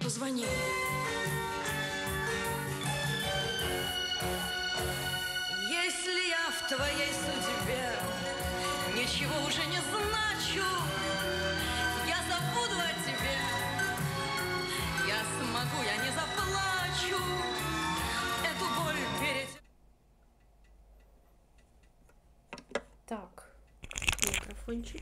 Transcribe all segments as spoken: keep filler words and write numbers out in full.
Позвони. Если я в твоей судьбе ничего уже не значу, я забуду о тебе. Я смогу, я не заплачу. Эту боль перед... Так, микрофончик.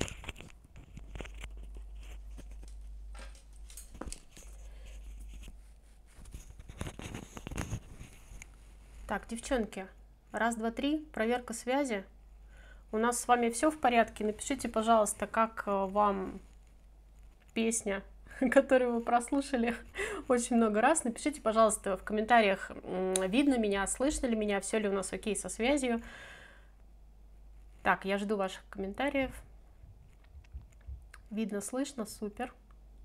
Так, девчонки, раз, два, три, проверка связи. У нас с вами все в порядке. Напишите, пожалуйста, как вам песня, которую вы прослушали очень много раз. Напишите, пожалуйста, в комментариях, видно меня, слышно ли меня, все ли у нас окей со связью. Так, я жду ваших комментариев. Видно, слышно, супер.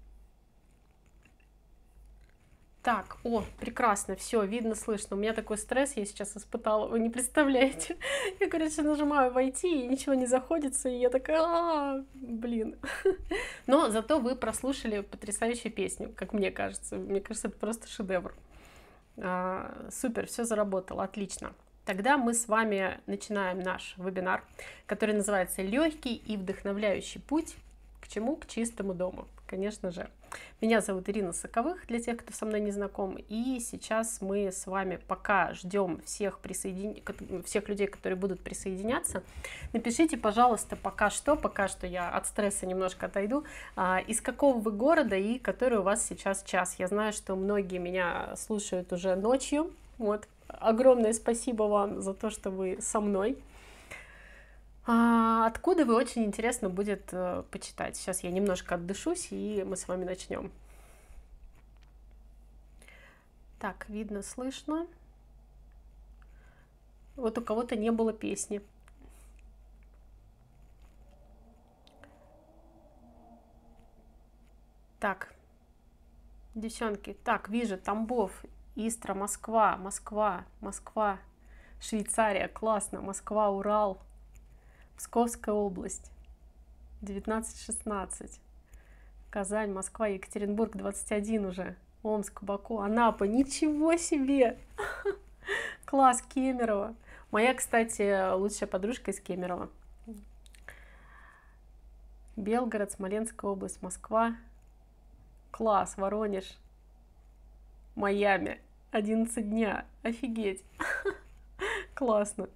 Так, о, прекрасно, все, видно, слышно. У меня такой стресс я сейчас испытала, вы не представляете. Я, короче, нажимаю «Войти», и ничего не заходится, и я такая, а, блин. Но зато вы прослушали потрясающую песню, как мне кажется. Мне кажется, это просто шедевр. А, супер, все заработало, отлично. Тогда мы с вами начинаем наш вебинар, который называется «Легкий и вдохновляющий путь». К чему? К чистому дому, конечно же. Меня зовут Ирина Соковых, для тех, кто со мной не знаком. И сейчас мы с вами пока ждем всех, присоедин... всех людей, которые будут присоединяться. Напишите, пожалуйста, пока что, пока что я от стресса немножко отойду, из какого вы города и который у вас сейчас час. Я знаю, что многие меня слушают уже ночью. Вот. Огромное спасибо вам за то, что вы со мной. А откуда вы, очень интересно будет э, почитать. Сейчас я немножко отдышусь, и мы с вами начнем. Так, видно, слышно. Вот у кого-то не было песни. Так, девчонки, так, вижу, Тамбов, Истра, Москва, Москва, Москва, Швейцария, классно, Москва, Урал. Псковская область, девятнадцать шестнадцать, Казань, Москва, Екатеринбург, двадцать один уже, Омск, Баку, Анапа, ничего себе! Класс, Кемерово. Моя, кстати, лучшая подружка из Кемерово. Белгород, Смоленская область, Москва, класс, Воронеж, Майами, одиннадцать дня, офигеть, классно.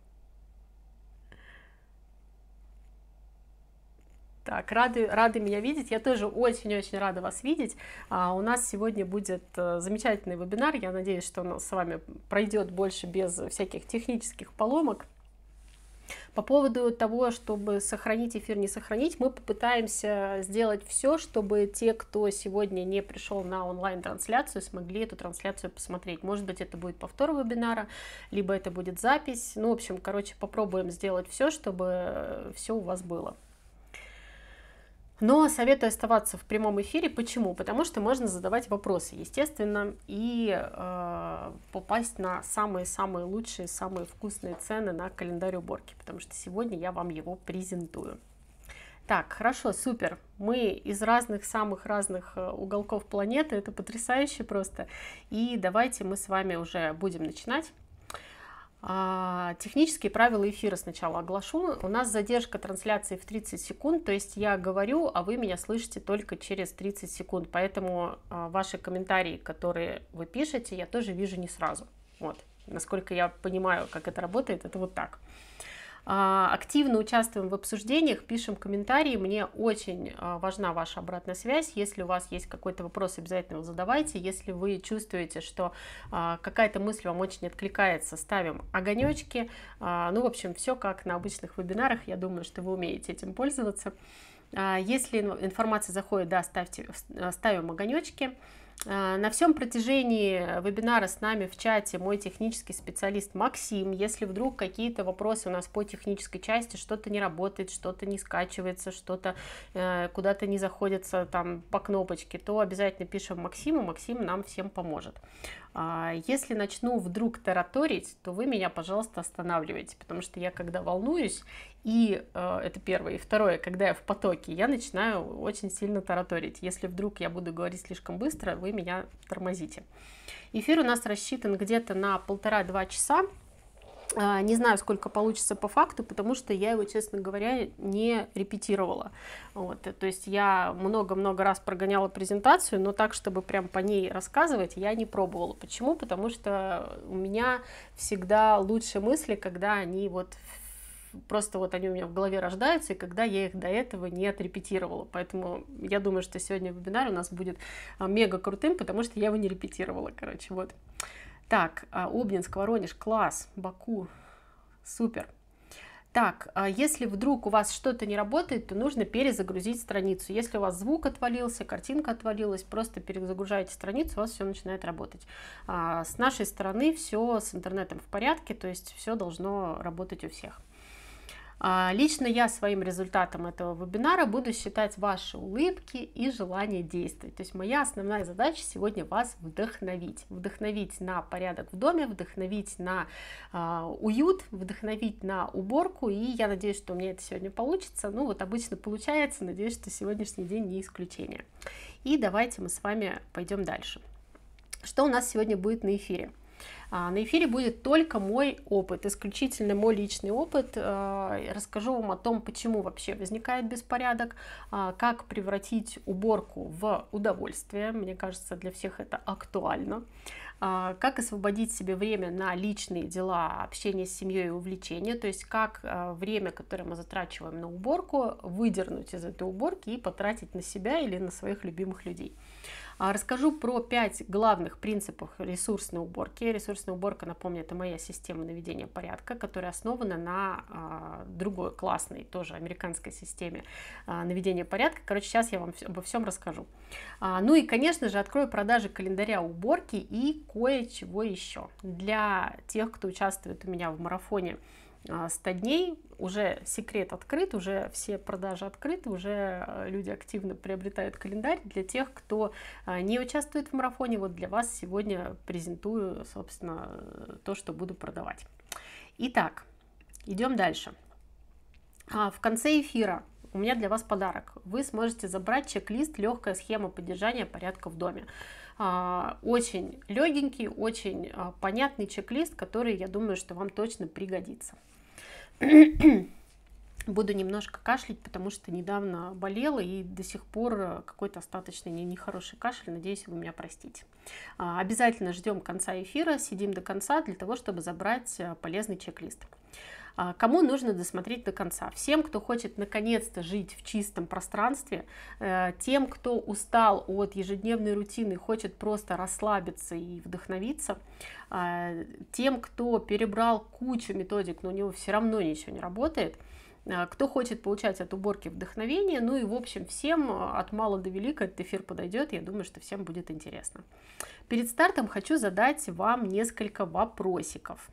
Так, рады, рады меня видеть. Я тоже очень-очень рада вас видеть. А, у нас сегодня будет а, замечательный вебинар. Я надеюсь, что он с вами пройдет больше без всяких технических поломок. По поводу того, чтобы сохранить эфир, не сохранить, мы попытаемся сделать все, чтобы те, кто сегодня не пришел на онлайн-трансляцию, смогли эту трансляцию посмотреть. Может быть, это будет повтор вебинара, либо это будет запись. Ну, в общем, короче, попробуем сделать все, чтобы все у вас было. Но советую оставаться в прямом эфире. Почему? Потому что можно задавать вопросы, естественно, и э, попасть на самые-самые лучшие, самые вкусные цены на календарь уборки, потому что сегодня я вам его презентую. Так, хорошо, супер. Мы из разных, самых разных уголков планеты, это потрясающе просто. И давайте мы с вами уже будем начинать. Технические правила эфира сначала оглашу. У нас задержка трансляции в тридцать секунд, то есть я говорю, а вы меня слышите только через тридцать секунд, поэтому ваши комментарии, которые вы пишете, я тоже вижу не сразу. Вот, насколько я понимаю, как это работает, это вот так. Активно участвуем в обсуждениях, пишем комментарии. Мне очень важна ваша обратная связь. Если у вас есть какой-то вопрос, обязательно его задавайте. Если вы чувствуете, что какая-то мысль вам очень откликается, ставим огонечки. Ну, в общем, все как на обычных вебинарах. Я думаю, что вы умеете этим пользоваться. Если информация заходит, да, ставьте, ставим огонечки. На всем протяжении вебинара с нами в чате мой технический специалист Максим. Если вдруг какие-то вопросы у нас по технической части, что-то не работает, что-то не скачивается, что-то э, куда-то не заходится там по кнопочке, то обязательно пишем Максиму, Максим нам всем поможет. Если начну вдруг тараторить, то вы меня, пожалуйста, останавливайте, потому что я, когда волнуюсь, и это первое, и второе, когда я в потоке, я начинаю очень сильно тараторить. Если вдруг я буду говорить слишком быстро, вы меня тормозите. Эфир у нас рассчитан где-то на полтора-два часа. Не знаю, сколько получится по факту, потому что я его, честно говоря, не репетировала. Вот. То есть я много-много раз прогоняла презентацию, но так, чтобы прям по ней рассказывать, я не пробовала. Почему? Потому что у меня всегда лучшие мысли, когда они вот просто вот они у меня в голове рождаются, и когда я их до этого не отрепетировала. Поэтому я думаю, что сегодня вебинар у нас будет мега крутым, потому что я его не репетировала, короче, вот. Так, Обнинск, Воронеж, класс, Баку, супер. Так, если вдруг у вас что-то не работает, то нужно перезагрузить страницу. Если у вас звук отвалился, картинка отвалилась, просто перезагружаете страницу, у вас все начинает работать. С нашей стороны все с интернетом в порядке, то есть все должно работать у всех. Лично я своим результатом этого вебинара буду считать ваши улыбки и желание действовать. То есть моя основная задача сегодня вас вдохновить. Вдохновить на порядок в доме, вдохновить на э, уют, вдохновить на уборку. И я надеюсь, что у меня это сегодня получится. Ну вот обычно получается, надеюсь, что сегодняшний день не исключение. И давайте мы с вами пойдем дальше. Что у нас сегодня будет на эфире? На эфире будет только мой опыт, исключительно мой личный опыт. Расскажу вам о том, почему вообще возникает беспорядок, как превратить уборку в удовольствие. Мне кажется, для всех это актуально. Как освободить себе время на личные дела, общение с семьей и увлечения. То есть как время, которое мы затрачиваем на уборку, выдернуть из этой уборки и потратить на себя или на своих любимых людей. Расскажу про пять главных принципов ресурсной уборки. Ресурсная уборка, напомню, это моя система наведения порядка, которая основана на а, другой классной, тоже американской системе а, наведения порядка. Короче, сейчас я вам обо всем расскажу. А, ну и, конечно же, открою продажи календаря уборки и кое-чего еще. Для тех, кто участвует у меня в марафоне сто дней, уже секрет открыт, уже все продажи открыты, уже люди активно приобретают календарь. Для тех, кто не участвует в марафоне, вот для вас сегодня презентую, собственно, то, что буду продавать. Итак, идем дальше. В конце эфира у меня для вас подарок. Вы сможете забрать чек-лист «Легкая схема поддержания порядка в доме». Очень легенький, очень понятный чек-лист, который, я думаю, что вам точно пригодится. Буду немножко кашлять, потому что недавно болела и до сих пор какой-то остаточный нехороший кашель. Надеюсь, вы меня простите. Обязательно ждем конца эфира, сидим до конца для того, чтобы забрать полезный чек-лист. Кому нужно досмотреть до конца? Всем, кто хочет наконец-то жить в чистом пространстве, тем, кто устал от ежедневной рутины, хочет просто расслабиться и вдохновиться, тем, кто перебрал кучу методик, но у него все равно ничего не работает, кто хочет получать от уборки вдохновение, ну и в общем всем от мала до велика этот эфир подойдет, я думаю, что всем будет интересно. Перед стартом хочу задать вам несколько вопросиков.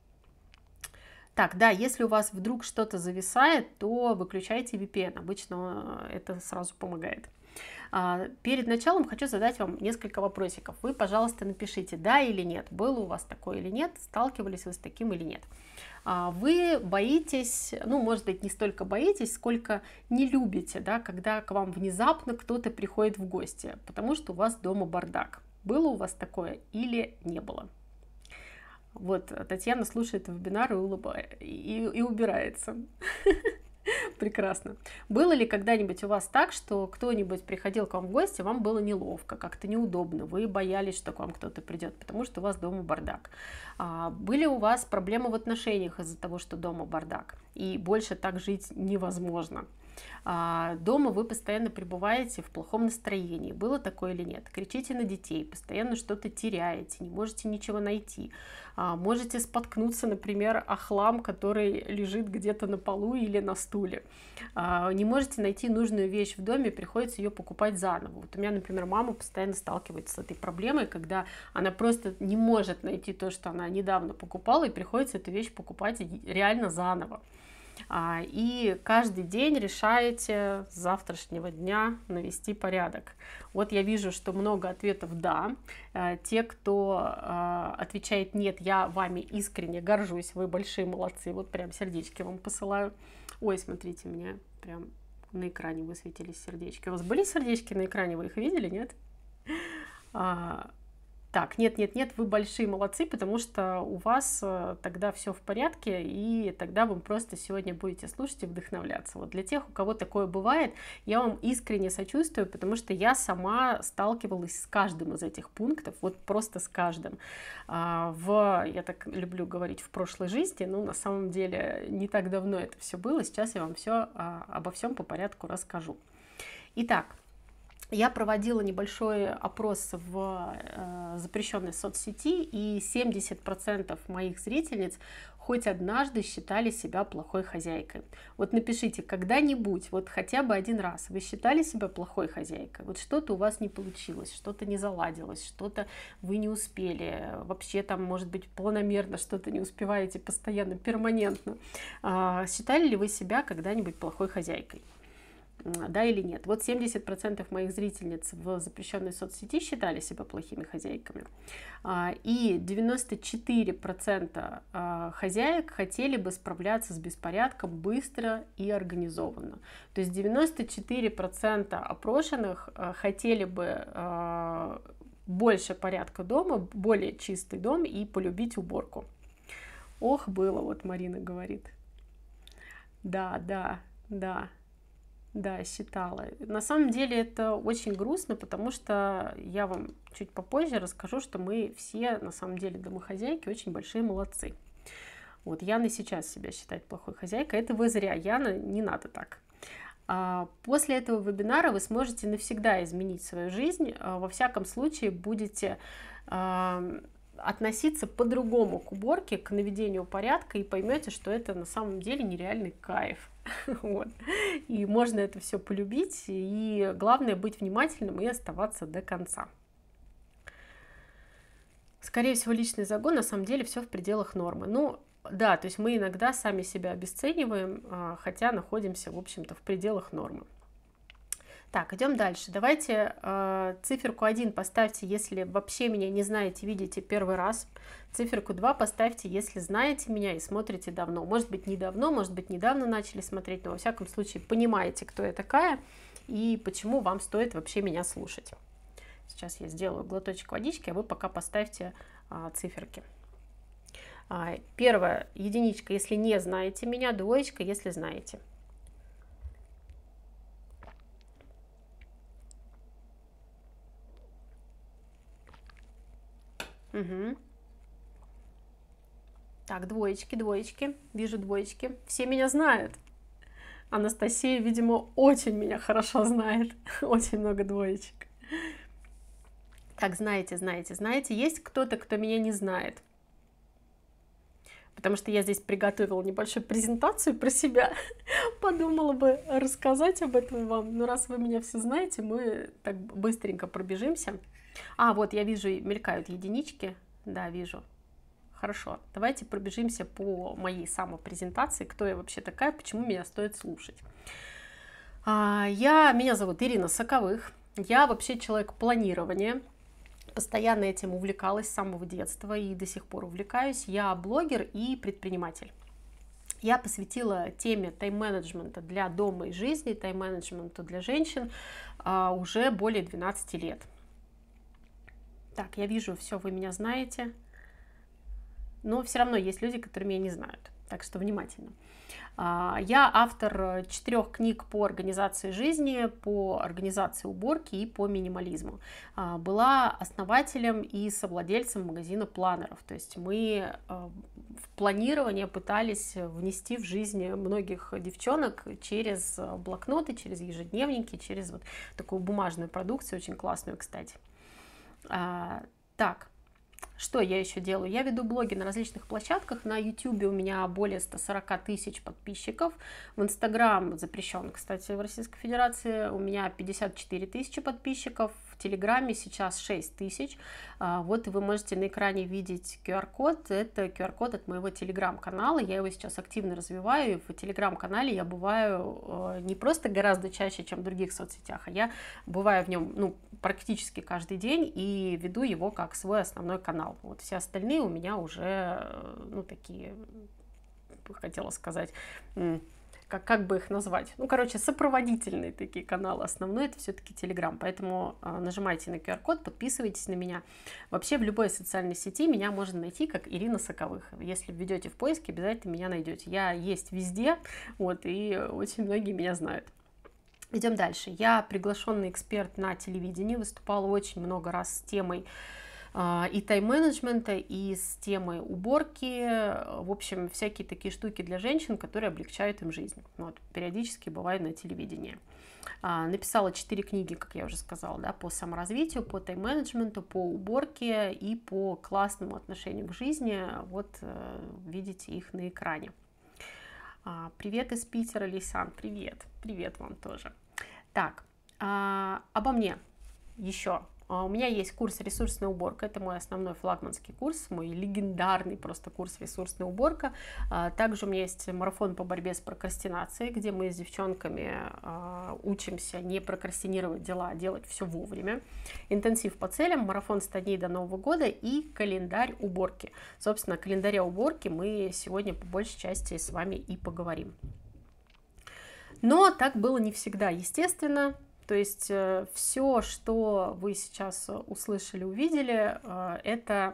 Так, да, если у вас вдруг что-то зависает, то выключайте ви пи эн, обычно это сразу помогает. Перед началом хочу задать вам несколько вопросиков. Вы, пожалуйста, напишите, да или нет, было у вас такое или нет, сталкивались вы с таким или нет. Вы боитесь, ну, может быть, не столько боитесь, сколько не любите, да, когда к вам внезапно кто-то приходит в гости, потому что у вас дома бардак. Было у вас такое или не было? Вот, Татьяна слушает вебинар и, улыбает, и, и убирается. Прекрасно. Было ли когда-нибудь у вас так, что кто-нибудь приходил к вам в гости, вам было неловко, как-то неудобно, вы боялись, что к вам кто-то придет, потому что у вас дома бардак? А, были у вас проблемы в отношениях из-за того, что дома бардак, и больше так жить невозможно? Дома вы постоянно пребываете в плохом настроении. Было такое или нет? Кричите на детей, постоянно что-то теряете, не можете ничего найти. Можете споткнуться, например, о хлам, который лежит где-то на полу или на стуле. Не можете найти нужную вещь в доме, приходится ее покупать заново. Вот у меня, например, мама постоянно сталкивается с этой проблемой, когда она просто не может найти то, что она недавно покупала, и приходится эту вещь покупать реально заново. А, и каждый день решаете с завтрашнего дня навести порядок. Вот я вижу, что много ответов «да». А, те, кто а, отвечает «нет», я вами искренне горжусь, вы большие молодцы. Вот прям сердечки вам посылаю. Ой, смотрите, мне прям на экране высветились сердечки. У вас были сердечки на экране, вы их видели, нет? А, так, нет, нет, нет, вы большие молодцы, потому что у вас тогда все в порядке, и тогда вы просто сегодня будете слушать и вдохновляться. Вот для тех, у кого такое бывает, я вам искренне сочувствую, потому что я сама сталкивалась с каждым из этих пунктов, вот просто с каждым. В, я так люблю говорить, в прошлой жизни, ну, на самом деле, не так давно это все было, сейчас я вам все обо всем по порядку расскажу. Итак, я проводила небольшой опрос в э, запрещенной соцсети, и семьдесят процентов моих зрительниц хоть однажды считали себя плохой хозяйкой. Вот напишите, когда-нибудь, вот хотя бы один раз, вы считали себя плохой хозяйкой? Вот что-то у вас не получилось, что-то не заладилось, что-то вы не успели, вообще там, может быть, планомерно что-то не успеваете постоянно, перманентно. А, считали ли вы себя когда-нибудь плохой хозяйкой? Да или нет? Вот семьдесят процентов моих зрительниц в запрещенной соцсети считали себя плохими хозяйками. И девяносто четыре процента хозяек хотели бы справляться с беспорядком быстро и организованно. То есть девяносто четыре процента опрошенных хотели бы больше порядка дома, более чистый дом и полюбить уборку. Ох, было, вот Марина говорит. Да, да, да. Да, считала. На самом деле это очень грустно, потому что я вам чуть попозже расскажу, что мы все, на самом деле, домохозяйки, очень большие молодцы. Вот Яна сейчас себя считает плохой хозяйкой. Это вы зря, Яна, не надо так. А после этого вебинара вы сможете навсегда изменить свою жизнь. Во всяком случае, будете относиться по-другому к уборке, к наведению порядка, и поймете, что это на самом деле нереальный кайф. Вот. И можно это все полюбить, и главное быть внимательным и оставаться до конца. Скорее всего, личный загон, на самом деле, все в пределах нормы. Ну, да, то есть мы иногда сами себя обесцениваем, хотя находимся, в общем-то, в пределах нормы. Так, идем дальше. Давайте э, циферку один поставьте, если вообще меня не знаете, видите первый раз. Циферку два поставьте, если знаете меня и смотрите давно. Может быть, недавно, может быть, недавно начали смотреть, но во всяком случае понимаете, кто я такая и почему вам стоит вообще меня слушать. Сейчас я сделаю глоточек водички, а вы пока поставьте э, циферки. А, первая единичка, если не знаете меня, двоечка, если знаете. Угу. Так, двоечки, двоечки. Вижу двоечки. Все меня знают. Анастасия, видимо, очень меня хорошо знает. Очень много двоечек. Так, знаете, знаете, знаете. Есть кто-то, кто меня не знает? Потому что я здесь приготовила небольшую презентацию про себя. Подумала бы рассказать об этом вам. Но раз вы меня все знаете, мы так быстренько пробежимся. А, вот я вижу, мелькают единички. Да, вижу. Хорошо. Давайте пробежимся по моей самопрезентации. Кто я вообще такая, почему меня стоит слушать. А, я, меня зовут Ирина Соковых. Я вообще человек планирования. Постоянно этим увлекалась с самого детства и до сих пор увлекаюсь. Я блогер и предприниматель. Я посвятила теме тайм-менеджмента для дома и жизни, тайм-менеджменту для женщин а, уже более двенадцати лет. Так, я вижу, все, вы меня знаете, но все равно есть люди, которые меня не знают, так что внимательно. Я автор четырех книг по организации жизни, по организации уборки и по минимализму. Была основателем и совладельцем магазина планеров, то есть мы в планирование пытались внести в жизнь многих девчонок через блокноты, через ежедневники, через вот такую бумажную продукцию, очень классную, кстати. А, так, Что я еще делаю? Я веду блоги на различных площадках. На YouTube у меня более ста сорока тысяч подписчиков. В Instagram запрещен, кстати, в Российской Федерации. У меня пятьдесят четыре тысячи подписчиков. В Телеграме сейчас шесть тысяч. Вот вы можете на экране видеть ку ар код. Это ку ар код от моего Телеграм-канала. Я его сейчас активно развиваю. В Телеграм-канале я бываю не просто гораздо чаще, чем в других соцсетях, а я бываю в нем, ну, практически каждый день и веду его как свой основной канал. Вот все остальные у меня уже, ну, такие, хотела сказать, как, как бы их назвать? Ну, короче, сопроводительные такие каналы. Основной это все-таки Telegram. Поэтому э, нажимайте на ку ар код, подписывайтесь на меня. Вообще в любой социальной сети меня можно найти как Ирина Соковых. Если введете в поиск, обязательно меня найдете. Я есть везде, вот, и очень многие меня знают. Идем дальше. Я приглашенный эксперт на телевидении, выступала очень много раз с темой и тайм-менеджмента, и с темой уборки, в общем, всякие такие штуки для женщин, которые облегчают им жизнь. Вот, периодически бываю на телевидении. Написала четыре книги, как я уже сказала, да, по саморазвитию, по тайм-менеджменту, по уборке и по классному отношению к жизни. Вот видите их на экране. Привет из Питера, Лейсан, привет, привет вам тоже. Так, обо мне еще. У меня есть курс «Ресурсная уборка», это мой основной флагманский курс, мой легендарный просто курс «Ресурсная уборка». Также у меня есть марафон по борьбе с прокрастинацией, где мы с девчонками учимся не прокрастинировать дела, а делать все вовремя. Интенсив по целям, марафон ста дней до Нового года и календарь уборки. Собственно, о календаре уборки мы сегодня по большей части с вами и поговорим. Но так было не всегда, естественно. То есть э, все, что вы сейчас услышали, увидели, э, это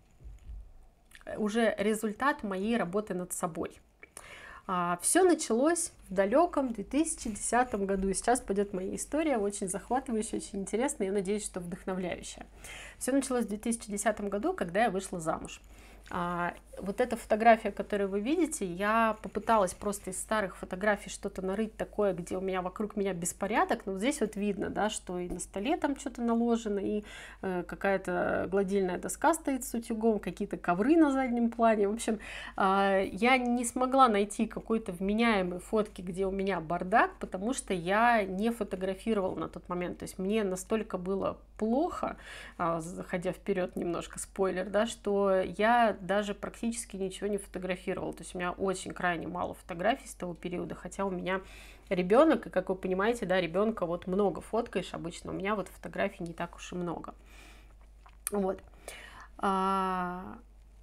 уже результат моей работы над собой. А, все началось в далеком две тысячи десятом году. И сейчас пойдет моя история, очень захватывающая, очень интересная, я надеюсь, что вдохновляющая. Все началось в две тысячи десятом году, когда я вышла замуж. А, вот эта фотография, которую вы видите, я попыталась просто из старых фотографий что-то нарыть такое, где у меня вокруг меня беспорядок, но вот здесь вот видно, да, что и на столе там что-то наложено, и э, какая-то гладильная доска стоит с утюгом, какие-то ковры на заднем плане. В общем, э, я не смогла найти какой-то вменяемой фотки, где у меня бардак, потому что я не фотографировала на тот момент, то есть мне настолько было плохо, э, заходя вперед немножко, спойлер, да, что я даже практически ничего не фотографировала. То есть у меня очень крайне мало фотографий с того периода, хотя у меня ребенок, и, как вы понимаете, да, ребенка вот много фоткаешь обычно, у меня вот фотографий не так уж и много. Вот. А,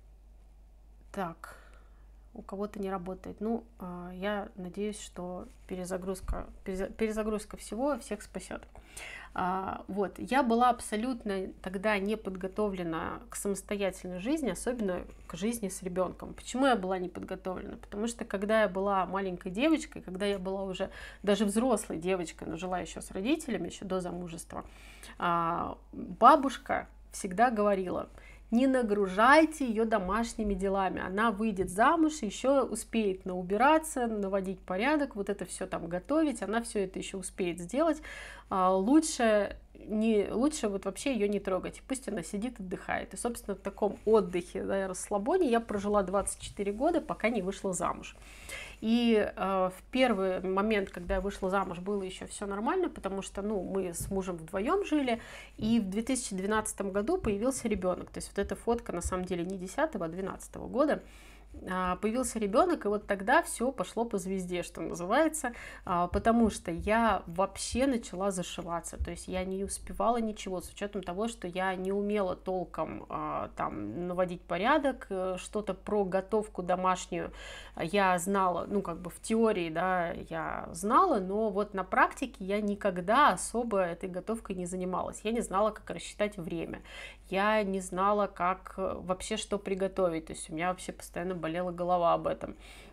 так, у кого-то не работает. Ну, а, я надеюсь, что перезагрузка, перезагрузка всего всех спасет. А, вот, я была абсолютно тогда не подготовлена к самостоятельной жизни, особенно к жизни с ребенком. Почему я была не подготовлена? Потому что когда я была маленькой девочкой, когда я была уже даже взрослой девочкой, но жила еще с родителями, еще до замужества, а, бабушка всегда говорила: не нагружайте ее домашними делами. Она выйдет замуж, еще успеет наубираться, наводить порядок, вот это все там готовить, она все это еще успеет сделать. Лучше, не, лучше вот вообще ее не трогать, пусть она сидит, отдыхает. И, собственно, в таком отдыхе, да, расслабоне я прожила двадцать четыре года, пока не вышла замуж. И э, в первый момент, когда я вышла замуж, было еще все нормально, потому что, ну, мы с мужем вдвоем жили, и в две тысячи двенадцатом году появился ребенок. То есть вот эта фотка на самом деле не десятого, а двенадцатого года. Появился ребенок, и вот тогда все пошло по звезде, что называется, потому что я вообще начала зашиваться, то есть я не успевала ничего, с учетом того, что я не умела толком там наводить порядок, что-то про готовку домашнюю я знала, ну как бы в теории, да, я знала, но вот на практике я никогда особо этой готовкой не занималась, я не знала, как рассчитать время, я не знала, как вообще что приготовить, то есть у меня вообще постоянно болела голова об этом.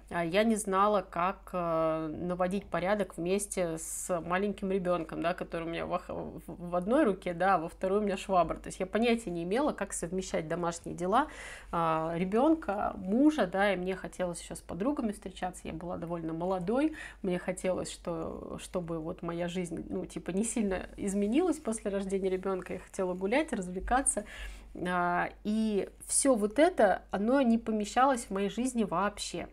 а я не знала, как э, наводить порядок вместе с маленьким ребенком, да, который у меня в, в- в одной руке, да, а во второй у меня швабра. То есть я понятия не имела, как совмещать домашние дела а, ребенка, мужа, да, и мне хотелось еще с подругами встречаться. Я была довольно молодой, мне хотелось, что, чтобы вот моя жизнь, ну, типа, не сильно изменилась после рождения ребенка. Я хотела гулять, развлекаться. А, И все вот это, оно не помещалось в моей жизни вообще.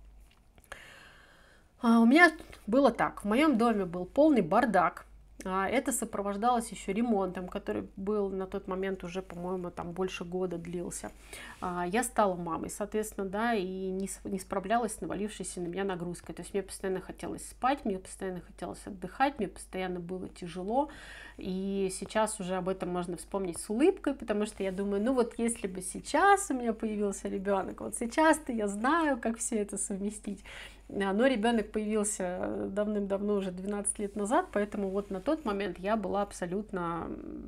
А, У меня было так, в моем доме был полный бардак. А, Это сопровождалось еще ремонтом, который был на тот момент уже, по-моему, там больше года длился. А, Я стала мамой, соответственно, да, и не, с- не справлялась с навалившейся на меня нагрузкой. То есть мне постоянно хотелось спать, мне постоянно хотелось отдыхать, мне постоянно было тяжело. И сейчас уже об этом можно вспомнить с улыбкой, потому что я думаю, ну вот если бы сейчас у меня появился ребенок, вот сейчас-то я знаю, как все это совместить. А, Но ребенок появился давным-давно, уже двенадцать лет назад, поэтому вот на тот момент я была абсолютно,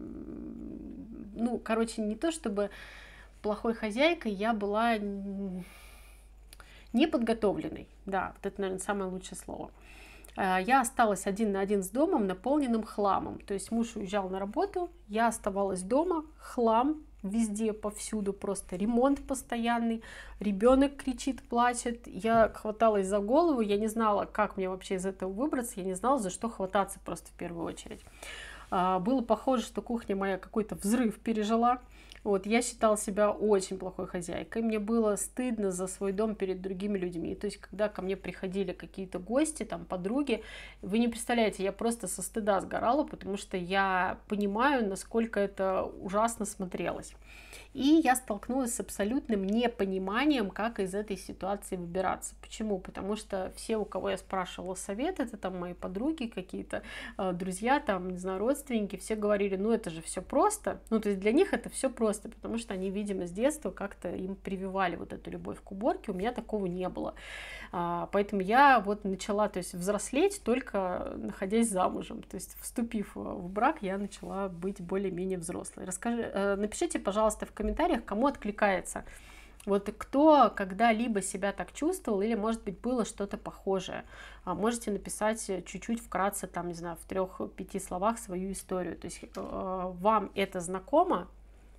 м, ну, короче, не то чтобы плохой хозяйкой, я была н- неподготовленной. Да, вот это, наверное, самое лучшее слово. А, Я осталась один на один с домом, наполненным хламом. То есть муж уезжал на работу, я оставалась дома, хлам везде, повсюду, просто ремонт постоянный, ребенок кричит, плачет, я хваталась за голову, я не знала, как мне вообще из этого выбраться, я не знала, за что хвататься просто в первую очередь. А, Было похоже, что кухня моя какой-то взрыв пережила. Вот, я считала себя очень плохой хозяйкой. Мне было стыдно за свой дом перед другими людьми. То есть, когда ко мне приходили какие-то гости, там, подруги, вы не представляете, я просто со стыда сгорала, потому что я понимаю, насколько это ужасно смотрелось. И я столкнулась с абсолютным непониманием, как из этой ситуации выбираться. Почему? Потому что все, у кого я спрашивала совет, это там мои подруги какие-то, э, друзья, там, не знаю, родственники, все говорили, ну это же все просто. Ну, то есть для них это все просто, потому что они, видимо, с детства как-то им прививали вот эту любовь к уборке, у меня такого не было. А, Поэтому я вот начала, то есть, взрослеть только находясь замужем. То есть, вступив в брак, я начала быть более-менее взрослой. Расскажи, э, напишите, пожалуйста, в комментариях, кому откликается. Вот кто когда-либо себя так чувствовал, или, может быть, было что-то похожее. А Можете написать чуть-чуть вкратце, там, не знаю, в трех-пяти словах свою историю. То есть, э, вам это знакомо?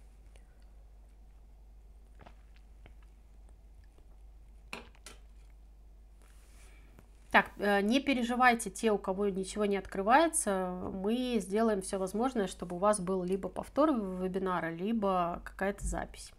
Так, э, не переживайте, те, у кого ничего не открывается, мы сделаем все возможное, чтобы у вас был либо повтор вебинара, либо какая-то запись.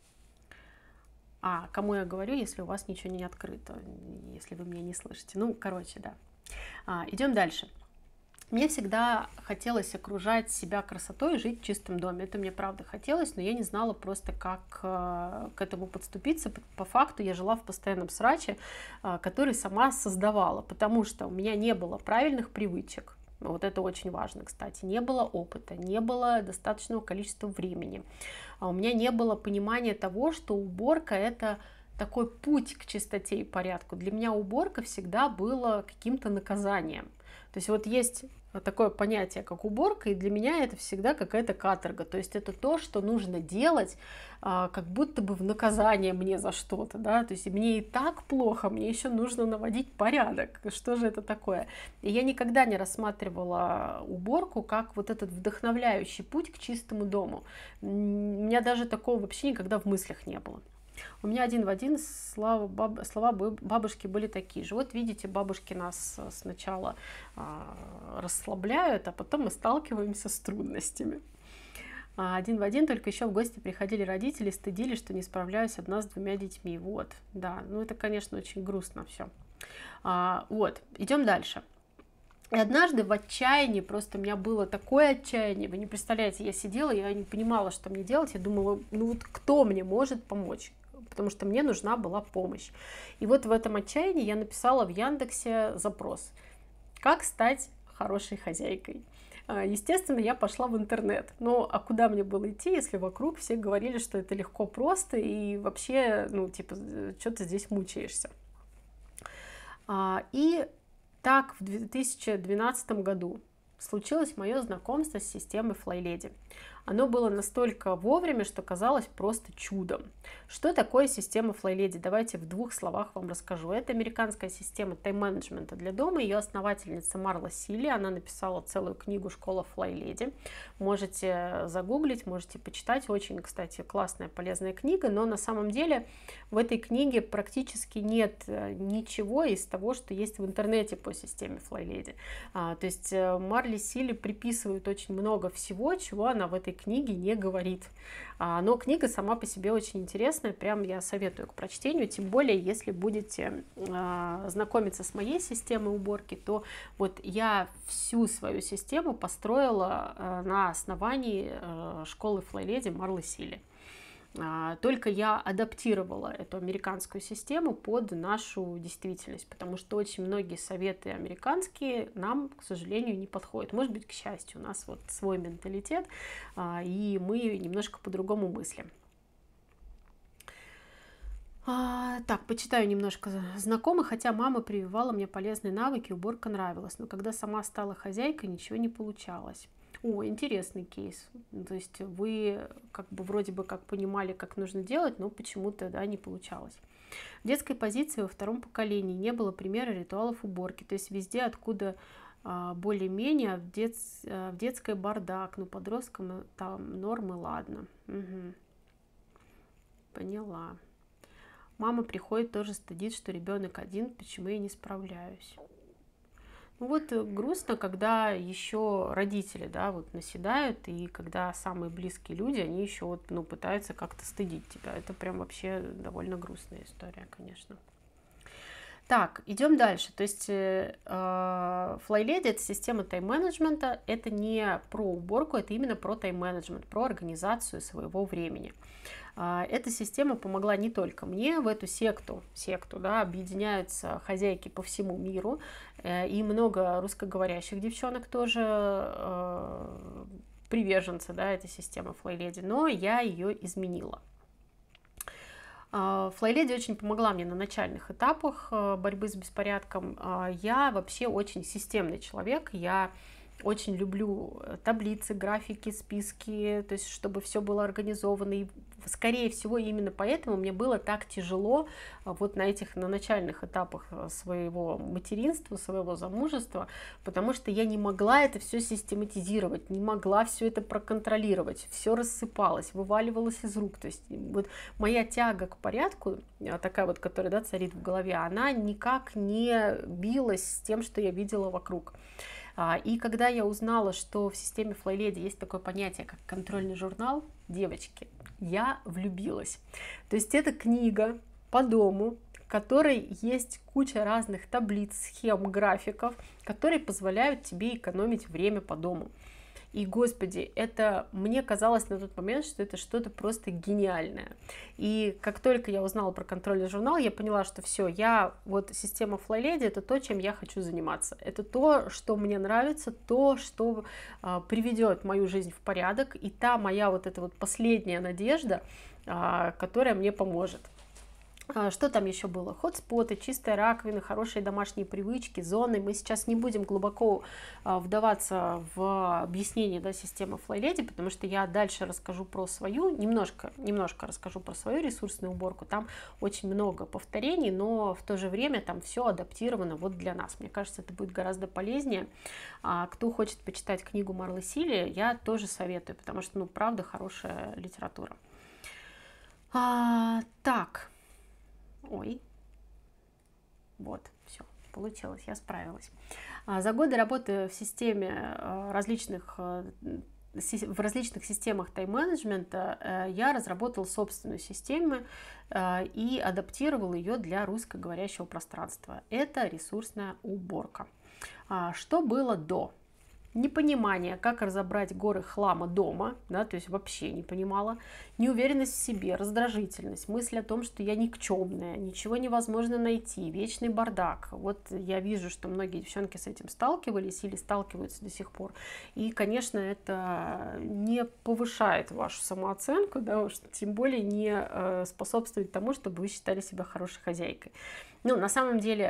А, кому я говорю, если у вас ничего не открыто, если вы меня не слышите. Ну, короче, да. А, идем дальше. Мне всегда хотелось окружать себя красотой и жить в чистом доме. Это мне правда хотелось, но я не знала просто, как э, к этому подступиться. По, по факту я жила в постоянном сраче, э, который сама создавала, потому что у меня не было правильных привычек. Вот это очень важно, кстати. Не было опыта, не было достаточного количества времени. А у меня не было понимания того, что уборка — это такой путь к чистоте и порядку. Для меня уборка всегда была каким-то наказанием. То есть вот есть такое понятие, как уборка, и для меня это всегда какая-то каторга. То есть это то, что нужно делать, а, как будто бы в наказание мне за что-то, да, то есть мне и так плохо, мне еще нужно наводить порядок. Что же это такое? И я никогда не рассматривала уборку как вот этот вдохновляющий путь к чистому дому. М, У меня даже такого вообще никогда в мыслях не было. У меня один в один слова, баб, слова бабушки были такие же. Вот видите, бабушки нас сначала а, расслабляют, а потом мы сталкиваемся с трудностями. А, один в один, только еще в гости приходили родители, стыдились, что не справляюсь одна с двумя детьми. Вот, да, ну это, конечно, очень грустно все. А, вот, идем дальше. И однажды в отчаянии, просто у меня было такое отчаяние, вы не представляете, я сидела, я не понимала, что мне делать, я думала, ну вот кто мне может помочь? Потому что мне нужна была помощь. И вот в этом отчаянии я написала в Яндексе запрос: как стать хорошей хозяйкой? А, Естественно, я пошла в интернет. Ну, а куда мне было идти, если вокруг все говорили, что это легко, просто, и вообще, ну, типа, что ты здесь мучаешься? А, И так в две тысячи двенадцатом году случилось мое знакомство с системой FlyLady. Оно было настолько вовремя, что казалось просто чудом. Что такое система FlyLady? Давайте в двух словах вам расскажу. Это американская система тайм-менеджмента для дома. Ее основательница Марла Силли. Она написала целую книгу «Школа FlyLady». Можете загуглить, можете почитать. Очень, кстати, классная, полезная книга. Но на самом деле в этой книге практически нет ничего из того, что есть в интернете по системе FlyLady. А, то есть Марли Силли приписывают очень много всего, чего она в этой книге не говорит. А, но книга сама по себе очень интересная, прям я советую к прочтению, тем более, если будете а, знакомиться с моей системой уборки, то вот я всю свою систему построила а, на основании а, школы FlyLady Марлы Силли. Только я адаптировала эту американскую систему под нашу действительность, потому что очень многие советы американские нам, к сожалению, не подходят. Может быть, к счастью, у нас вот свой менталитет, и мы немножко по-другому мыслим. А, так, почитаю немножко знакомых, хотя мама прививала мне полезные навыки, уборка нравилась, но когда сама стала хозяйкой, ничего не получалось. О, интересный кейс. То есть вы как бы вроде бы как понимали, как нужно делать, но почему-то, да, не получалось. В детской позиции во втором поколении не было примера ритуалов уборки. То есть везде, откуда а, более-менее, в, дет... в детской бардак, но подросткам там нормы, ладно. Угу. Поняла. Мама приходит, тоже стыдит, что ребенок один, почему я не справляюсь. Ну вот грустно, когда еще родители, да, вот наседают, и когда самые близкие люди, они еще вот, ну, пытаются как-то стыдить тебя. Это прям вообще довольно грустная история, конечно. Так, идем дальше. То есть э, FlyLady — это система тайм-менеджмента, это не про уборку, это именно про тайм-менеджмент, про организацию своего времени. Эта система помогла не только мне, в эту секту, секту, да, объединяются хозяйки по всему миру, и много русскоговорящих девчонок тоже э, приверженцы, да, этой системы FlyLady, но я ее изменила. FlyLady очень помогла мне на начальных этапах борьбы с беспорядком. Я вообще очень системный человек, я очень люблю таблицы, графики, списки, то есть чтобы все было организовано. И, скорее всего, именно поэтому мне было так тяжело вот на этих, на начальных этапах своего материнства, своего замужества, потому что я не могла это все систематизировать, не могла все это проконтролировать, все рассыпалось, вываливалось из рук. То есть вот моя тяга к порядку, такая вот, которая, да, царит в голове, она никак не билась с тем, что я видела вокруг. И когда я узнала, что в системе FlyLady есть такое понятие, как контрольный журнал, девочки, я влюбилась. То есть это книга по дому, в которой есть куча разных таблиц, схем, графиков, которые позволяют тебе экономить время по дому. И, господи, это мне казалось на тот момент, что это что-то просто гениальное. И как только я узнала про контрольный журнал, я поняла, что все, я, вот система FlyLady — это то, чем я хочу заниматься. Это то, что мне нравится, то, что а, приведет мою жизнь в порядок, и та моя вот эта вот последняя надежда, а, которая мне поможет. Что там еще было? Хотспоты, чистая раковина, хорошие домашние привычки, зоны. Мы сейчас не будем глубоко вдаваться в объяснение, да, системы FlyLady, потому что я дальше расскажу про свою, немножко, немножко расскажу про свою ресурсную уборку. Там очень много повторений, но в то же время там все адаптировано вот для нас. Мне кажется, это будет гораздо полезнее. А кто хочет почитать книгу Марлы Силли, я тоже советую, потому что, ну, правда, хорошая литература. А, так. Ой, вот, все, получилось, я справилась. За годы работы в системе различных, в различных системах тайм-менеджмента я разработала собственную систему и адаптировала ее для русскоговорящего пространства. Это ресурсная уборка. Что было до? Непонимание, как разобрать горы хлама дома, да, то есть вообще не понимала, неуверенность в себе, раздражительность, мысль о том, что я никчемная, ничего невозможно найти, вечный бардак. Вот я вижу, что многие девчонки с этим сталкивались или сталкиваются до сих пор. И, конечно, это не повышает вашу самооценку, да, уж тем более не способствует тому, чтобы вы считали себя хорошей хозяйкой. Ну, на самом деле,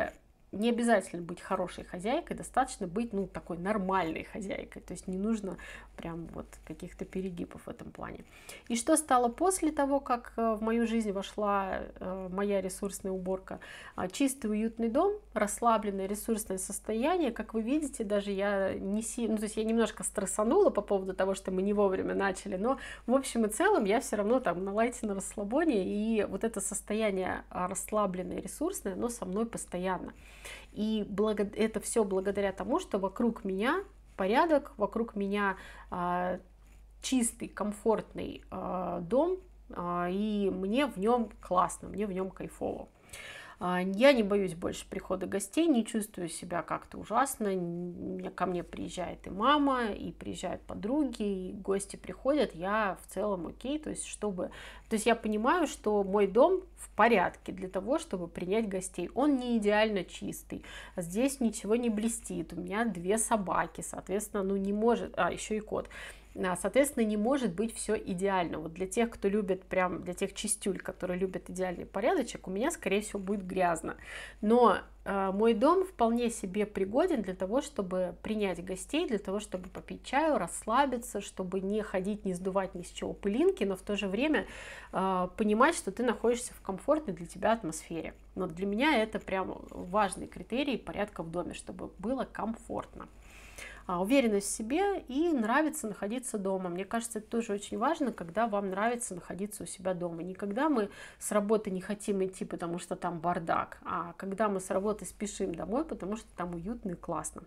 не обязательно быть хорошей хозяйкой, достаточно быть, ну, такой нормальной хозяйкой, то есть не нужно прям вот каких-то перегибов в этом плане. И что стало после того, как в мою жизнь вошла моя ресурсная уборка? Чистый, уютный дом, расслабленное ресурсное состояние, как вы видите, даже я не сильно, ну, то есть я немножко стрессанула по поводу того, что мы не вовремя начали, но в общем и целом я все равно там на лайте, на расслабоне, и вот это состояние расслабленное, ресурсное, оно со мной постоянно. И благо... это все благодаря тому, что вокруг меня порядок, вокруг меня э, чистый, комфортный э, дом, э, и мне в нем классно, мне в нем кайфово. Я не боюсь больше прихода гостей, не чувствую себя как-то ужасно. Ко мне приезжает и мама, и приезжают подруги, и гости приходят, я в целом окей. То есть, чтобы... То есть я понимаю, что мой дом в порядке для того, чтобы принять гостей. Он не идеально чистый, здесь ничего не блестит. У меня две собаки, соответственно, ну не может... А, еще и кот. Соответственно, не может быть все идеально. Вот для тех, кто любит, прям для тех чистюль, которые любят идеальный порядочек, у меня, скорее всего, будет грязно. Но э, мой дом вполне себе пригоден для того, чтобы принять гостей, для того, чтобы попить чаю, расслабиться, чтобы не ходить, не сдувать ни с чего пылинки, но в то же время э, понимать, что ты находишься в комфортной для тебя атмосфере. Но для меня это прям важный критерий порядка в доме, чтобы было комфортно. Уверенность в себе и нравится находиться дома. Мне кажется, это тоже очень важно, когда вам нравится находиться у себя дома. Не когда мы с работы не хотим идти, потому что там бардак, а когда мы с работы спешим домой, потому что там уютно и классно.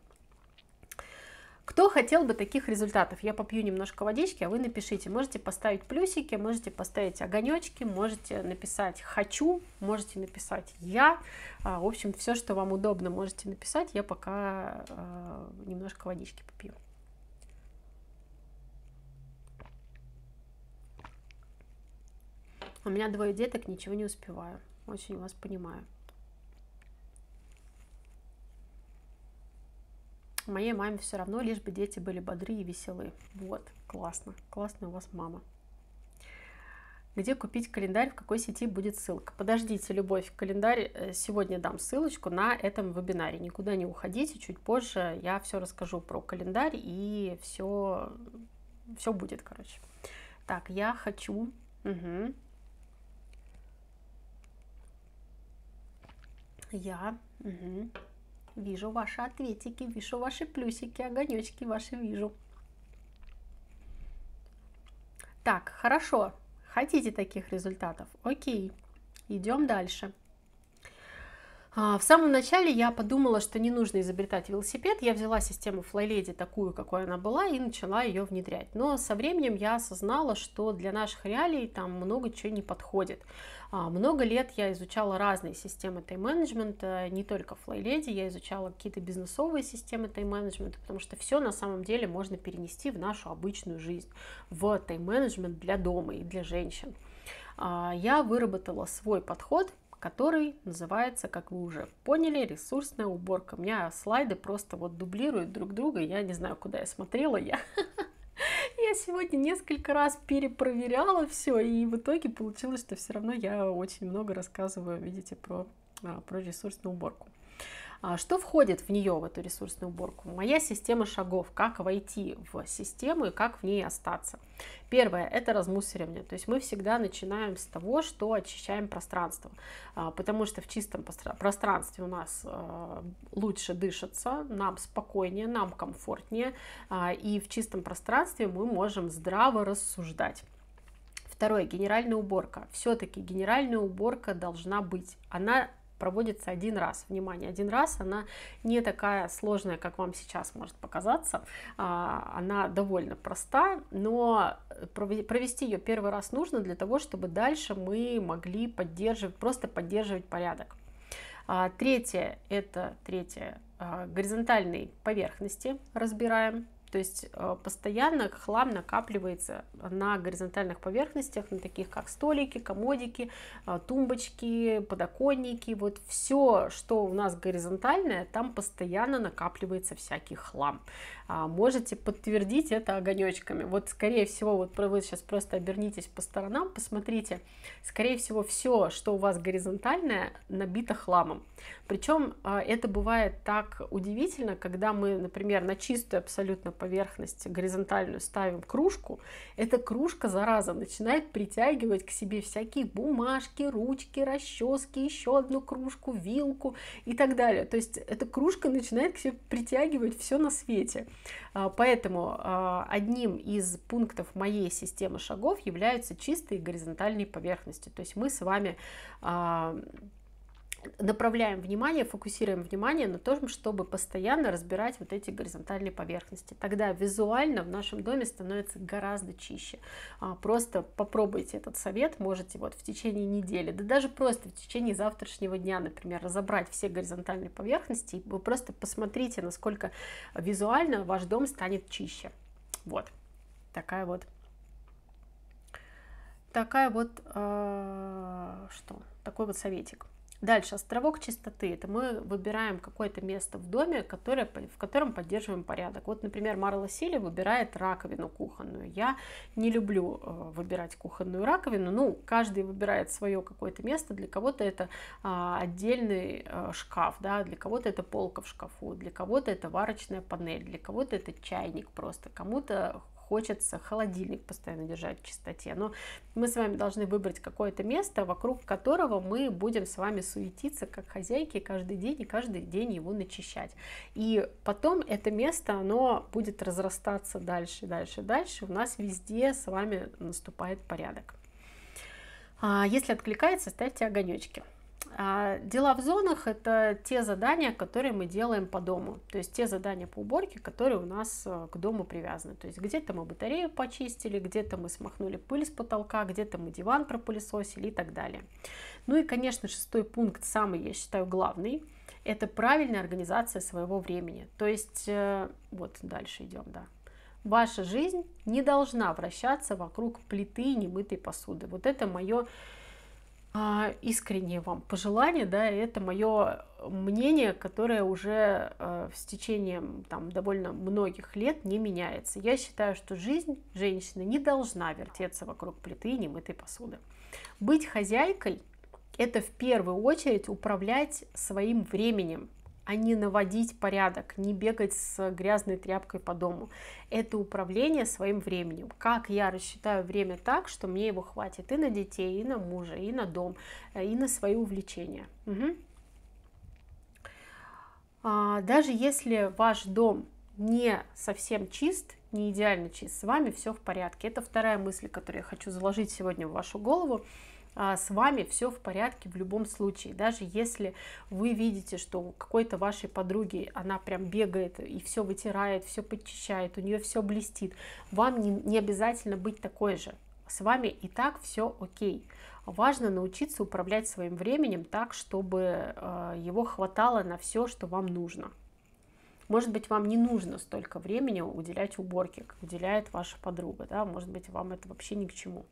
Кто хотел бы таких результатов? Я попью немножко водички, а вы напишите. Можете поставить плюсики, можете поставить огонечки, можете написать «хочу», можете написать «я». В общем, все, что вам удобно, можете написать. Я пока немножко водички попью. У меня двое деток, ничего не успеваю. Очень вас понимаю. Моей маме все равно, лишь бы дети были бодры и веселы. Вот, классно. Классная у вас мама. Где купить календарь, в какой сети будет ссылка? Подождите, Любовь, календарь сегодня дам ссылочку на этом вебинаре. Никуда не уходите, чуть позже я все расскажу про календарь и все, все будет, короче. Так, я хочу... Угу. Я... Угу. Вижу ваши ответики, вижу ваши плюсики, огонечки ваши вижу. Так, хорошо. Хотите таких результатов? Окей. Идем дальше. В самом начале я подумала, что не нужно изобретать велосипед. Я взяла систему FlyLady такую, какой она была, и начала ее внедрять. Но со временем я осознала, что для наших реалий там много чего не подходит. Много лет я изучала разные системы тайм-менеджмента, не только FlyLady, я изучала какие-то бизнесовые системы тайм-менеджмента, потому что все на самом деле можно перенести в нашу обычную жизнь, в тайм-менеджмент для дома и для женщин. Я выработала свой подход, который называется, как вы уже поняли, ресурсная уборка. У меня слайды просто вот дублируют друг друга, я не знаю, куда я смотрела, я, я сегодня несколько раз перепроверяла все, и в итоге получилось, что все равно я очень много рассказываю, видите, про, про ресурсную уборку. Что входит в нее, в эту ресурсную уборку? Моя система шагов, как войти в систему и как в ней остаться. Первое – это размусоривание. То есть мы всегда начинаем с того, что очищаем пространство, потому что в чистом пространстве у нас лучше дышится, нам спокойнее, нам комфортнее, и в чистом пространстве мы можем здраво рассуждать. Второе – генеральная уборка. Все-таки генеральная уборка должна быть. Она проводится один раз. Внимание, один раз, она не такая сложная, как вам сейчас может показаться. Она довольно проста, но провести ее первый раз нужно для того, чтобы дальше мы могли поддерживать, просто поддерживать порядок. Третье, это третье, горизонтальные поверхности разбираем. То есть э, постоянно хлам накапливается на горизонтальных поверхностях, на таких как столики, комодики, э, тумбочки, подоконники. Вот все, что у нас горизонтальное, там постоянно накапливается всякий хлам. А, можете подтвердить это огонечками. Вот, скорее всего, вот вы сейчас просто обернитесь по сторонам, посмотрите. Скорее всего, все, что у вас горизонтальное, набито хламом. Причем а, это бывает так удивительно, когда мы, например, на чистую абсолютно поверхность горизонтальную ставим кружку. Эта кружка, зараза, начинает притягивать к себе всякие бумажки, ручки, расчески, еще одну кружку, вилку и так далее. То есть эта кружка начинает к себе притягивать все на свете. Поэтому одним из пунктов моей системы шагов являются чистые горизонтальные поверхности. То есть мы с вами направляем внимание, фокусируем внимание на том, чтобы постоянно разбирать вот эти горизонтальные поверхности. Тогда визуально в нашем доме становится гораздо чище. Просто попробуйте этот совет, можете вот в течение недели, да даже просто в течение завтрашнего дня, например, разобрать все горизонтальные поверхности, и вы просто посмотрите, насколько визуально ваш дом станет чище. Вот такая вот такая вот э, что такой вот советик. Дальше, островок чистоты. Это мы выбираем какое-то место в доме, которое, в котором поддерживаем порядок. Вот, например, Марла Сили выбирает раковину кухонную. Я не люблю э, выбирать кухонную раковину. Ну, каждый выбирает свое какое-то место. Для кого-то это э, отдельный э, шкаф, да, для кого-то это полка в шкафу, для кого-то это варочная панель, для кого-то это чайник просто, кому-то хочется холодильник постоянно держать в чистоте. Но мы с вами должны выбрать какое-то место, вокруг которого мы будем с вами суетиться как хозяйки каждый день и каждый день его начищать. И потом это место, оно будет разрастаться дальше, дальше, дальше. У нас везде с вами наступает порядок. Если откликается, ставьте огонечки. Дела в зонах — это те задания, которые мы делаем по дому, то есть те задания по уборке, которые у нас к дому привязаны. То есть где-то мы батарею почистили, где-то мы смахнули пыль с потолка, где-то мы диван пропылесосили и так далее. Ну и, конечно, шестой пункт, самый, я считаю, главный, это правильная организация своего времени. То есть, вот дальше идем, да. Ваша жизнь не должна вращаться вокруг плиты немытой посуды. Вот это мое искреннее вам пожелание, да, это мое мнение, которое уже э, с течением там, довольно многих лет не меняется. Я считаю, что жизнь женщины не должна вертеться вокруг плиты и немытой посуды. Быть хозяйкой — это в первую очередь управлять своим временем, а не наводить порядок, не бегать с грязной тряпкой по дому. Это управление своим временем. Как я рассчитаю время так, что мне его хватит и на детей, и на мужа, и на дом, и на свои увлечения. Угу. А, даже если ваш дом не совсем чист, не идеально чист, с вами все в порядке. Это вторая мысль, которую я хочу заложить сегодня в вашу голову. С вами все в порядке в любом случае. Даже если вы видите, что у какой-то вашей подруги она прям бегает и все вытирает, все подчищает, у нее все блестит, вам не, не обязательно быть такой же. С вами и так все окей. Важно научиться управлять своим временем так, чтобы его хватало на все, что вам нужно. Может быть, вам не нужно столько времени уделять уборке, как уделяет ваша подруга. Да? Может быть, вам это вообще ни к чему.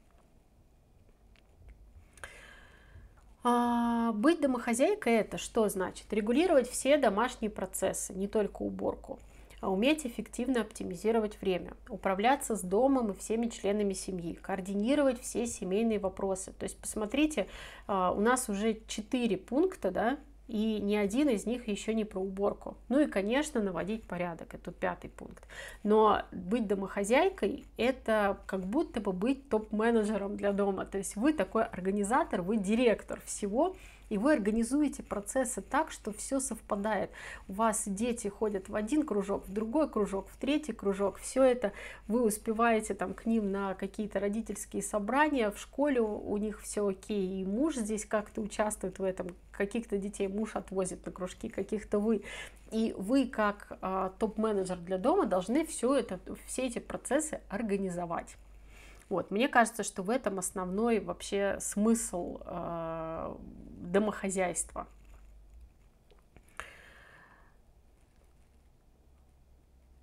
А, быть домохозяйкой — это что значит? Регулировать все домашние процессы, не только уборку. А уметь эффективно оптимизировать время, управляться с домом и всеми членами семьи, координировать все семейные вопросы. То есть, посмотрите, а, у нас уже четыре пункта, да, и ни один из них еще не про уборку. Ну и, конечно, наводить порядок, это пятый пункт. Но быть домохозяйкой — это как будто бы быть топ-менеджером для дома. То есть вы такой организатор, вы директор всего, и вы организуете процессы так, что все совпадает. У вас дети ходят в один кружок, в другой кружок, в третий кружок. Все это вы успеваете там к ним на какие-то родительские собрания, в школе у них все окей, и муж здесь как-то участвует в этом. Каких-то детей муж отвозит на кружки, каких-то вы. И вы, как э, топ-менеджер для дома, должны все, это, все эти процессы организовать. Вот. Мне кажется, что в этом основной вообще смысл э, домохозяйства.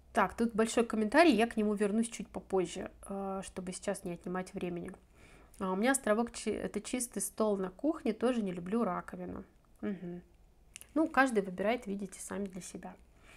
Так, тут большой комментарий, я к нему вернусь чуть попозже, э, чтобы сейчас не отнимать времени. А у меня островок чи- это чистый стол на кухне, тоже не люблю раковину. Мгм. Ну, каждый выбирает, видите, сами для себя.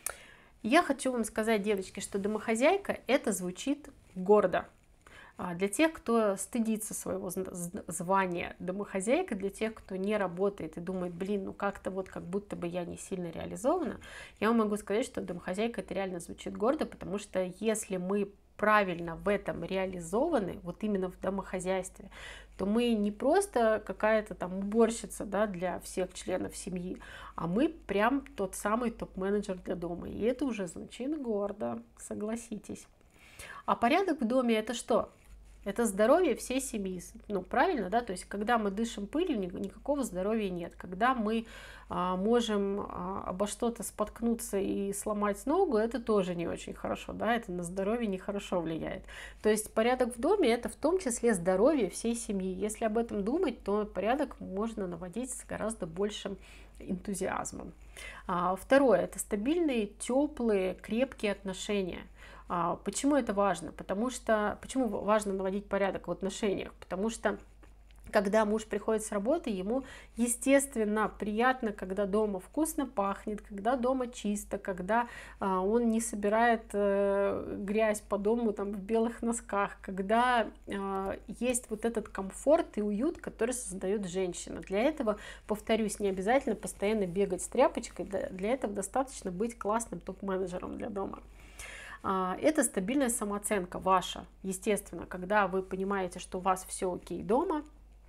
Я хочу вам сказать, девочки, что домохозяйка это звучит гордо. А для тех, кто стыдится своего зн- зн- звания домохозяйка, для тех, кто не работает и думает, блин, ну как-то вот как будто бы я не сильно реализована, я вам могу сказать, что домохозяйка это реально звучит гордо, потому что если мы правильно в этом реализованы, вот именно в домохозяйстве, то мы не просто какая-то там уборщица, да, для всех членов семьи, а мы прям тот самый топ-менеджер для дома. И это уже звучит гордо, согласитесь. А порядок в доме это что? Это здоровье всей семьи, ну правильно, да, то есть когда мы дышим пылью, ни- никакого здоровья нет. Когда мы а, можем а, обо что-то споткнуться и сломать ногу, это тоже не очень хорошо, да, это на здоровье нехорошо влияет. То есть порядок в доме это в том числе здоровье всей семьи. Если об этом думать, то порядок можно наводить с гораздо большим энтузиазмом. А, второе, это стабильные, теплые, крепкие отношения. А, Почему это важно? Потому что, почему важно наводить порядок в отношениях? Потому что когда муж приходит с работы, ему, естественно, приятно, когда дома вкусно пахнет, когда дома чисто, когда а, он не собирает э, грязь по дому там, в белых носках, когда а, есть вот этот комфорт и уют, который создает женщина. Для этого, повторюсь, не обязательно постоянно бегать с тряпочкой, для, для этого достаточно быть классным топ-менеджером для дома. А, Это стабильная самооценка ваша, естественно, когда вы понимаете, что у вас все окей дома,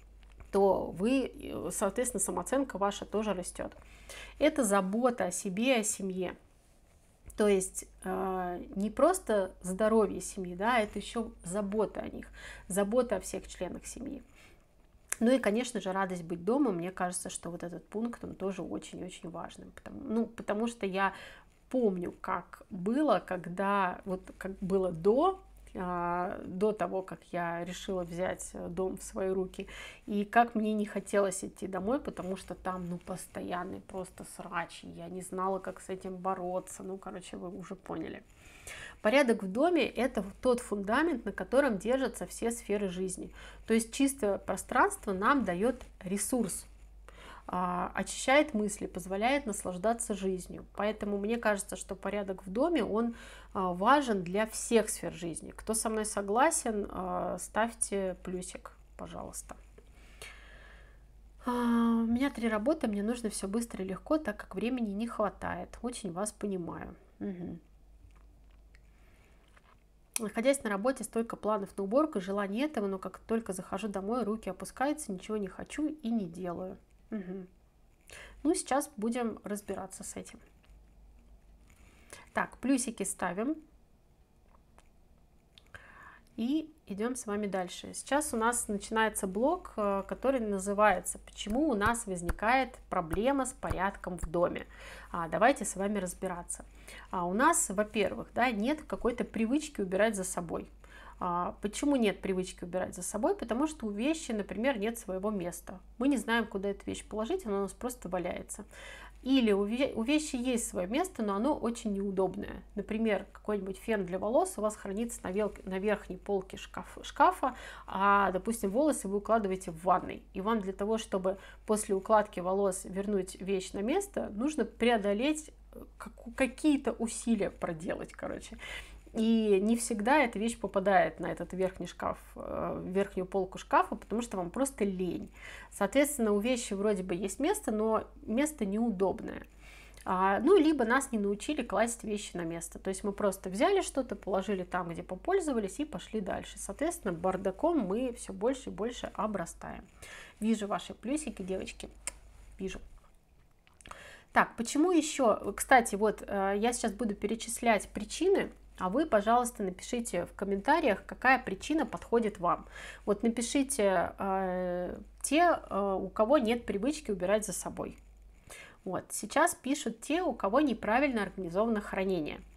то вы, соответственно, самооценка ваша тоже растет. Это забота о себе, о семье. То есть э, не просто здоровье семьи, да, это еще забота о них, забота о всех членах семьи. Ну и, конечно же, радость быть дома. Мне кажется, что вот этот пункт, он тоже очень-очень важным. Потому, ну, потому что я помню, как было, когда, вот как было до, а, до того, как я решила взять дом в свои руки, и как мне не хотелось идти домой, потому что там, ну, постоянный просто срач, и я не знала, как с этим бороться, ну, короче, вы уже поняли. Порядок в доме – это тот фундамент, на котором держатся все сферы жизни. То есть чистое пространство нам дает ресурс, очищает мысли, позволяет наслаждаться жизнью. Поэтому мне кажется, что порядок в доме, он важен для всех сфер жизни. Кто со мной согласен, ставьте плюсик, пожалуйста. У меня три работы, мне нужно все быстро и легко, так как времени не хватает. Очень вас понимаю. Угу. Находясь на работе, столько планов на уборку, желания этого, но как только захожу домой, руки опускаются, ничего не хочу и не делаю. Угу. Ну, сейчас будем разбираться с этим. Так, плюсики ставим. И идем с вами дальше. Сейчас у нас начинается блок, который называется «Почему у нас возникает проблема с порядком в доме?». А, давайте с вами разбираться. А, у нас, во-первых, да, нет какой-то привычки убирать за собой. А, почему нет привычки убирать за собой? Потому что у вещи, например, нет своего места. Мы не знаем, куда эту вещь положить, она у нас просто валяется. Или у вещи есть свое место, но оно очень неудобное. Например, какой-нибудь фен для волос у вас хранится на, вел... на верхней полке шкаф... шкафа, а, допустим, волосы вы укладываете в ванной. И вам для того, чтобы после укладки волос вернуть вещь на место, нужно преодолеть какие-то усилия проделать, короче. И не всегда эта вещь попадает на этот верхний шкаф, верхнюю полку шкафа, потому что вам просто лень. Соответственно, у вещи вроде бы есть место, но место неудобное. А, ну, либо нас не научили класть вещи на место. То есть мы просто взяли что-то, положили там, где попользовались, и пошли дальше. Соответственно, бардаком мы все больше и больше обрастаем. Вижу ваши плюсики, девочки. Вижу. Так, почему еще? Кстати, вот я сейчас буду перечислять причины, а вы, пожалуйста, напишите в комментариях, какая причина подходит вам. Вот напишите э, те, э, у кого нет привычки убирать за собой. Вот, сейчас пишут те, у кого неправильно организовано хранение.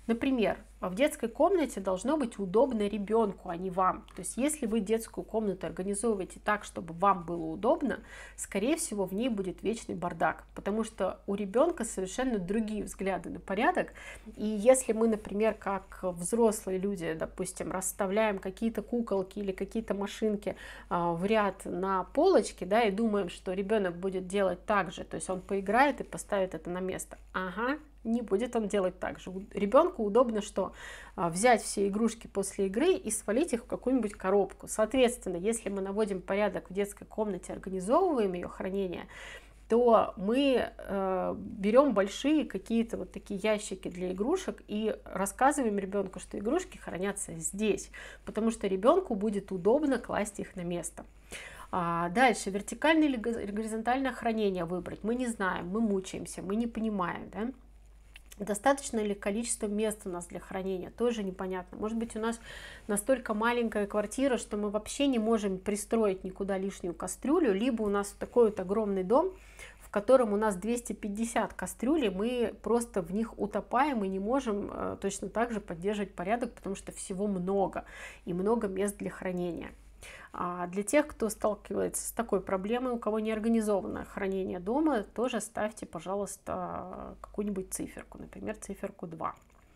Например, в детской комнате должно быть удобно ребенку, а не вам. То есть, если вы детскую комнату организовываете так, чтобы вам было удобно, скорее всего, в ней будет вечный бардак, потому что у ребенка совершенно другие взгляды на порядок. И если мы, например, как взрослые люди, допустим, расставляем какие-то куколки или какие-то машинки в ряд на полочке, да, и думаем, что ребенок будет делать так же, то есть он поиграет и поставит это на место. Ага. Не будет он делать так же. Ребенку удобно что? Взять все игрушки после игры и свалить их в какую-нибудь коробку. Соответственно, если мы наводим порядок в детской комнате, организовываем ее хранение, то мы э, берем большие какие-то вот такие ящики для игрушек и рассказываем ребенку, что игрушки хранятся здесь, потому что ребенку будет удобно класть их на место. А дальше, вертикальное или горизонтальное хранение выбрать. Мы не знаем, мы мучаемся, мы не понимаем, да? Достаточно ли количество мест у нас для хранения, тоже непонятно. Может быть, у нас настолько маленькая квартира, что мы вообще не можем пристроить никуда лишнюю кастрюлю, либо у нас такой вот огромный дом, в котором у нас двести пятьдесят кастрюлей, мы просто в них утопаем и не можем э, точно так же поддерживать порядок, потому что всего много и много мест для хранения. А для тех, кто сталкивается с такой проблемой, у кого не организовано хранение дома, тоже ставьте, пожалуйста, какую-нибудь циферку, например, циферку два.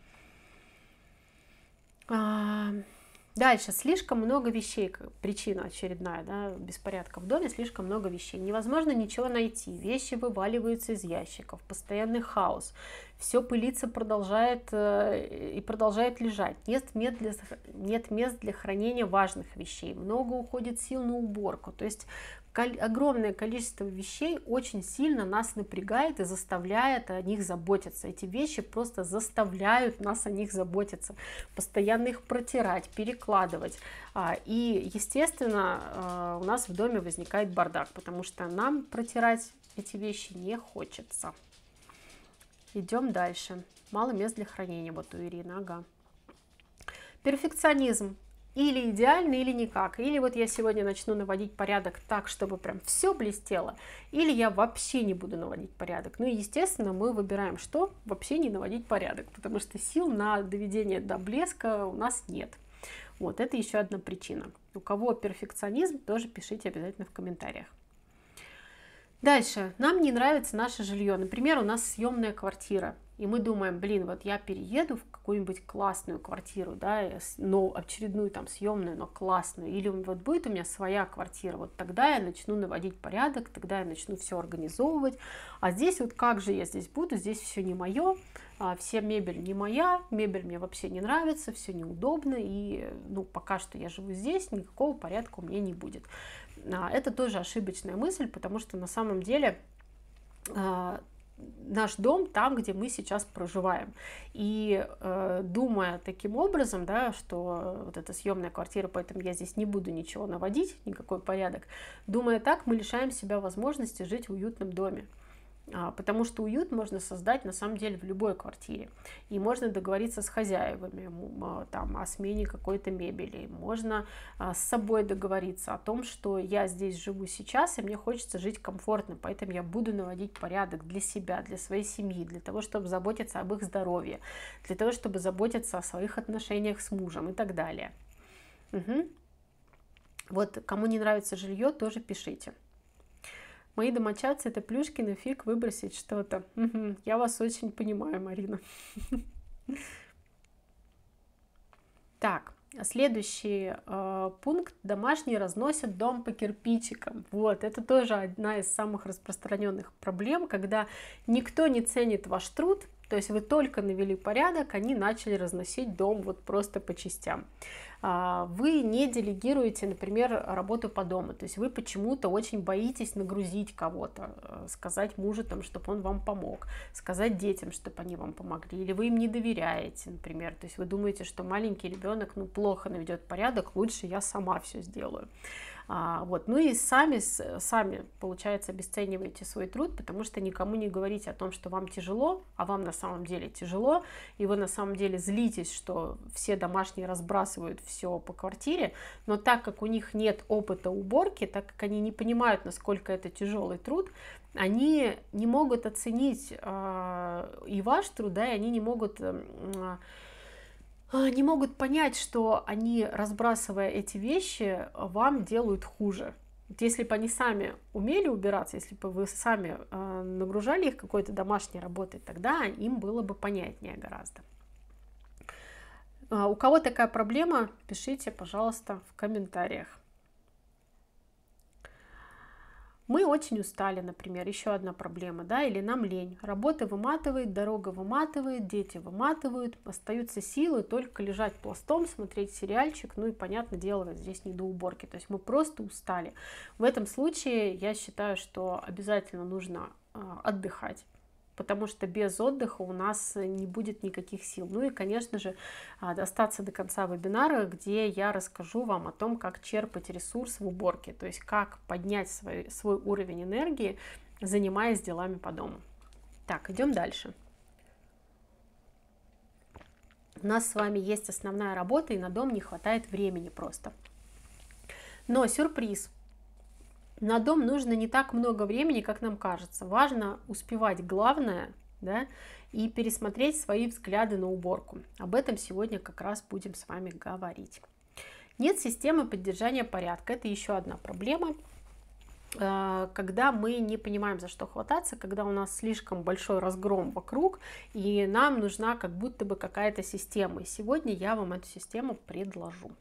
А, дальше, слишком много вещей, причина очередная, да, беспорядка в доме, слишком много вещей. Невозможно ничего найти, вещи вываливаются из ящиков, постоянный хаос. Все пылится, продолжает э, и продолжает лежать. Нет мест, для, нет мест для хранения важных вещей. Много уходит сил на уборку. То есть кол- огромное количество вещей очень сильно нас напрягает и заставляет о них заботиться. Эти вещи просто заставляют нас о них заботиться. Постоянно их протирать, перекладывать. А, и, естественно, э, у нас в доме возникает бардак, потому что нам протирать эти вещи не хочется. Идем дальше. Мало мест для хранения. Вот у Ирины. Ага. Перфекционизм. Или идеально, или никак. Или вот я сегодня начну наводить порядок так, чтобы прям все блестело. Или я вообще не буду наводить порядок. Ну и, естественно, мы выбираем, что вообще не наводить порядок. Потому что сил на доведение до блеска у нас нет. Вот это еще одна причина. У кого перфекционизм, тоже пишите обязательно в комментариях. Дальше, нам не нравится наше жилье. Например, у нас съемная квартира. И мы думаем, блин, вот я перееду в какую-нибудь классную квартиру, да, но очередную там съемную, но классную. Или вот будет у меня своя квартира, вот тогда я начну наводить порядок, тогда я начну все организовывать. А здесь вот как же я здесь буду, здесь все не мое, вся мебель не моя, мебель мне вообще не нравится, все неудобно. И ну, пока что я живу здесь, никакого порядка у меня не будет. Это тоже ошибочная мысль, потому что на самом деле э, наш дом там, где мы сейчас проживаем. И э, думая таким образом, да, что вот эта съемная квартира, поэтому я здесь не буду ничего наводить, никакой порядок, думая так, мы лишаем себя возможности жить в уютном доме. Потому что уют можно создать на самом деле в любой квартире. И можно договориться с хозяевами там, о смене какой-то мебели. Можно с собой договориться о том, что я здесь живу сейчас, и мне хочется жить комфортно. Поэтому я буду наводить порядок для себя, для своей семьи, для того, чтобы заботиться об их здоровье, для того, чтобы заботиться о своих отношениях с мужем и так далее. Угу. Вот кому не нравится жилье, тоже пишите. Мои домочадцы — это плюшки, но фиг выбросить что-то. Угу, я вас очень понимаю, Марина. Так, следующий э, пункт. Домашние разносят дом по кирпичикам. Вот, это тоже одна из самых распространенных проблем, когда никто не ценит ваш труд. То есть вы только навели порядок, они начали разносить дом вот просто по частям. Вы не делегируете, например, работу по дому. То есть вы почему-то очень боитесь нагрузить кого-то, сказать мужу, там, чтобы он вам помог, сказать детям, чтобы они вам помогли. Или вы им не доверяете, например. То есть вы думаете, что маленький ребенок ну, плохо наведет порядок, лучше я сама все сделаю. А, вот. Ну и сами, сами, получается, обесцениваете свой труд, потому что никому не говорите о том, что вам тяжело, а вам на самом деле тяжело, и вы на самом деле злитесь, что все домашние разбрасывают все по квартире, но так как у них нет опыта уборки, так как они не понимают, насколько это тяжелый труд, они не могут оценить э, и ваш труд, да, и они не могут... Э, не могут понять, что они, разбрасывая эти вещи, вам делают хуже. Вот если бы они сами умели убираться, если бы вы сами э, нагружали их какой-то домашней работой, тогда им было бы понятнее гораздо. Э, у кого такая проблема, пишите, пожалуйста, в комментариях. Мы очень устали, например, еще одна проблема, да, или нам лень. Работа выматывает, дорога выматывает, дети выматывают, остаются силы только лежать пластом, смотреть сериальчик, ну и, понятное дело, здесь не до уборки, то есть мы просто устали. В этом случае я считаю, что обязательно нужно э, отдыхать, потому что без отдыха у нас не будет никаких сил. Ну и, конечно же, остаться до конца вебинара, где я расскажу вам о том, как черпать ресурс в уборке, то есть как поднять свой, свой уровень энергии, занимаясь делами по дому. Так, идем дальше. У нас с вами есть основная работа, и на дом не хватает времени просто. Но сюрприз. На дом нужно не так много времени, как нам кажется. Важно успевать главное, да, и пересмотреть свои взгляды на уборку. Об этом сегодня как раз будем с вами говорить. Нет системы поддержания порядка. Это еще одна проблема. Когда мы не понимаем, за что хвататься, когда у нас слишком большой разгром вокруг, и нам нужна как будто бы какая-то система. И сегодня я вам эту систему предложу.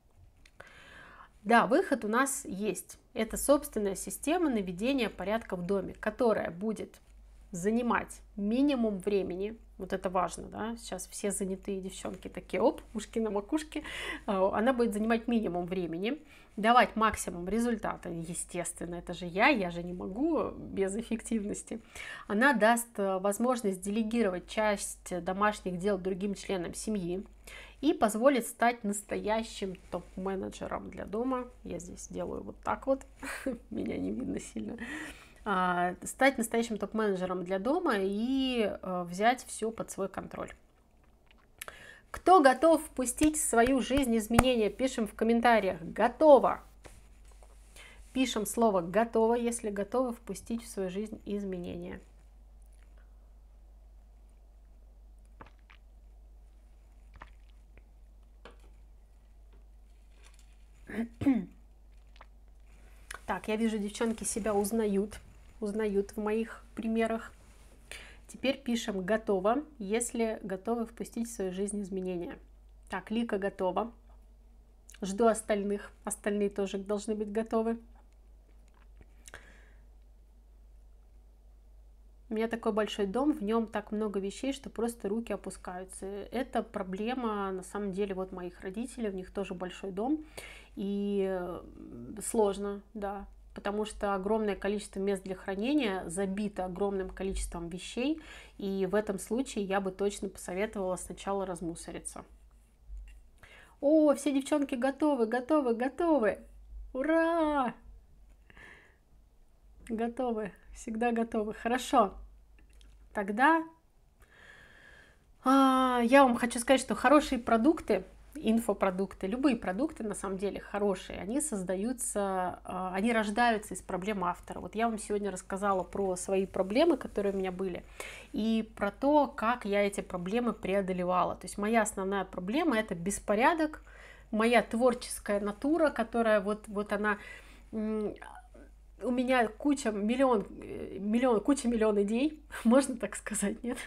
Да, выход у нас есть. Это собственная система наведения порядка в доме, которая будет занимать минимум времени. Вот это важно, да, сейчас все занятые девчонки такие, оп, ушки на макушке. Она будет занимать минимум времени, давать максимум результата, естественно, это же я, я же не могу без эффективности. Она даст возможность делегировать часть домашних дел другим членам семьи и позволит стать настоящим топ-менеджером для дома. Я здесь делаю вот так вот, меня не видно сильно. Стать настоящим топ-менеджером для дома и взять все под свой контроль. Кто готов впустить в свою жизнь изменения? Пишем в комментариях «Готово». Пишем слово «Готово», если готовы впустить в свою жизнь изменения. Так, я вижу, девчонки себя узнают. узнают в моих примерах. Теперь пишем «Готово», если готовы впустить в свою жизнь изменения. Так, Лика готова. Жду остальных. Остальные тоже должны быть готовы. У меня такой большой дом, в нем так много вещей, что просто руки опускаются. Это проблема, на самом деле, вот моих родителей, у них тоже большой дом. И сложно, да. Потому что огромное количество мест для хранения забито огромным количеством вещей, и в этом случае я бы точно посоветовала сначала размусориться. О, все девчонки готовы, готовы, готовы! Ура! Готовы, всегда готовы. Хорошо. Тогда а, я вам хочу сказать, что хорошие продукты, инфопродукты, любые продукты на самом деле хорошие, они создаются, они рождаются из проблем автора. Вот я вам сегодня рассказала про свои проблемы, которые у меня были, и про то, как я эти проблемы преодолевала. То есть моя основная проблема — это беспорядок, моя творческая натура, которая вот, вот она... У меня куча, миллион, миллион, куча миллион идей, можно так сказать, нет?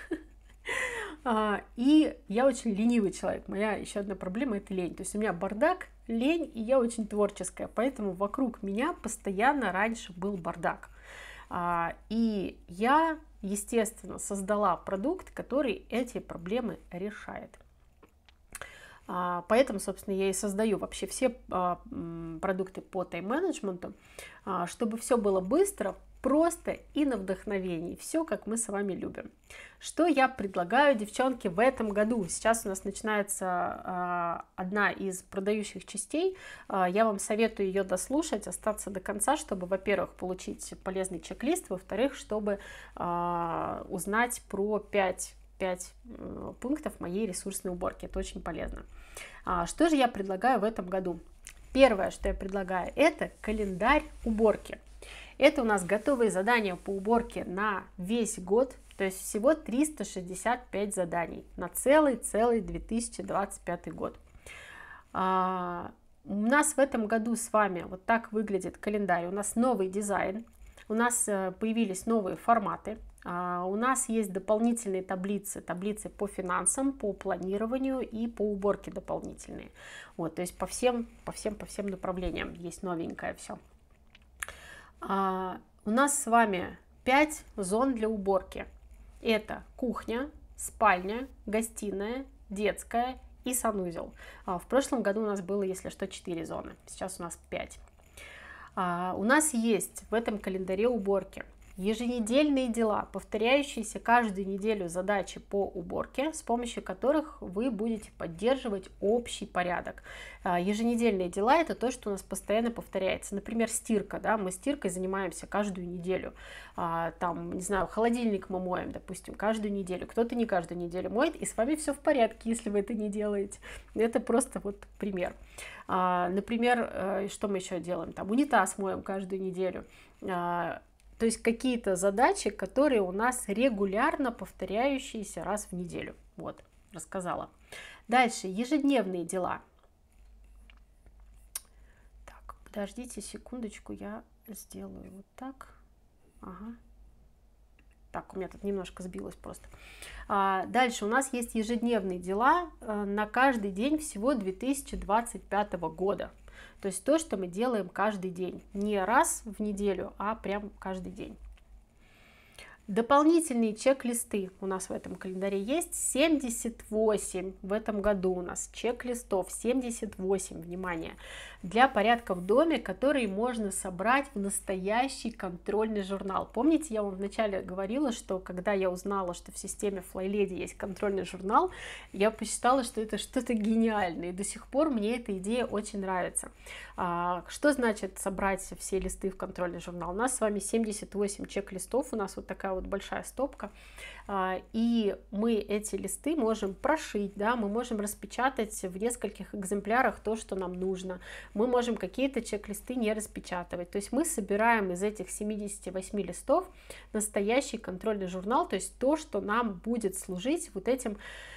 И я очень ленивый человек. Моя еще одна проблема — это лень. То есть у меня бардак, лень, и я очень творческая. Поэтому вокруг меня постоянно раньше был бардак. И я, естественно, создала продукт, который эти проблемы решает. Поэтому, собственно, я и создаю вообще все продукты по тайм-менеджменту, чтобы все было быстро, просто и на вдохновении. Все, как мы с вами любим. Что я предлагаю, девчонки, в этом году? Сейчас у нас начинается одна из продающих частей. Я вам советую ее дослушать, остаться до конца, чтобы, во-первых, получить полезный чек-лист, во-вторых, чтобы узнать про пять пять пунктов моей ресурсной уборки. Это очень полезно. А, что же я предлагаю в этом году? Первое, что я предлагаю, это календарь уборки. Это у нас готовые задания по уборке на весь год, то есть всего триста шестьдесят пять заданий на целый-целый две тысячи двадцать пятый год. А, у нас в этом году с вами вот так выглядит календарь. У нас новый дизайн, у нас появились новые форматы. Uh, у нас есть дополнительные таблицы, таблицы по финансам, по планированию и по уборке дополнительные. Вот, то есть по всем, по всем, по всем направлениям есть новенькое все. Uh, у нас с вами пять зон для уборки. Это кухня, спальня, гостиная, детская и санузел. Uh, в прошлом году у нас было, если что, четыре зоны, сейчас у нас пять. Uh, у нас есть в этом календаре уборки еженедельные дела, повторяющиеся каждую неделю задачи по уборке, с помощью которых вы будете поддерживать общий порядок. Еженедельные дела — это то, что у нас постоянно повторяется. Например, стирка, да, мы стиркой занимаемся каждую неделю. Там, не знаю, холодильник мы моем, допустим, каждую неделю. Кто-то не каждую неделю моет, и с вами все в порядке, если вы это не делаете. Это просто вот пример. Например, что мы еще делаем? Там унитаз моем каждую неделю. То есть какие-то задачи, которые у нас регулярно повторяющиеся раз в неделю. Вот, рассказала. Дальше, ежедневные дела. Так, подождите секундочку, я сделаю вот так. Ага. Так, у меня тут немножко сбилось просто. А, дальше у нас есть ежедневные дела а, на каждый день всего две тысячи двадцать пятого года. То есть то, что мы делаем каждый день. Не раз в неделю, а прям каждый день. Дополнительные чек-листы у нас в этом календаре есть. семьдесят восемь в этом году у нас чек-листов. семьдесят восемь, внимание. Для порядка в доме, которые можно собрать в настоящий контрольный журнал. Помните, я вам вначале говорила, что когда я узнала, что в системе FlyLady есть контрольный журнал, я посчитала, что это что-то гениальное. И до сих пор мне эта идея очень нравится. А, что значит собрать все листы в контрольный журнал? У нас с вами семьдесят восемь чек-листов. У нас вот такая вот большая стопка, и мы эти листы можем прошить, да, мы можем распечатать в нескольких экземплярах то, что нам нужно, мы можем какие-то чек-листы не распечатывать, то есть мы собираем из этих семидесяти восьми листов настоящий контрольный журнал, то есть то, что нам будет служить вот этим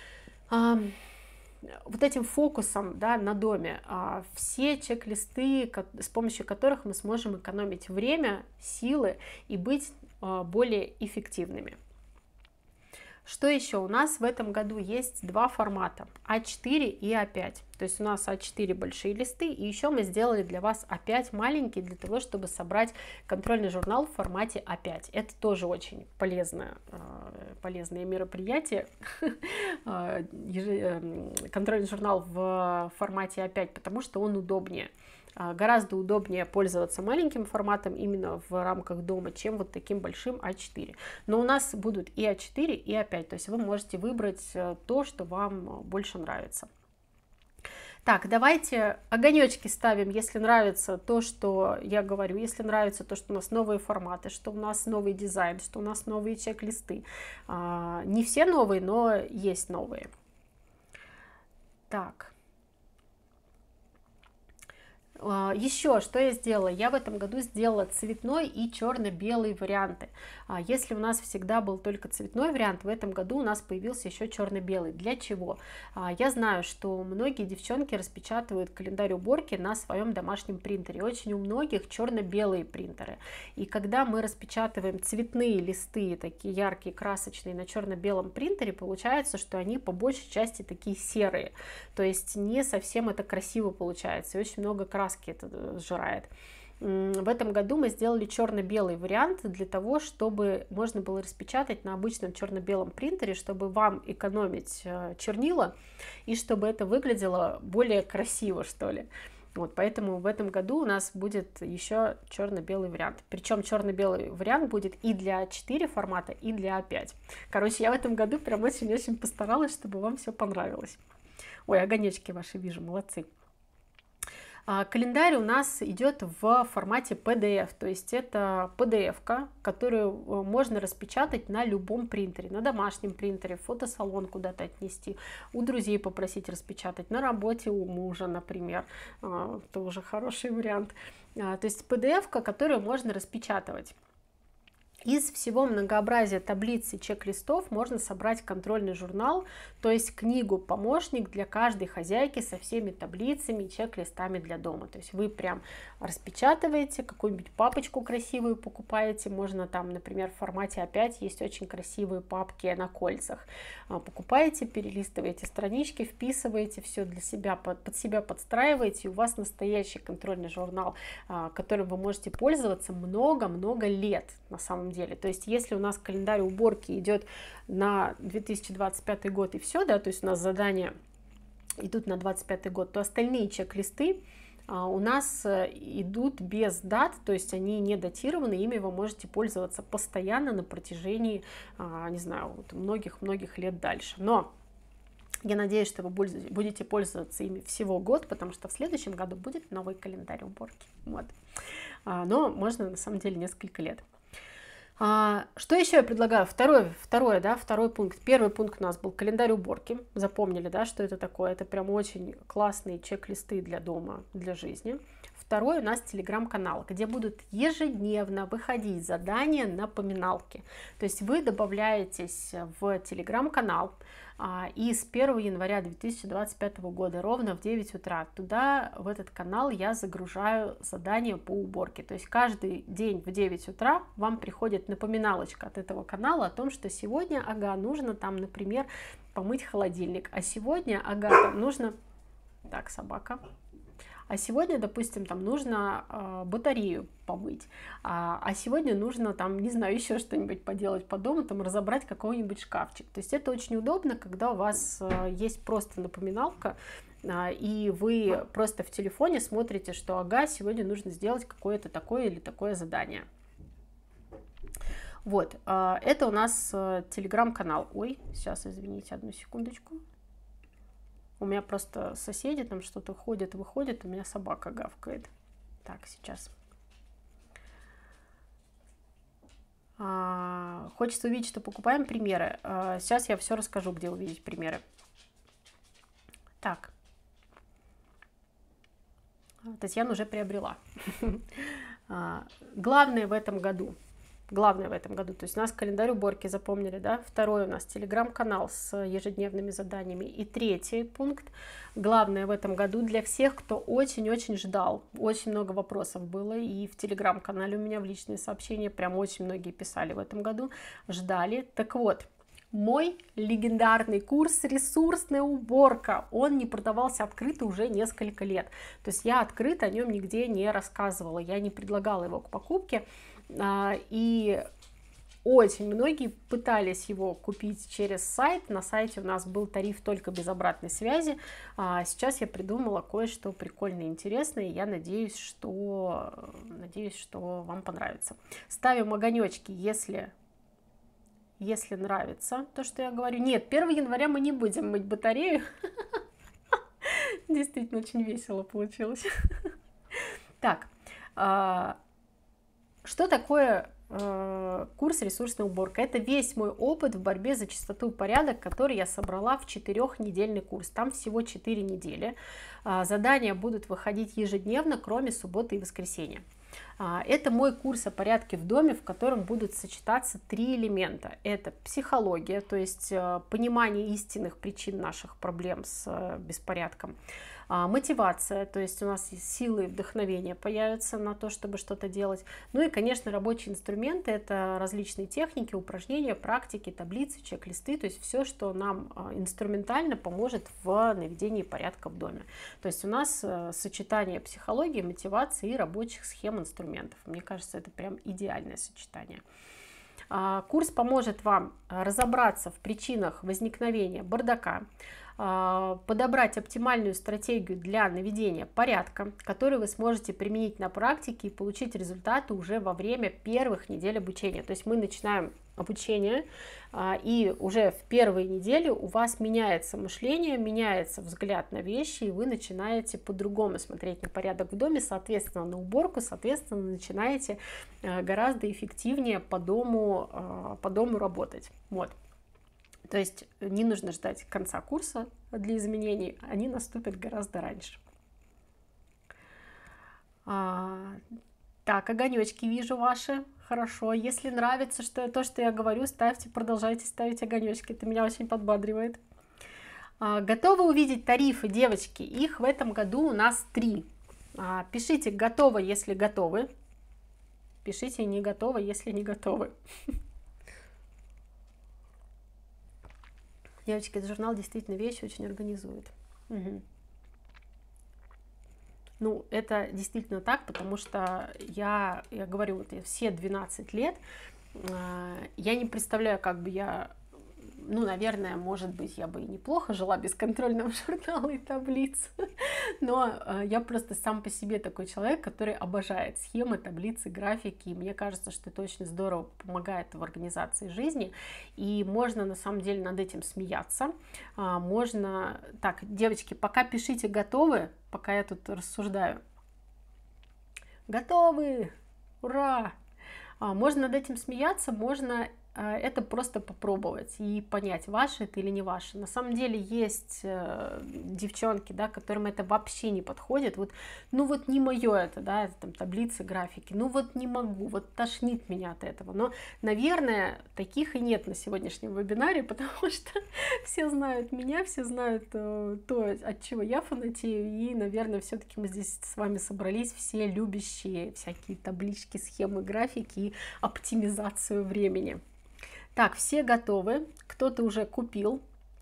вот этим фокусом, да, на доме. Все чек-листы, с помощью которых мы сможем экономить время, силы и быть более эффективными. Что еще? У нас в этом году есть два формата, а четыре и а пять. То есть у нас а четыре большие листы, и еще мы сделали для вас а пять маленький, для того, чтобы собрать контрольный журнал в формате а пять. Это тоже очень полезное, полезное мероприятие. Контрольный журнал в формате а пять, потому что он удобнее. Гораздо удобнее пользоваться маленьким форматом именно в рамках дома, чем вот таким большим а четыре. Но у нас будут и а четыре, и а пять, то есть вы можете выбрать то, что вам больше нравится. Так, давайте огонечки ставим, если нравится то, что я говорю, если нравится то, что у нас новые форматы, что у нас новый дизайн, что у нас новые чек-листы. Не все новые, но есть новые. Так. Еще что я сделала? Я в этом году сделала цветной и черно-белый варианты. Если у нас всегда был только цветной вариант, в этом году у нас появился еще черно-белый. Для чего? Я знаю, что многие девчонки распечатывают календарь уборки на своем домашнем принтере. Очень у многих черно-белые принтеры. И когда мы распечатываем цветные листы, такие яркие, красочные, на черно-белом принтере, получается, что они по большей части такие серые. То есть не совсем это красиво получается. И очень много красок это сжирает. В этом году мы сделали черно-белый вариант для того, чтобы можно было распечатать на обычном черно-белом принтере, чтобы вам экономить чернила и чтобы это выглядело более красиво, что ли. Вот, поэтому в этом году у нас будет еще черно-белый вариант. Причем черно-белый вариант будет и для а четыре формата, и для а пять. Короче, я в этом году прям очень-очень постаралась, чтобы вам все понравилось. Ой, огонечки ваши вижу, молодцы. Календарь у нас идет в формате пи ди эф, то есть это пи ди эф-ка, которую можно распечатать на любом принтере, на домашнем принтере, в фотосалон куда-то отнести, у друзей попросить распечатать, на работе у мужа, например, тоже хороший вариант. То есть пи ди эф-ка, которую можно распечатывать. Из всего многообразия таблиц и чек-листов можно собрать контрольный журнал, то есть книгу-помощник для каждой хозяйки со всеми таблицами и чек-листами для дома. То есть вы прям распечатываете, какую-нибудь папочку красивую покупаете, можно там, например, в формате а пять есть очень красивые папки на кольцах. Покупаете, перелистываете странички, вписываете все для себя, под себя подстраиваете, и у вас настоящий контрольный журнал, которым вы можете пользоваться много-много лет на самом деле. деле. То есть, если у нас календарь уборки идет на две тысячи двадцать пятый год и все, да, то есть у нас задания идут на двадцать пятый год, то остальные чек-листы а, у нас идут без дат, то есть они не датированы, ими вы можете пользоваться постоянно на протяжении, а, не знаю, многих-многих лет дальше. Но я надеюсь, что вы будете пользоваться ими всего год, потому что в следующем году будет новый календарь уборки. Вот. А, но можно на самом деле несколько лет. А, что еще я предлагаю? Второй, второе, да, второй пункт. Первый пункт у нас был календарь уборки. Запомнили, да, что это такое? Это прям очень классные чек-листы для дома, для жизни. Второй у нас телеграм-канал, где будут ежедневно выходить задания, напоминалки. То есть вы добавляетесь в телеграм-канал, и с первого января две тысячи двадцать пятого года ровно в девять утра туда, в этот канал, я загружаю задания по уборке. То есть каждый день в девять утра вам приходит напоминалочка от этого канала о том, что сегодня, ага, нужно там, например, помыть холодильник, а сегодня, ага, там нужно... Так, собака... А сегодня, допустим, там нужно э, батарею помыть, а, а сегодня нужно там, не знаю, еще что-нибудь поделать по дому, там разобрать какой-нибудь шкафчик. То есть это очень удобно, когда у вас э, есть просто напоминалка, э, и вы просто в телефоне смотрите, что ага, сегодня нужно сделать какое-то такое или такое задание. Вот, э, это у нас э, телеграм-канал. Ой, сейчас, извините, одну секундочку. У меня просто соседи там что-то ходят, выходят, у меня собака гавкает. Так, сейчас. А, хочется увидеть, что покупаем примеры. А, сейчас я все расскажу, где увидеть примеры. Так. Татьяна уже приобрела. А, главное в этом году. Главное в этом году, то есть у нас календарь уборки, запомнили, да? Второй у нас телеграм-канал с ежедневными заданиями. И третий пункт, главное в этом году для всех, кто очень-очень ждал, очень много вопросов было, и в телеграм-канале у меня в личные сообщения прям очень многие писали в этом году, ждали. Так вот, мой легендарный курс «Ресурсная уборка», он не продавался открыто уже несколько лет. То есть я открыто о нем нигде не рассказывала, я не предлагала его к покупке. И очень многие пытались его купить через сайт. На сайте у нас был тариф только без обратной связи. Сейчас я придумала кое-что прикольное и интересное. Я надеюсь, что, надеюсь, что вам понравится. Ставим огонечки, если, если нравится то, что я говорю. Нет, первого января мы не будем мыть батарею. Действительно, очень весело получилось. Так. Что такое э, курс «Ресурсная уборка»? Это весь мой опыт в борьбе за чистоту и порядок, который я собрала в четырехнедельный курс. Там всего четыре недели. Э, задания будут выходить ежедневно, кроме субботы и воскресенья. Э, это мой курс о порядке в доме, в котором будут сочетаться три элемента. Это психология, то есть э, понимание истинных причин наших проблем с э, беспорядком. А, мотивация, то есть у нас силы и вдохновение появятся на то, чтобы что-то делать. Ну и, конечно, рабочие инструменты, это различные техники, упражнения, практики, таблицы, чек-листы, то есть все, что нам инструментально поможет в наведении порядка в доме. То есть у нас сочетание психологии, мотивации и рабочих схем, инструментов. Мне кажется, это прям идеальное сочетание. Курс поможет вам разобраться в причинах возникновения бардака, подобрать оптимальную стратегию для наведения порядка, которую вы сможете применить на практике и получить результаты уже во время первых недель обучения. То есть мы начинаем обучение, и уже в первые недели у вас меняется мышление, меняется взгляд на вещи, и вы начинаете по-другому смотреть на порядок в доме, соответственно, на уборку, соответственно, начинаете гораздо эффективнее по дому, по дому работать. Вот. То есть не нужно ждать конца курса для изменений, они наступят гораздо раньше. А, так, огонечки вижу ваши. Хорошо. Если нравится что, то, что я говорю, ставьте, продолжайте ставить огонечки. Это меня очень подбадривает. А, готовы увидеть тарифы, девочки? Их в этом году у нас три. А, пишите «готово», если готовы. Пишите «не готово», если не готовы. Девочки, этот журнал действительно вещи очень организует. Угу. Ну, это действительно так, потому что я, я говорю, вот я все двенадцать лет, э, я не представляю, как бы я, ну, наверное, может быть, я бы и неплохо жила без контрольного журнала и таблиц, но э, я просто сам по себе такой человек, который обожает схемы, таблицы, графики, и мне кажется, что это очень здорово помогает в организации жизни, и можно на самом деле над этим смеяться, а, можно, так, девочки, пока пишите «готовы», пока я тут рассуждаю, готовы, ура, а, можно над этим смеяться, можно это просто попробовать и понять, ваше это или не ваше. На самом деле есть э, девчонки, да, которым это вообще не подходит. Вот, ну вот не мое это, да, это там таблицы, графики. Ну вот не могу, вот тошнит меня от этого. Но, наверное, таких и нет на сегодняшнем вебинаре, потому что все знают меня, все знают э, то, от чего я фанатею. И, наверное, все-таки мы здесь с вами собрались все любящие всякие таблички, схемы, графики и оптимизацию времени. Так, все готовы, кто-то уже купил,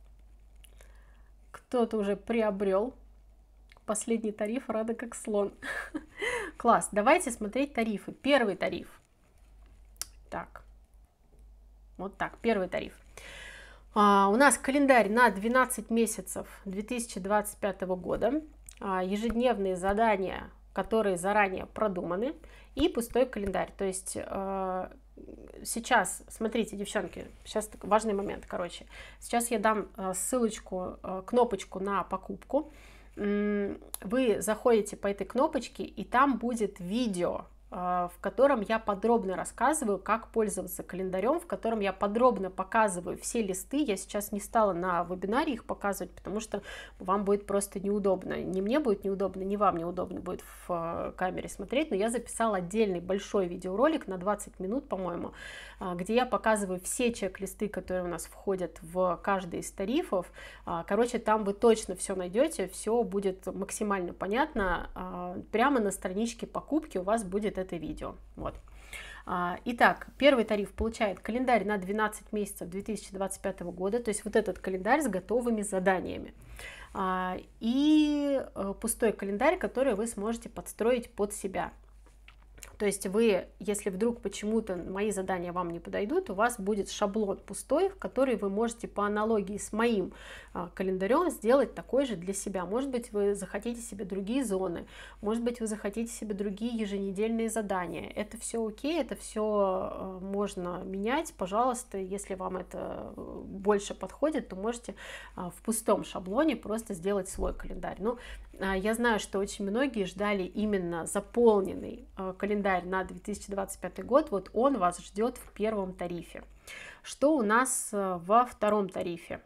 кто-то уже приобрел. Последний тариф, рада как слон. Класс, давайте смотреть тарифы. Первый тариф. Так, вот так, первый тариф. А, у нас календарь на двенадцать месяцев две тысячи двадцать пятого года, а, ежедневные задания, которые заранее продуманы, и пустой календарь. То есть а, сейчас, смотрите, девчонки, сейчас важный момент, короче. Сейчас я дам ссылочку, кнопочку на покупку. Вы заходите по этой кнопочке, и там будет видео, в котором я подробно рассказываю, как пользоваться календарем, в котором я подробно показываю все листы. Я сейчас не стала на вебинаре их показывать, потому что вам будет просто неудобно. Не мне будет неудобно, не вам неудобно будет в камере смотреть, но я записала отдельный большой видеоролик на двадцать минут, по-моему, где я показываю все чек-листы, которые у нас входят в каждый из тарифов. Короче, там вы точно все найдете, все будет максимально понятно. Прямо на страничке покупки у вас будет это видео. Вот. Итак, первый тариф получает календарь на двенадцать месяцев две тысячи двадцать пятого года, то есть вот этот календарь с готовыми заданиями. И пустой календарь, который вы сможете подстроить под себя. То есть вы, если вдруг почему-то мои задания вам не подойдут, у вас будет шаблон пустой, в который вы можете по аналогии с моим а, календарем сделать такой же для себя. Может быть, вы захотите себе другие зоны, может быть, вы захотите себе другие еженедельные задания. Это все окей, это все а, можно менять. Пожалуйста, если вам это больше подходит, то можете а, в пустом шаблоне просто сделать свой календарь. Ну, а, я знаю, что очень многие ждали именно заполненный а, календарь на две тысячи двадцать пятый год, вот он вас ждет в первом тарифе. Что у нас во втором тарифе?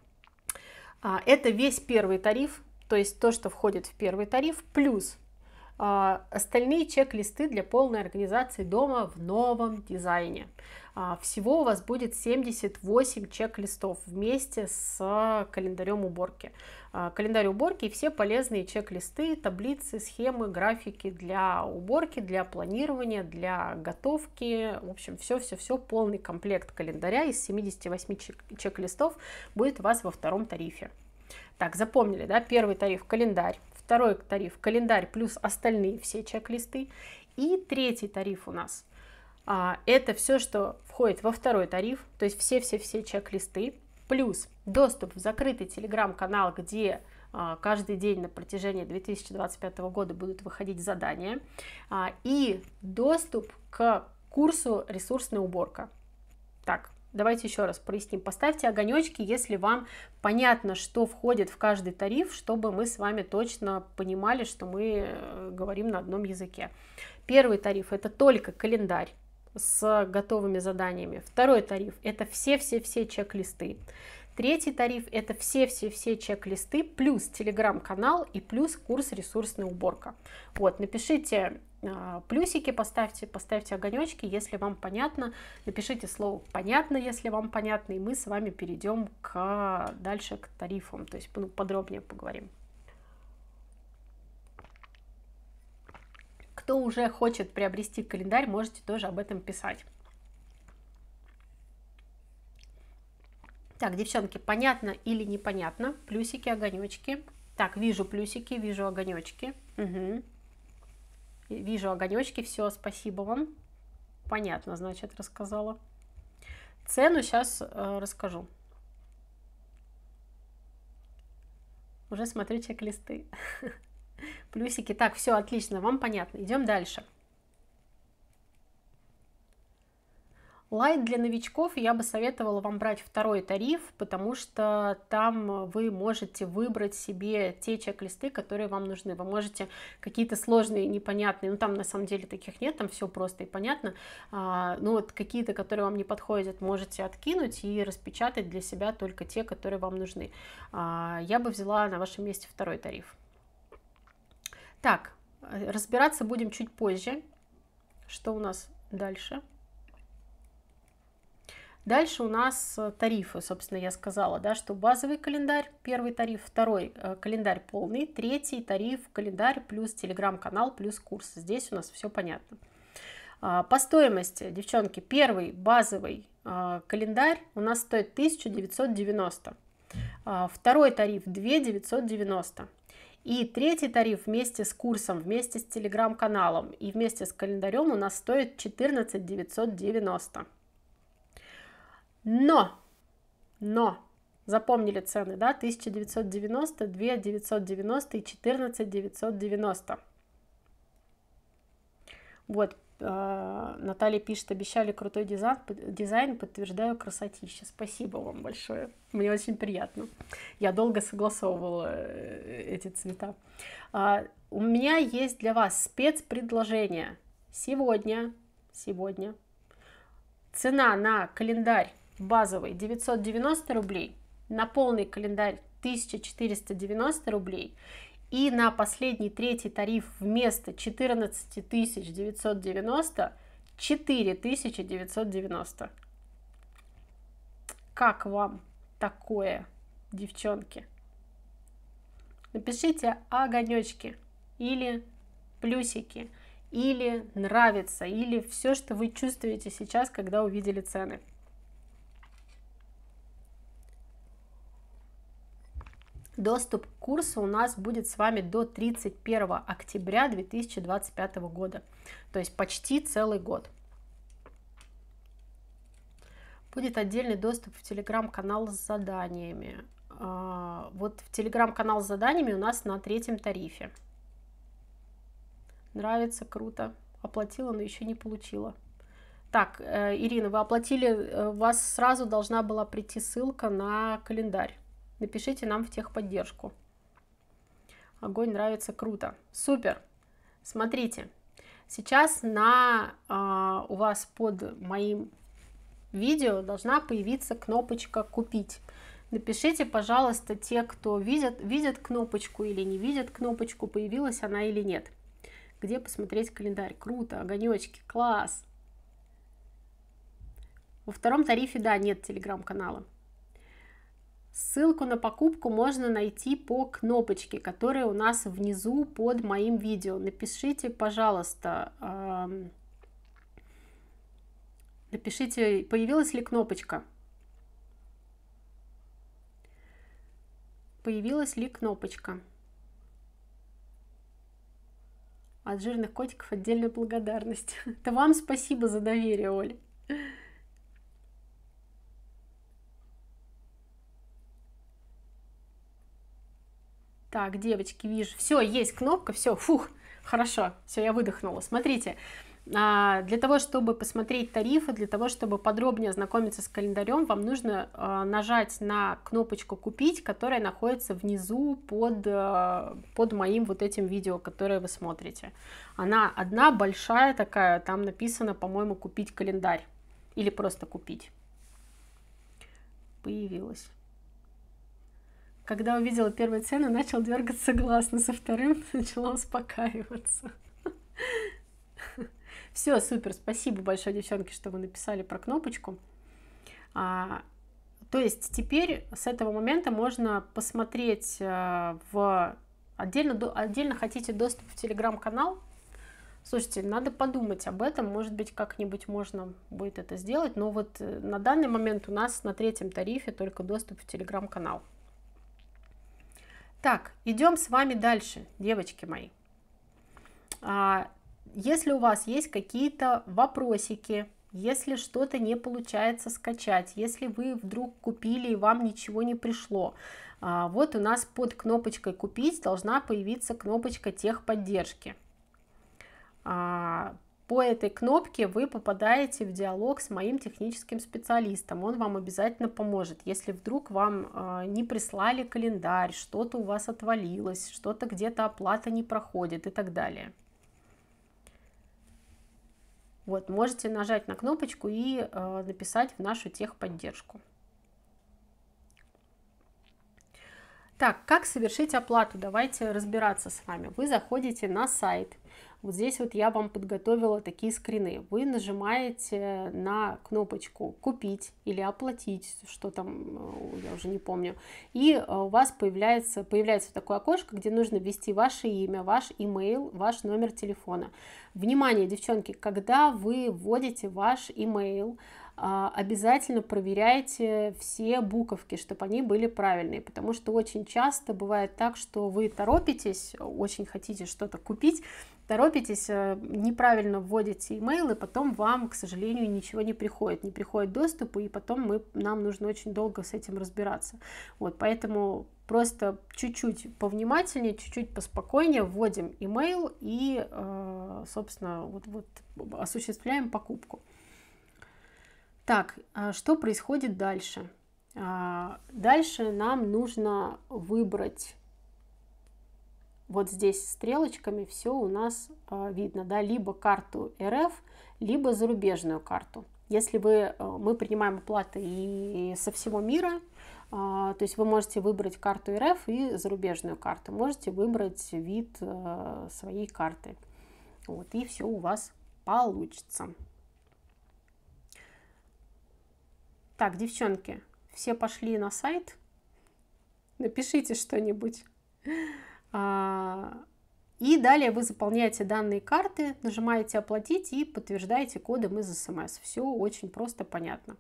Это весь первый тариф, то есть то, что входит в первый тариф, плюс А, остальные чек-листы для полной организации дома в новом дизайне. А, всего у вас будет семьдесят восемь чек-листов вместе с календарем уборки. А, календарь уборки и все полезные чек-листы, таблицы, схемы, графики для уборки, для планирования, для готовки. В общем, все-все-все, полный комплект календаря из семидесяти восьми чек-листов будет у вас во втором тарифе. Так, запомнили, да? Первый тариф календарь. Второй тариф календарь плюс остальные все чек-листы. И третий тариф у нас а, это все, что входит во второй тариф, то есть все-все-все чек-листы, плюс доступ в закрытый телеграм-канал, где а, каждый день на протяжении две тысячи двадцать пятого года будут выходить задания, а, и доступ к курсу «Ресурсная уборка». Так, давайте еще раз проясним. Поставьте огонечки, если вам понятно, что входит в каждый тариф, чтобы мы с вами точно понимали, что мы говорим на одном языке. Первый тариф – это только календарь с готовыми заданиями. Второй тариф – это все-все-все чек-листы. Третий тариф – это все-все-все чек-листы плюс телеграм-канал и плюс курс «Ресурсная уборка». Вот, напишите плюсики, поставьте, поставьте огонечки, если вам понятно. Напишите слово «понятно», если вам понятно, и мы с вами перейдем к, дальше к тарифам, то есть ну, подробнее поговорим. Кто уже хочет приобрести календарь, можете тоже об этом писать. Так, девчонки, понятно или непонятно? Плюсики, огонечки. Так, вижу плюсики, вижу огонечки. Угу. Вижу огонечки, все, спасибо вам. Понятно, значит, рассказала. Цену сейчас э, расскажу. Уже смотрю чек-листы. Плюсики. Так, все, отлично, вам понятно. Идем дальше. Лайт для новичков я бы советовала вам брать второй тариф, потому что там вы можете выбрать себе те чек-листы, которые вам нужны. Вы можете какие-то сложные, непонятные, ну там на самом деле таких нет, там все просто и понятно, а, ну вот какие-то, которые вам не подходят, можете откинуть и распечатать для себя только те, которые вам нужны. А, я бы взяла на вашем месте второй тариф. Так, разбираться будем чуть позже. Что у нас дальше? Дальше у нас тарифы, собственно, я сказала, да, что базовый календарь, первый тариф, второй календарь полный, третий тариф календарь плюс телеграм-канал плюс курс. Здесь у нас все понятно. По стоимости, девчонки, первый базовый календарь у нас стоит тысяча девятьсот девяносто, второй тариф две тысячи девятьсот девяносто. И третий тариф вместе с курсом, вместе с телеграм-каналом и вместе с календарем у нас стоит четырнадцать тысяч девятьсот девяносто. Но, но, запомнили цены, да, тысяча девятьсот девяносто, две тысячи девятьсот девяносто и четырнадцать тысяч девятьсот девяносто. Вот, э, Наталья пишет, обещали крутой дизайн, дизайн, подтверждаю, красотища. Спасибо вам большое, мне очень приятно. Я долго согласовывала эти цвета. А, у меня есть для вас спецпредложение. Сегодня, сегодня цена на календарь базовый девятьсот девяносто рублей, на полный календарь тысяча четыреста девяносто рублей и на последний третий тариф вместо четырнадцать тысяч девятьсот девяносто четыре тысячи девятьсот девяносто. Как вам такое, девчонки? Напишите огонечки или плюсики, или нравится, или все, что вы чувствуете сейчас, когда увидели цены. Доступ к курсу у нас будет с вами до тридцать первого октября две тысячи двадцать пятого года, то есть почти целый год. Будет отдельный доступ в телеграм-канал с заданиями. Вот в телеграм-канал с заданиями у нас на третьем тарифе. Нравится, круто. Оплатила, но еще не получила. Так, Ирина, вы оплатили, у вас сразу должна была прийти ссылка на календарь. Напишите нам в техподдержку. Огонь, нравится, круто. Супер. Смотрите, сейчас на, э, у вас под моим видео должна появиться кнопочка «Купить». Напишите, пожалуйста, те, кто видят, видят кнопочку или не видят кнопочку, появилась она или нет. где посмотреть календарь. Круто, огонечки, класс. Во втором тарифе, да, нет телеграм-канала. Ссылку на покупку можно найти по кнопочке, которая у нас внизу под моим видео. Напишите, пожалуйста, э, напишите, появилась ли кнопочка. Появилась ли кнопочка. От жирных котиков отдельная благодарность. Это вам спасибо за доверие, Оля. Так, девочки, вижу. Все, есть кнопка, все, фух, хорошо, все, я выдохнула. Смотрите, для того, чтобы посмотреть тарифы, для того, чтобы подробнее ознакомиться с календарем, вам нужно нажать на кнопочку «Купить», которая находится внизу под, под моим вот этим видео, которое вы смотрите. Она одна, большая такая, там написано, по-моему, «Купить календарь» или просто «Купить». Появилась. Когда увидела первые цены, начал дергаться глаз, но со вторым начала успокаиваться. Все, супер, спасибо большое, девчонки, что вы написали про кнопочку. А, то есть теперь с этого момента можно посмотреть а, в... Отдельно, отдельно хотите доступ в телеграм-канал? Слушайте, надо подумать об этом, может быть, как-нибудь можно будет это сделать, но вот на данный момент у нас на третьем тарифе только доступ в телеграм-канал. Так, идем с вами дальше, девочки мои. А, если у вас есть какие-то вопросики, если что-то не получается скачать, если вы вдруг купили и вам ничего не пришло, а, вот у нас под кнопочкой «Купить» должна появиться кнопочка техподдержки. А, по этой кнопке вы попадаете в диалог с моим техническим специалистом. Он вам обязательно поможет. Если вдруг вам э, не прислали календарь, что-то у вас отвалилось, что-то где-то оплата не проходит и так далее. Вот, можете нажать на кнопочку и э, написать в нашу техподдержку. Так, как совершить оплату? Давайте разбираться с вами. Вы заходите на сайт. Вот здесь вот я вам подготовила такие скрины. Вы нажимаете на кнопочку «Купить» или «Оплатить», что там, я уже не помню. И у вас появляется, появляется такое окошко, где нужно ввести ваше имя, ваш имейл, ваш номер телефона. Внимание, девчонки, когда вы вводите ваш имейл, обязательно проверяйте все буковки, чтобы они были правильные, потому что очень часто бывает так, что вы торопитесь, очень хотите что-то купить, торопитесь, неправильно вводите имейл, и потом вам, к сожалению, ничего не приходит, не приходит доступ, и потом мы, нам нужно очень долго с этим разбираться. Вот, поэтому просто чуть-чуть повнимательнее, чуть-чуть поспокойнее вводим имейл и, собственно, вот, вот, осуществляем покупку. Так, что происходит дальше? Дальше нам нужно выбрать, вот здесь стрелочками все у нас видно, да, либо карту эр эф, либо зарубежную карту. Если вы, мы принимаем оплаты и со всего мира, то есть вы можете выбрать карту эр эф и зарубежную карту, можете выбрать вид своей карты, вот, и все у вас получится. Так, девчонки, все пошли на сайт, напишите что-нибудь. И далее вы заполняете данные карты, нажимаете «Оплатить» и подтверждаете кодом из эс эм эс. Все очень просто, понятно.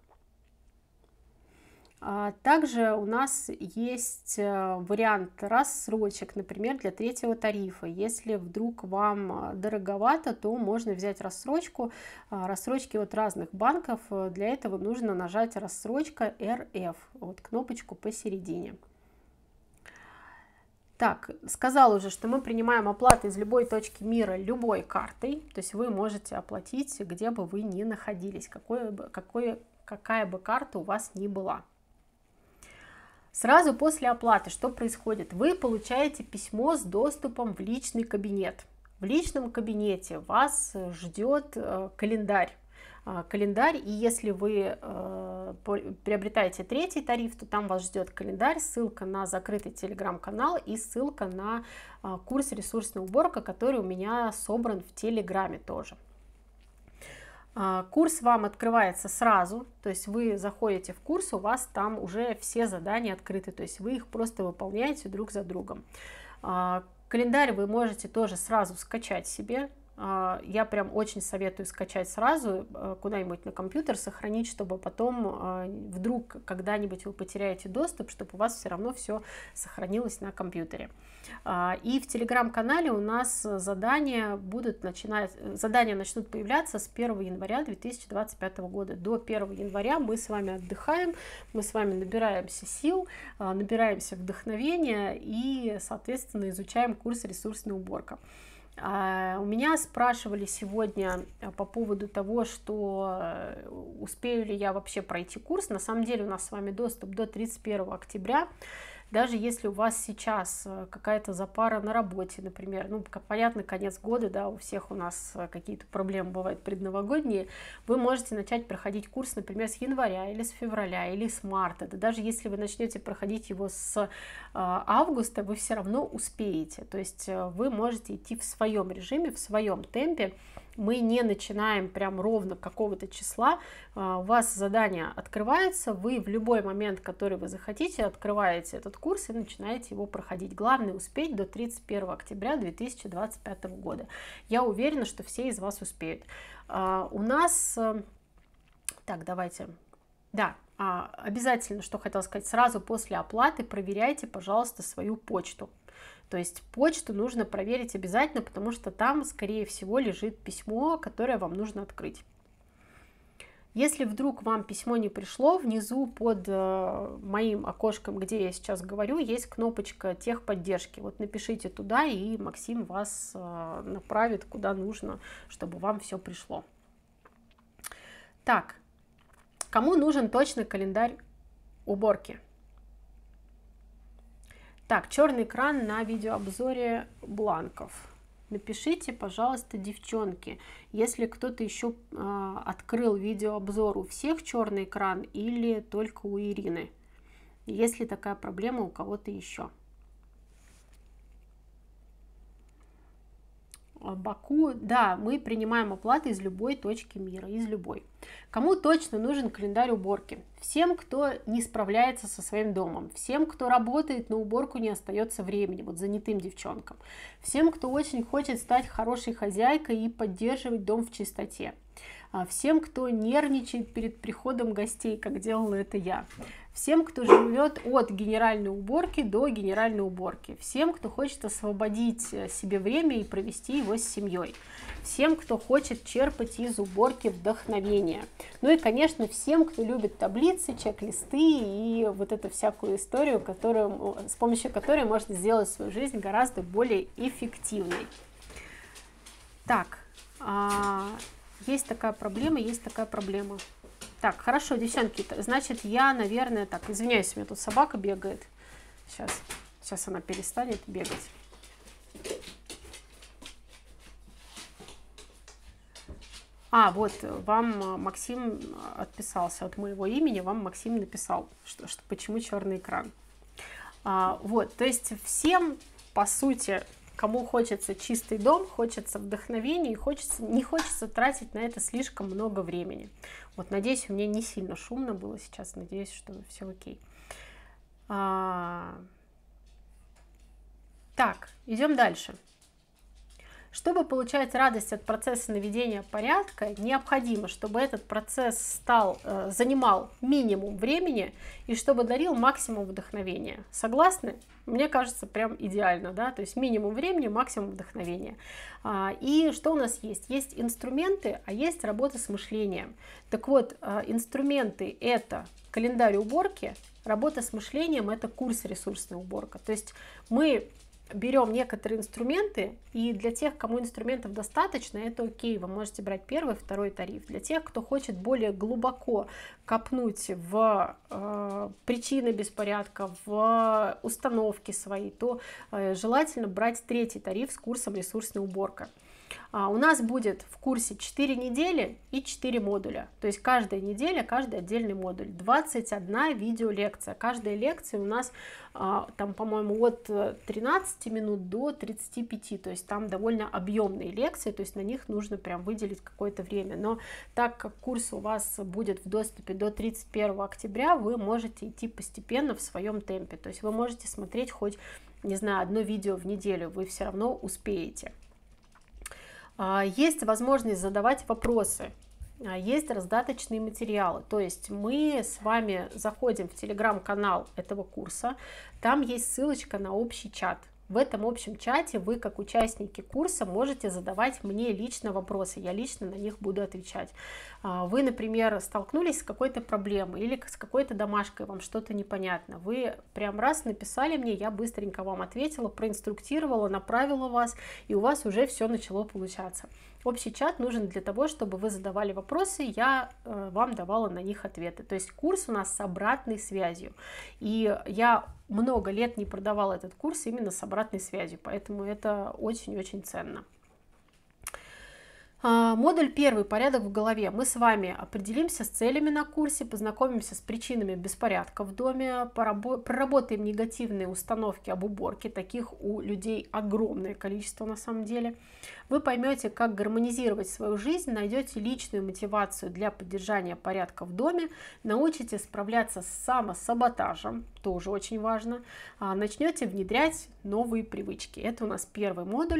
Также у нас есть вариант рассрочек, например, для третьего тарифа. Если вдруг вам дороговато, то можно взять рассрочку. Рассрочки от разных банков. Для этого нужно нажать «Рассрочка эр эф», вот кнопочку посередине. Так, сказала уже, что мы принимаем оплату из любой точки мира любой картой. То есть вы можете оплатить, где бы вы ни находились, какой бы, какой, какая бы карта у вас ни была. Сразу после оплаты что происходит? Вы получаете письмо с доступом в личный кабинет. В личном кабинете вас ждет календарь. Календарь, и если вы приобретаете третий тариф, то там вас ждет календарь, ссылка на закрытый телеграм-канал и ссылка на курс «Ресурсная уборка», который у меня собран в Телеграме тоже. Курс вам открывается сразу, то есть вы заходите в курс, у вас там уже все задания открыты, то есть вы их просто выполняете друг за другом. Календарь вы можете тоже сразу скачать себе. Я прям очень советую скачать сразу куда-нибудь на компьютер, сохранить, чтобы потом вдруг когда-нибудь вы потеряете доступ, чтобы у вас все равно все сохранилось на компьютере. И в телеграм-канале у нас задания будут начинать, задания начнут появляться с первого января две тысячи двадцать пятого года. До первого января мы с вами отдыхаем, мы с вами набираемся сил, набираемся вдохновения и, соответственно, изучаем курс «Ресурсная уборка». У меня спрашивали сегодня по поводу того, что успею ли я вообще пройти курс. На самом деле у нас с вами доступ до тридцать первого октября. Даже если у вас сейчас какая-то запара на работе, например, ну, как понятно, конец года, да, у всех у нас какие-то проблемы бывают предновогодние, вы можете начать проходить курс, например, с января или с февраля или с марта. Да даже если вы начнете проходить его с августа, вы все равно успеете. То есть вы можете идти в своем режиме, в своем темпе. Мы не начинаем прям ровно какого-то числа, у вас задание открывается, вы в любой момент, который вы захотите, открываете этот курс и начинаете его проходить. Главное успеть до тридцать первого октября две тысячи двадцать пятого года. Я уверена, что все из вас успеют. У нас, так, давайте, да, обязательно, что хотела сказать, сразу после оплаты проверяйте, пожалуйста, свою почту. То есть почту нужно проверить обязательно, потому что там, скорее всего, лежит письмо, которое вам нужно открыть. Если вдруг вам письмо не пришло, внизу под э, моим окошком, где я сейчас говорю, есть кнопочка техподдержки. Вот напишите туда, и Максим вас э, направит куда нужно, чтобы вам все пришло. Так, кому нужен точный календарь уборки? Так, черный экран на видеообзоре бланков. Напишите, пожалуйста, девчонки, если кто-то еще э, открыл видеообзор, у всех черный экран или только у Ирины? Есть ли такая проблема у кого-то еще? Баку, да, мы принимаем оплаты из любой точки мира, из любой. Кому точно нужен календарь уборки? Всем, кто не справляется со своим домом, всем, кто работает, на уборку не остается времени, вот занятым девчонкам, всем, кто очень хочет стать хорошей хозяйкой и поддерживать дом в чистоте, всем, кто нервничает перед приходом гостей, как делала это я, всем, кто живет от генеральной уборки до генеральной уборки, всем, кто хочет освободить себе время и провести его с семьей, всем, кто хочет черпать из уборки вдохновение, ну и, конечно, всем, кто любит таблицы, чек-листы и вот эту всякую историю, которую, с помощью которой можно сделать свою жизнь гораздо более эффективной. Так, есть такая проблема, есть такая проблема. Так, хорошо, девчонки, значит, я, наверное, так, извиняюсь, у меня тут собака бегает. Сейчас, сейчас она перестанет бегать. А, вот, вам Максим отписался от моего имени, вам Максим написал, что, что почему черный экран. А, вот, то есть всем, по сути, кому хочется чистый дом, хочется вдохновения и хочется, не хочется тратить на это слишком много времени. Вот, надеюсь, у меня не сильно шумно было сейчас, надеюсь, что все окей. А... Так, идем дальше. Чтобы получать радость от процесса наведения порядка, необходимо, чтобы этот процесс стал, э, занимал минимум времени и чтобы дарил максимум вдохновения. Согласны? Мне кажется, прям идеально, да, то есть минимум времени, максимум вдохновения. А, и что у нас есть? Есть инструменты, а есть работа с мышлением. Так вот, а, инструменты — это календарь уборки, работа с мышлением — это курс «Ресурсная уборка». То есть мы берем некоторые инструменты, и для тех, кому инструментов достаточно, это окей, вы можете брать первый, второй тариф. Для тех, кто хочет более глубоко копнуть в э, причины беспорядка, в установки свои, то э, желательно брать третий тариф с курсом «Ресурсная уборка». А, у нас будет в курсе четыре недели и четыре модуля. То есть каждая неделя, каждый отдельный модуль. двадцать одна видеолекция. Каждая лекция у нас а, там, по-моему, от тринадцати минут до тридцати пяти. То есть там довольно объемные лекции, то есть на них нужно прям выделить какое-то время. Но так как курс у вас будет в доступе до тридцать первого октября, вы можете идти постепенно в своем темпе. То есть вы можете смотреть хоть, не знаю, одно видео в неделю, вы все равно успеете. Есть возможность задавать вопросы, есть раздаточные материалы, то есть мы с вами заходим в телеграм-канал этого курса, там есть ссылочка на общий чат. В этом общем чате вы, как участники курса, можете задавать мне лично вопросы, я лично на них буду отвечать. Вы, например, столкнулись с какой-то проблемой или с какой-то домашкой, вам что-то непонятно. Вы прям раз написали мне, я быстренько вам ответила, проинструктировала, направила вас, и у вас уже все начало получаться. Общий чат нужен для того, чтобы вы задавали вопросы, я э, вам давала на них ответы. То есть курс у нас с обратной связью. И я много лет не продавала этот курс именно с обратной связью, поэтому это очень-очень ценно. Модуль первый, порядок в голове. Мы с вами определимся с целями на курсе, познакомимся с причинами беспорядка в доме, проработаем негативные установки об уборке, таких у людей огромное количество на самом деле. Вы поймете, как гармонизировать свою жизнь, найдете личную мотивацию для поддержания порядка в доме, научитесь справляться с самосаботажем, тоже очень важно, начнете внедрять новые привычки. Это у нас первый модуль.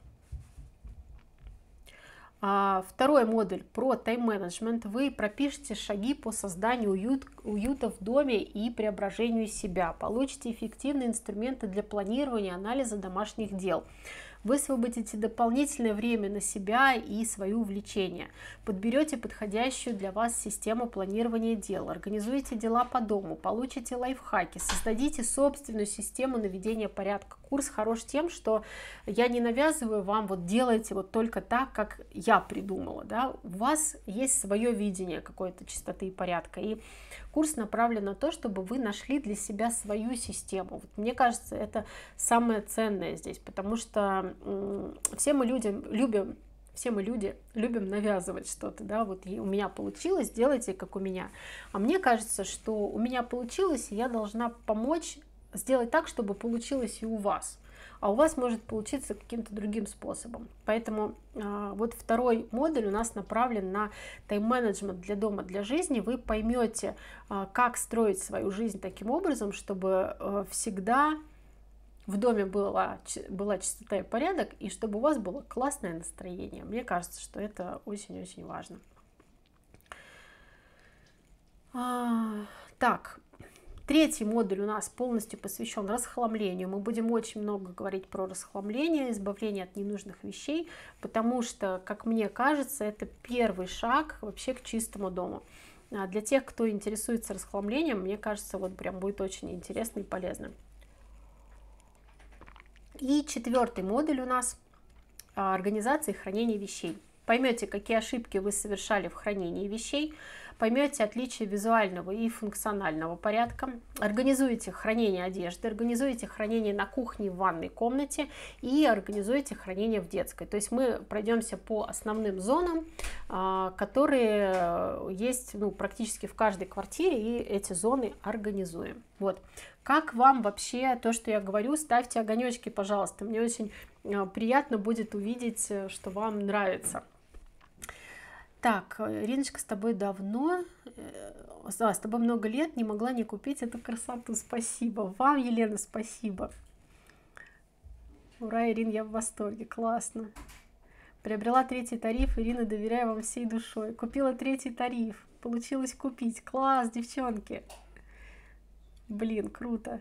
Второй модуль про тайм-менеджмент. Вы пропишите шаги по созданию уют, уюта в доме и преображению себя. Получите эффективные инструменты для планирования, анализа домашних дел. Высвободите дополнительное время на себя и свои увлечения. Подберете подходящую для вас систему планирования дел. Организуйте дела по дому. Получите лайфхаки. Создадите собственную систему наведения порядка. Курс хорош тем, что я не навязываю вам, вот делайте вот только так, как я придумала. Да? У вас есть свое видение какой-то чистоты и порядка. И курс направлен на то, чтобы вы нашли для себя свою систему. Вот мне кажется, это самое ценное здесь, потому что м, все мы люди любим, все мы люди любим навязывать что-то, да, вот у меня получилось, делайте как у меня. А мне кажется, что у меня получилось, и я должна помочь сделать так, чтобы получилось и у вас. А у вас может получиться каким-то другим способом. Поэтому э, вот второй модуль у нас направлен на тайм-менеджмент для дома, для жизни. Вы поймете, э, как строить свою жизнь таким образом, чтобы э, всегда в доме была, была чистота и порядок, и чтобы у вас было классное настроение. Мне кажется, что это очень-очень важно. А, так. Третий модуль у нас полностью посвящен расхламлению. Мы будем очень много говорить про расхламление, избавление от ненужных вещей, потому что, как мне кажется, это первый шаг вообще к чистому дому. А для тех, кто интересуется расхламлением, мне кажется, вот прям будет очень интересно и полезно. И четвертый модуль у нас — организация и хранение вещей. Поймете, какие ошибки вы совершали в хранении вещей, поймете отличие визуального и функционального порядка, организуете хранение одежды, организуете хранение на кухне, в ванной комнате и организуете хранение в детской. То есть мы пройдемся по основным зонам, которые есть, ну, практически в каждой квартире, и эти зоны организуем. Вот. Как вам вообще то, что я говорю? Ставьте огонечки, пожалуйста. Мне очень приятно будет увидеть, что вам нравится. Так, Ириночка, с тобой давно, да, с тобой много лет, не могла не купить эту красоту. Спасибо. Вам, Елена, спасибо. Ура, Ирина, я в восторге. Классно. Приобрела третий тариф. Ирина, доверяю вам всей душой. Купила третий тариф. Получилось купить. Класс, девчонки. Блин, круто.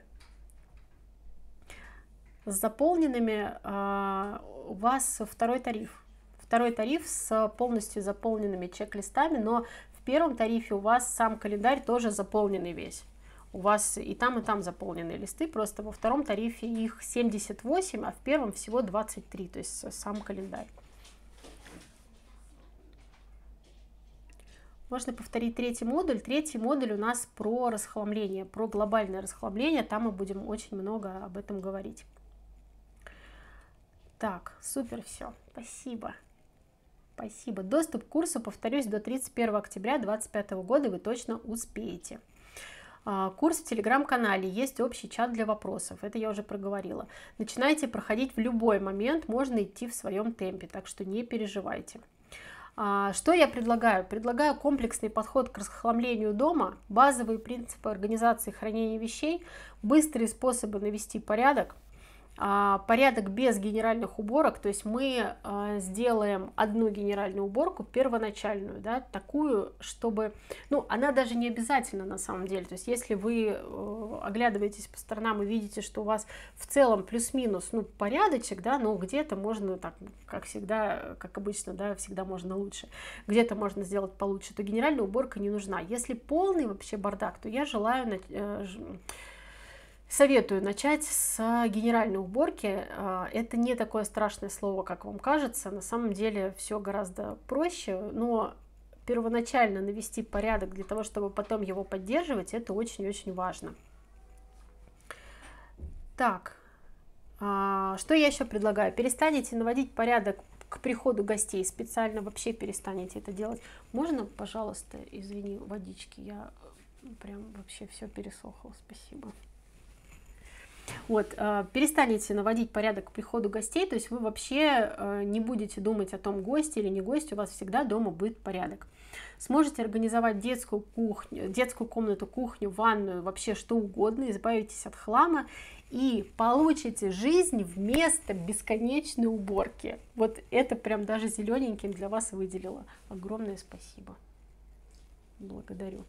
С заполненными а, у вас второй тариф. Второй тариф с полностью заполненными чек-листами, но в первом тарифе у вас сам календарь тоже заполненный весь. У вас и там, и там заполненные листы, просто во втором тарифе их семьдесят восемь, а в первом всего двадцать три, то есть сам календарь. Можно повторить третий модуль. Третий модуль у нас про расхламление, про глобальное расхламление. Там мы будем очень много об этом говорить. Так, супер, все. Спасибо. Спасибо. Доступ к курсу, повторюсь, до тридцать первого октября две тысячи двадцать пятого года вы точно успеете. Курс в телеграм-канале, есть общий чат для вопросов, это я уже проговорила. Начинайте проходить в любой момент, можно идти в своем темпе, так что не переживайте. Что я предлагаю? Предлагаю комплексный подход к расхламлению дома, базовые принципы организации и хранения вещей, быстрые способы навести порядок, порядок без генеральных уборок, то есть мы сделаем одну генеральную уборку, первоначальную, да, такую, чтобы, ну, она даже не обязательно на самом деле, то есть если вы оглядываетесь по сторонам и видите, что у вас в целом плюс-минус, ну, порядочек, да, но где-то можно, так, как всегда, как обычно, да, всегда можно лучше, где-то можно сделать получше, то генеральная уборка не нужна. Если полный вообще бардак, то я желаю... Советую начать с генеральной уборки. Это не такое страшное слово, как вам кажется. На самом деле все гораздо проще, но первоначально навести порядок для того, чтобы потом его поддерживать, это очень-очень важно. Так, что я еще предлагаю? Перестанете наводить порядок к приходу гостей, специально вообще перестанете это делать. Можно, пожалуйста, извини, водички? Я прям вообще все пересохла. Спасибо. Вот, э, перестанете наводить порядок к приходу гостей, то есть вы вообще э, не будете думать о том, гость или не гость, у вас всегда дома будет порядок. Сможете организовать детскую кухню, детскую комнату, кухню, ванную, вообще что угодно, избавитесь от хлама и получите жизнь вместо бесконечной уборки. Вот это прям даже зелененьким для вас выделила. Огромное спасибо. Благодарю.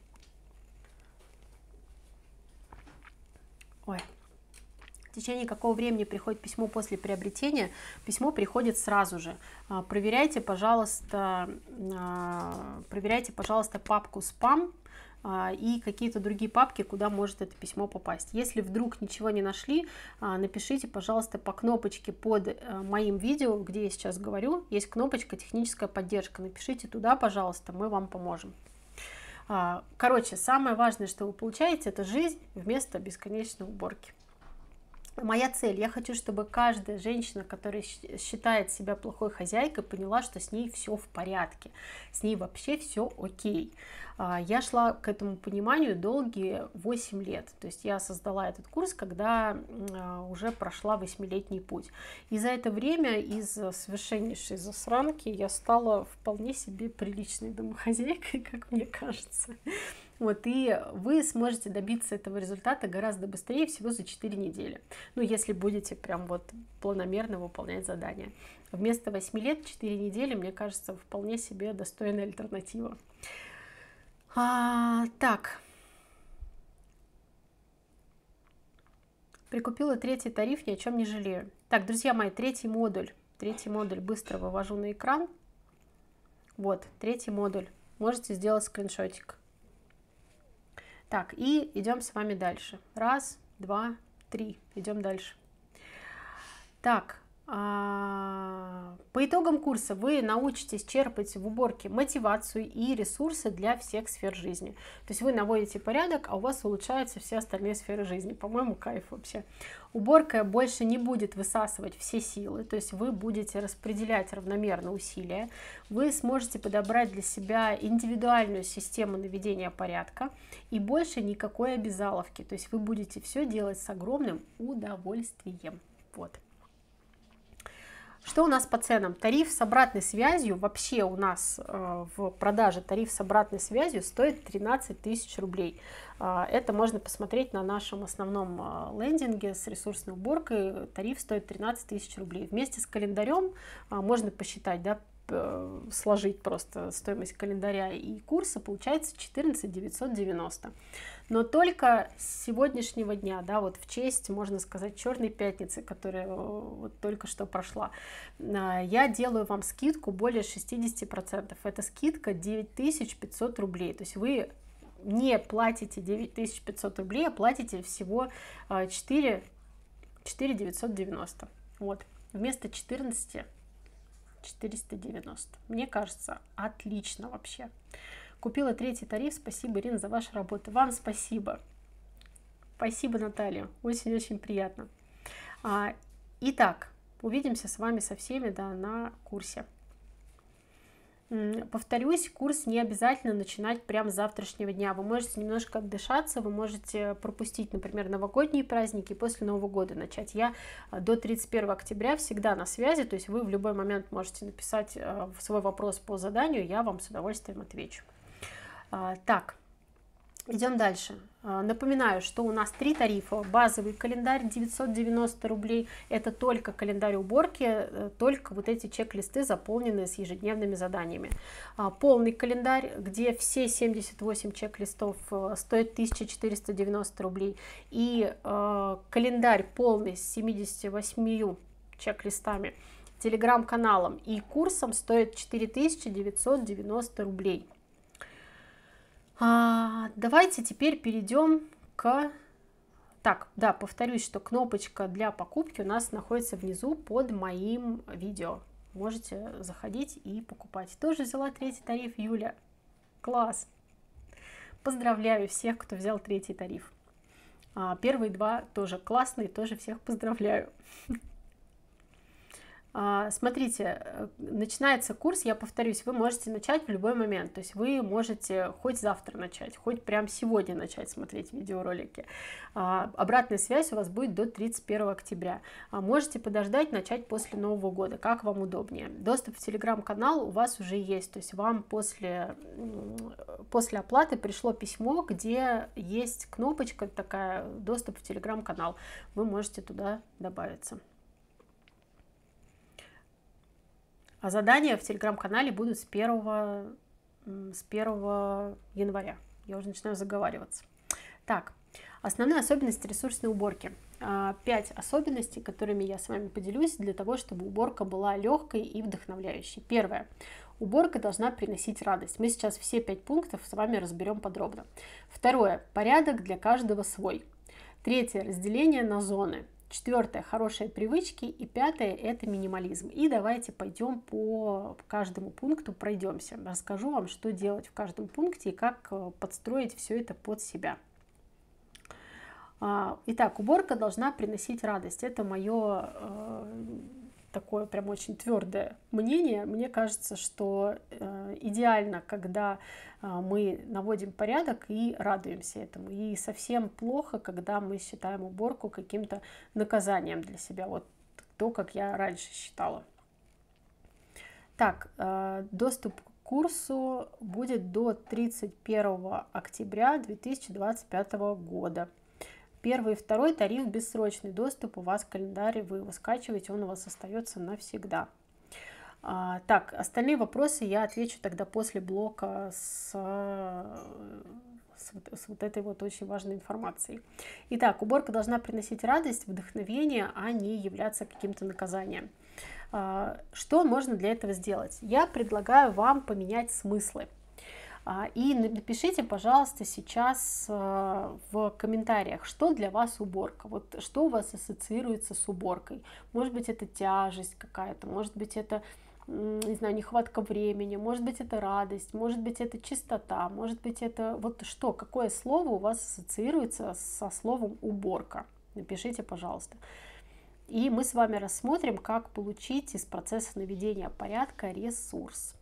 Ой. В течение какого времени приходит письмо после приобретения? Письмо приходит сразу же. Проверяйте, пожалуйста, проверяйте, пожалуйста, папку спам и какие-то другие папки, куда может это письмо попасть. Если вдруг ничего не нашли, напишите, пожалуйста, по кнопочке под моим видео, где я сейчас говорю, есть кнопочка «Техническая поддержка». Напишите туда, пожалуйста, мы вам поможем. Короче, самое важное, что вы получаете, это жизнь вместо бесконечной уборки. Моя цель, я хочу, чтобы каждая женщина, которая считает себя плохой хозяйкой, поняла, что с ней все в порядке, с ней вообще все окей. Я шла к этому пониманию долгие восемь лет, то есть я создала этот курс, когда уже прошла восьмилетний путь. И за это время из совершеннейшей засранки я стала вполне себе приличной домохозяйкой, как мне кажется. Вот, и вы сможете добиться этого результата гораздо быстрее, всего за четыре недели. Ну, если будете прям вот планомерно выполнять задания. Вместо восьми лет четыре недели, мне кажется, вполне себе достойная альтернатива. А, так. Прикупила третий тариф, ни о чем не жалею. Так, друзья мои, третий модуль. Третий модуль быстро вывожу на экран. Вот, третий модуль. Можете сделать скриншотик. Так, и идем с вами дальше. Раз, два, три. Идем дальше. Так, по итогам курса вы научитесь черпать в уборке мотивацию и ресурсы для всех сфер жизни. То есть вы наводите порядок, а у вас улучшаются все остальные сферы жизни. По-моему, кайф вообще. Уборка больше не будет высасывать все силы, то есть вы будете распределять равномерно усилия. Вы сможете подобрать для себя индивидуальную систему наведения порядка и больше никакой обязаловки. То есть вы будете все делать с огромным удовольствием. Вот. Что у нас по ценам? Тариф с обратной связью, вообще у нас э, в продаже тариф с обратной связью стоит тринадцать тысяч рублей. Э, это можно посмотреть на нашем основном э, лендинге с ресурсной уборкой. Тариф стоит тринадцать тысяч рублей. Вместе с календарем э, можно посчитать, да, э, сложить просто стоимость календаря и курса, получается четырнадцать тысяч девятьсот девяносто. Но только с сегодняшнего дня, да, вот в честь, можно сказать, Черной пятницы, которая вот только что прошла, я делаю вам скидку более шестидесяти процентов. Это скидка девять тысяч пятьсот рублей. То есть вы не платите девять тысяч пятьсот рублей, а платите всего четыре тысяч девятьсот девяносто. Вот. Вместо четырнадцати четыреста девяносто. Мне кажется, отлично вообще. Купила третий тариф. Спасибо, Ирина, за вашу работу. Вам спасибо. Спасибо, Наталья. Очень-очень приятно. Итак, увидимся с вами со всеми, да, на курсе. Повторюсь, курс не обязательно начинать прямо с завтрашнего дня. Вы можете немножко отдышаться, вы можете пропустить, например, новогодние праздники и после Нового года начать. Я до тридцать первого октября всегда на связи, то есть вы в любой момент можете написать свой вопрос по заданию, я вам с удовольствием отвечу. Так. Идем дальше. Напоминаю, что у нас три тарифа. Базовый календарь девятьсот девяносто рублей. Это только календарь уборки, только вот эти чек-листы, заполненные с ежедневными заданиями. Полный календарь, где все семьдесят восемь чек-листов, стоит тысяча четыреста девяносто рублей. И э, календарь полный с семьюдесятью восьмью чек-листами, телеграм-каналом и курсом стоит четыре тысячи девятьсот девяносто рублей. А, давайте теперь перейдем к... Так, да, повторюсь, что кнопочка для покупки у нас находится внизу под моим видео. Можете заходить и покупать. Тоже взяла третий тариф, Юля. Класс! Поздравляю всех, кто взял третий тариф. А, первые два тоже классные, тоже всех поздравляю. Смотрите, начинается курс, я повторюсь, вы можете начать в любой момент, то есть вы можете хоть завтра начать, хоть прямо сегодня начать смотреть видеоролики. Обратная связь у вас будет до тридцать первого октября. Можете подождать, начать после Нового года, как вам удобнее. Доступ в телеграм-канал у вас уже есть, то есть вам после, после оплаты пришло письмо, где есть кнопочка такая, доступ в телеграм-канал, вы можете туда добавиться. А задания в телеграм-канале будут с первого, с первого января. Я уже начинаю заговариваться. Так, основные особенности ресурсной уборки. Пять особенностей, которыми я с вами поделюсь, для того, чтобы уборка была легкой и вдохновляющей. Первое. Уборка должна приносить радость. Мы сейчас все пять пунктов с вами разберем подробно. Второе. Порядок для каждого свой. Третье. Разделение на зоны. Четвертое, хорошие привычки. И пятое, это минимализм. И давайте пойдем по каждому пункту, пройдемся. Расскажу вам, что делать в каждом пункте и как подстроить все это под себя. Итак, уборка должна приносить радость. Это мое такое прям очень твердое мнение. Мне кажется, что идеально, когда мы наводим порядок и радуемся этому. И совсем плохо, когда мы считаем уборку каким-то наказанием для себя. Вот то, как я раньше считала. Так, доступ к курсу будет до тридцать первого октября две тысячи двадцать пятого года. Первый и второй тариф бессрочный доступ у вас в календаре, вы его скачиваете, он у вас остается навсегда. А, так, остальные вопросы я отвечу тогда после блока с, с, с вот этой вот очень важной информацией. Итак, уборка должна приносить радость, вдохновение, а не являться каким-то наказанием. А, что можно для этого сделать? Я предлагаю вам поменять смыслы. И напишите, пожалуйста, сейчас в комментариях, что для вас уборка, вот что у вас ассоциируется с уборкой. Может быть, это тяжесть какая-то, может быть, это, не знаю, нехватка времени, может быть, это радость, может быть, это чистота, может быть, это вот что, какое слово у вас ассоциируется со словом уборка. Напишите, пожалуйста. И мы с вами рассмотрим, как получить из процесса наведения порядка ресурс.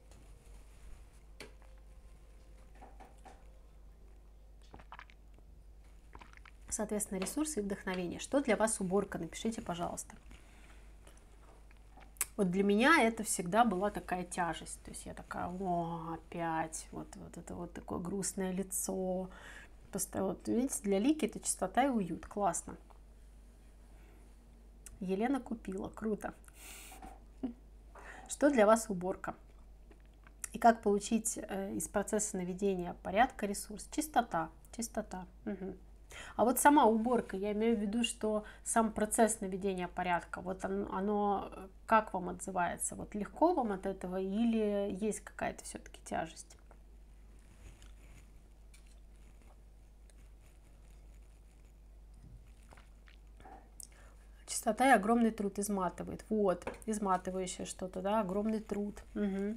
Соответственно, ресурсы и вдохновение. Что для вас уборка? Напишите, пожалуйста. Вот для меня это всегда была такая тяжесть. То есть я такая, о, опять, вот, вот это вот такое грустное лицо. Просто, вот, видите, для Лики это чистота и уют. Классно. Елена купила. Круто. Что для вас уборка? И как получить э, из процесса наведения порядка ресурс? Чистота. Чистота. Угу. А вот сама уборка, я имею в виду, что сам процесс наведения порядка, вот оно, оно как вам отзывается? Вот легко вам от этого или есть какая-то все-таки тяжесть? Чистота и огромный труд изматывает. Вот, изматывающее что-то, да, огромный труд. Угу.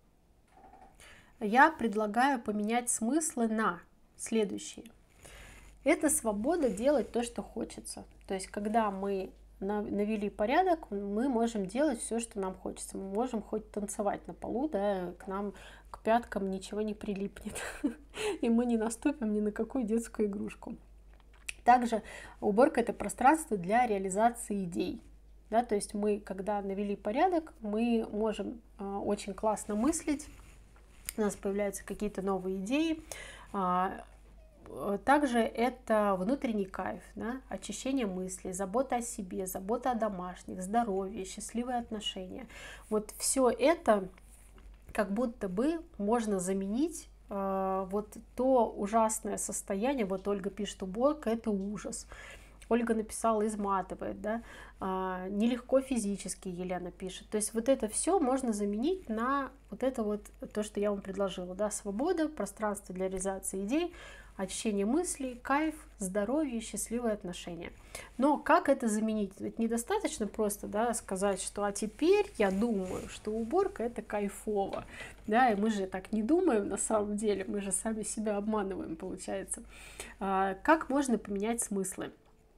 Я предлагаю поменять смыслы на следующие. Это свобода делать то, что хочется. То есть, когда мы навели порядок, мы можем делать все, что нам хочется. Мы можем хоть танцевать на полу, да, к нам, к пяткам ничего не прилипнет, и мы не наступим ни на какую детскую игрушку. Также уборка — это пространство для реализации идей. Да, то есть мы, когда навели порядок, мы можем э, очень классно мыслить, у нас появляются какие-то новые идеи. А, также это внутренний кайф, да, очищение мыслей, забота о себе, забота о домашних, здоровье, счастливые отношения. Вот все это как будто бы можно заменить э, вот то ужасное состояние. Вот Ольга пишет, уборка — это ужас. Ольга написала, изматывает, да, а, нелегко физически, Елена пишет. То есть вот это все можно заменить на вот это вот, то, что я вам предложила, да, свобода, пространство для реализации идей, очищение мыслей, кайф, здоровье, счастливые отношения. Но как это заменить? Ведь недостаточно просто, да, сказать, что а теперь я думаю, что уборка — это кайфово, да, и мы же так не думаем на самом деле, мы же сами себя обманываем, получается. А, как можно поменять смыслы?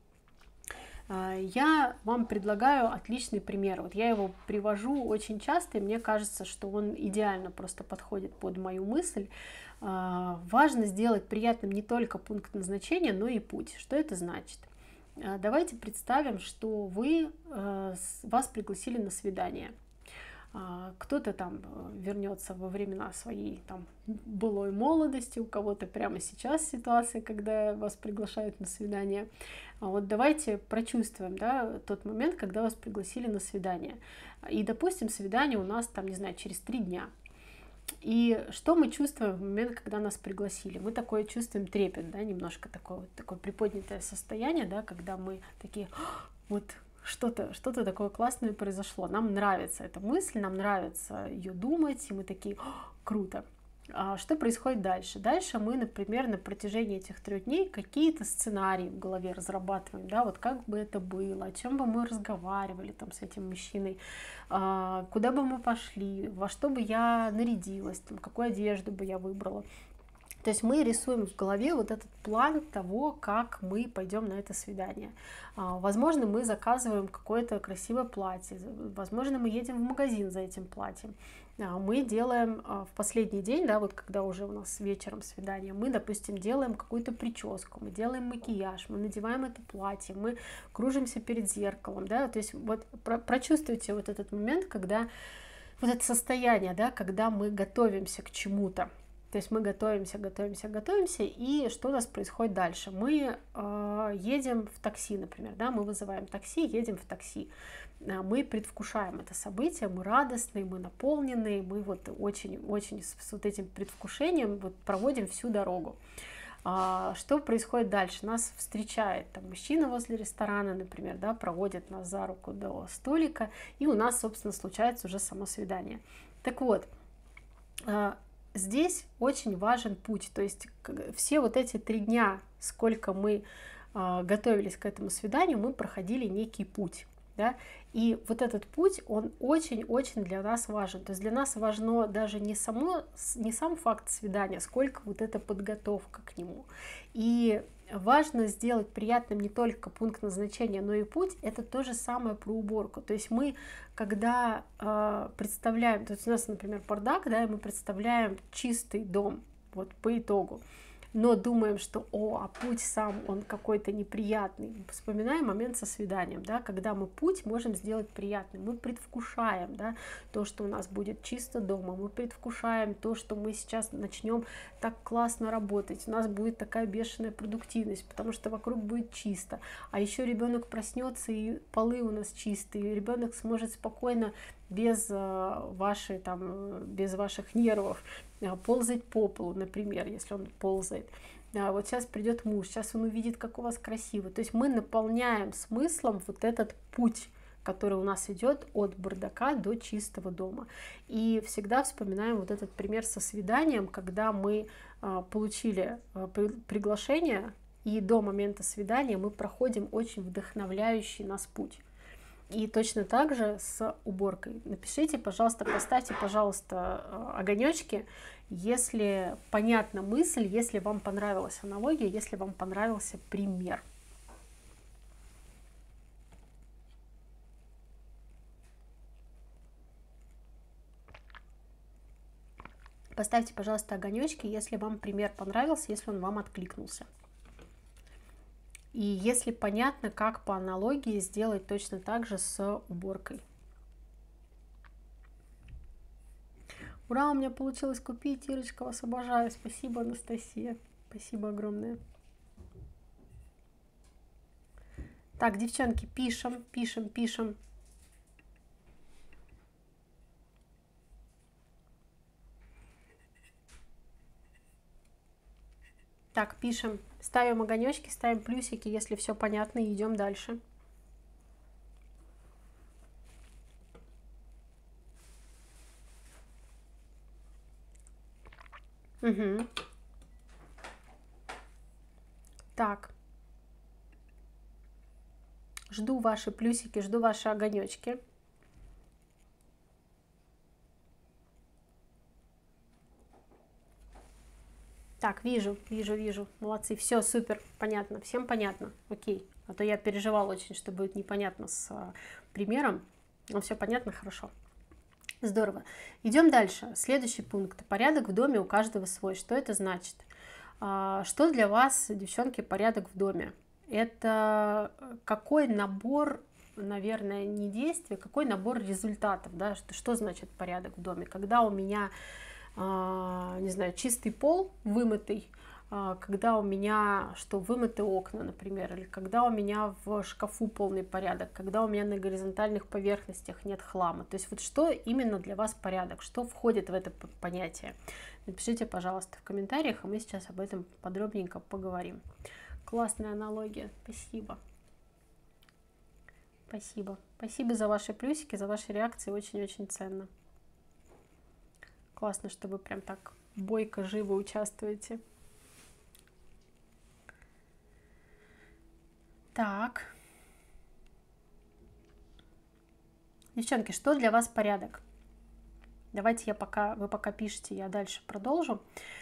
Я вам предлагаю отличный пример. Вот я его привожу очень часто, и мне кажется, что он идеально просто подходит под мою мысль. Важно сделать приятным не только пункт назначения, но и путь. Что это значит? Давайте представим, что вы, вас пригласили на свидание. Кто-то там вернется во времена своей там былой молодости, у кого-то прямо сейчас ситуация, когда вас приглашают на свидание. Вот давайте прочувствуем, да, тот момент, когда вас пригласили на свидание. И, допустим, свидание у нас там, не знаю, через три дня. И что мы чувствуем в момент, когда нас пригласили? Мы такое чувствуем трепет, да, немножко такое, вот, такое приподнятое состояние, да, когда мы такие, вот, что-то что-то такое классное произошло, нам нравится эта мысль, нам нравится ее думать, и мы такие, круто. А что происходит дальше? Дальше мы, например, на протяжении этих трех дней какие-то сценарии в голове разрабатываем, да, вот как бы это было, о чем бы мы разговаривали там с этим мужчиной, а, куда бы мы пошли, во что бы я нарядилась, там, какую одежду бы я выбрала. То есть мы рисуем в голове вот этот план того, как мы пойдем на это свидание. Возможно, мы заказываем какое-то красивое платье, возможно, мы едем в магазин за этим платьем. Мы делаем в последний день, да, вот когда уже у нас вечером свидание, мы, допустим, делаем какую-то прическу, мы делаем макияж, мы надеваем это платье, мы кружимся перед зеркалом, да, то есть вот прочувствуйте вот этот момент, когда вот это состояние, да, когда мы готовимся к чему-то. То есть мы готовимся, готовимся, готовимся, и что у нас происходит дальше? Мы э, едем в такси, например, да, мы вызываем такси, едем в такси. Мы предвкушаем это событие, мы радостные, мы наполненные, мы вот очень-очень с, с вот этим предвкушением вот проводим всю дорогу. А, что происходит дальше? Нас встречает там мужчина возле ресторана, например, да, проводит нас за руку до столика, и у нас, собственно, случается уже само свидание. Так вот, э, здесь очень важен путь, то есть все вот эти три дня, сколько мы э, готовились к этому свиданию, мы проходили некий путь, да? И вот этот путь, он очень-очень для нас важен, то есть для нас важно даже не, само, не сам факт свидания, сколько вот эта подготовка к нему. И важно сделать приятным не только пункт назначения, но и путь. Это то же самое про уборку. То есть мы, когда э, представляем, то есть у нас, например, бардак, да, и мы представляем чистый дом, вот по итогу, но думаем, что о, а путь сам, он какой-то неприятный. Вспоминаем момент со свиданием, да, когда мы путь можем сделать приятным. Мы предвкушаем, да, то, что у нас будет чисто дома, мы предвкушаем то, что мы сейчас начнем так классно работать, у нас будет такая бешеная продуктивность, потому что вокруг будет чисто. А еще ребенок проснется, и полы у нас чистые, и ребенок сможет спокойно без вашей, там, без ваших нервов ползать по полу, например, если он ползает. Вот сейчас придет муж, сейчас он увидит, как у вас красиво. То есть мы наполняем смыслом вот этот путь, который у нас идет от бардака до чистого дома. И всегда вспоминаем вот этот пример со свиданием, когда мы получили приглашение, и до момента свидания мы проходим очень вдохновляющий нас путь. И точно так же с уборкой. Напишите, пожалуйста, поставьте, пожалуйста, огонечки, если понятна мысль, если вам понравилась аналогия, если вам понравился пример. Поставьте, пожалуйста, огонечки, если вам пример понравился, если он вам откликнулся. И если понятно, как по аналогии сделать точно так же с уборкой. Ура, у меня получилось купить, Ирочка, вас обожаю. Спасибо, Анастасия. Спасибо огромное. Так, девчонки, пишем, пишем, пишем. Так, пишем, ставим огонечки, ставим плюсики, если все понятно, и идем дальше. Угу. Так. Жду ваши плюсики, жду ваши огонечки. Так, вижу, вижу, вижу. Молодцы. Все, супер, понятно. Всем понятно. Окей. А то я переживала очень, что будет непонятно с а, примером. Но все понятно, хорошо. Здорово. Идем дальше. Следующий пункт. Порядок в доме у каждого свой. Что это значит? А, что для вас, девчонки, порядок в доме? Это какой набор, наверное, не действий, какой набор результатов, да? Что, что значит порядок в доме? Когда у меня не знаю, чистый пол, вымытый, когда у меня, что вымыты окна, например, или когда у меня в шкафу полный порядок, когда у меня на горизонтальных поверхностях нет хлама. То есть вот что именно для вас порядок, что входит в это понятие? Напишите, пожалуйста, в комментариях, а мы сейчас об этом подробненько поговорим. Классная аналогия, спасибо. Спасибо. Спасибо за ваши плюсики, за ваши реакции, очень-очень ценно. Классно, что вы прям так бойко, живо участвуете. Так. Девчонки, что для вас порядок? Давайте я пока, вы пока пишете, я дальше продолжу.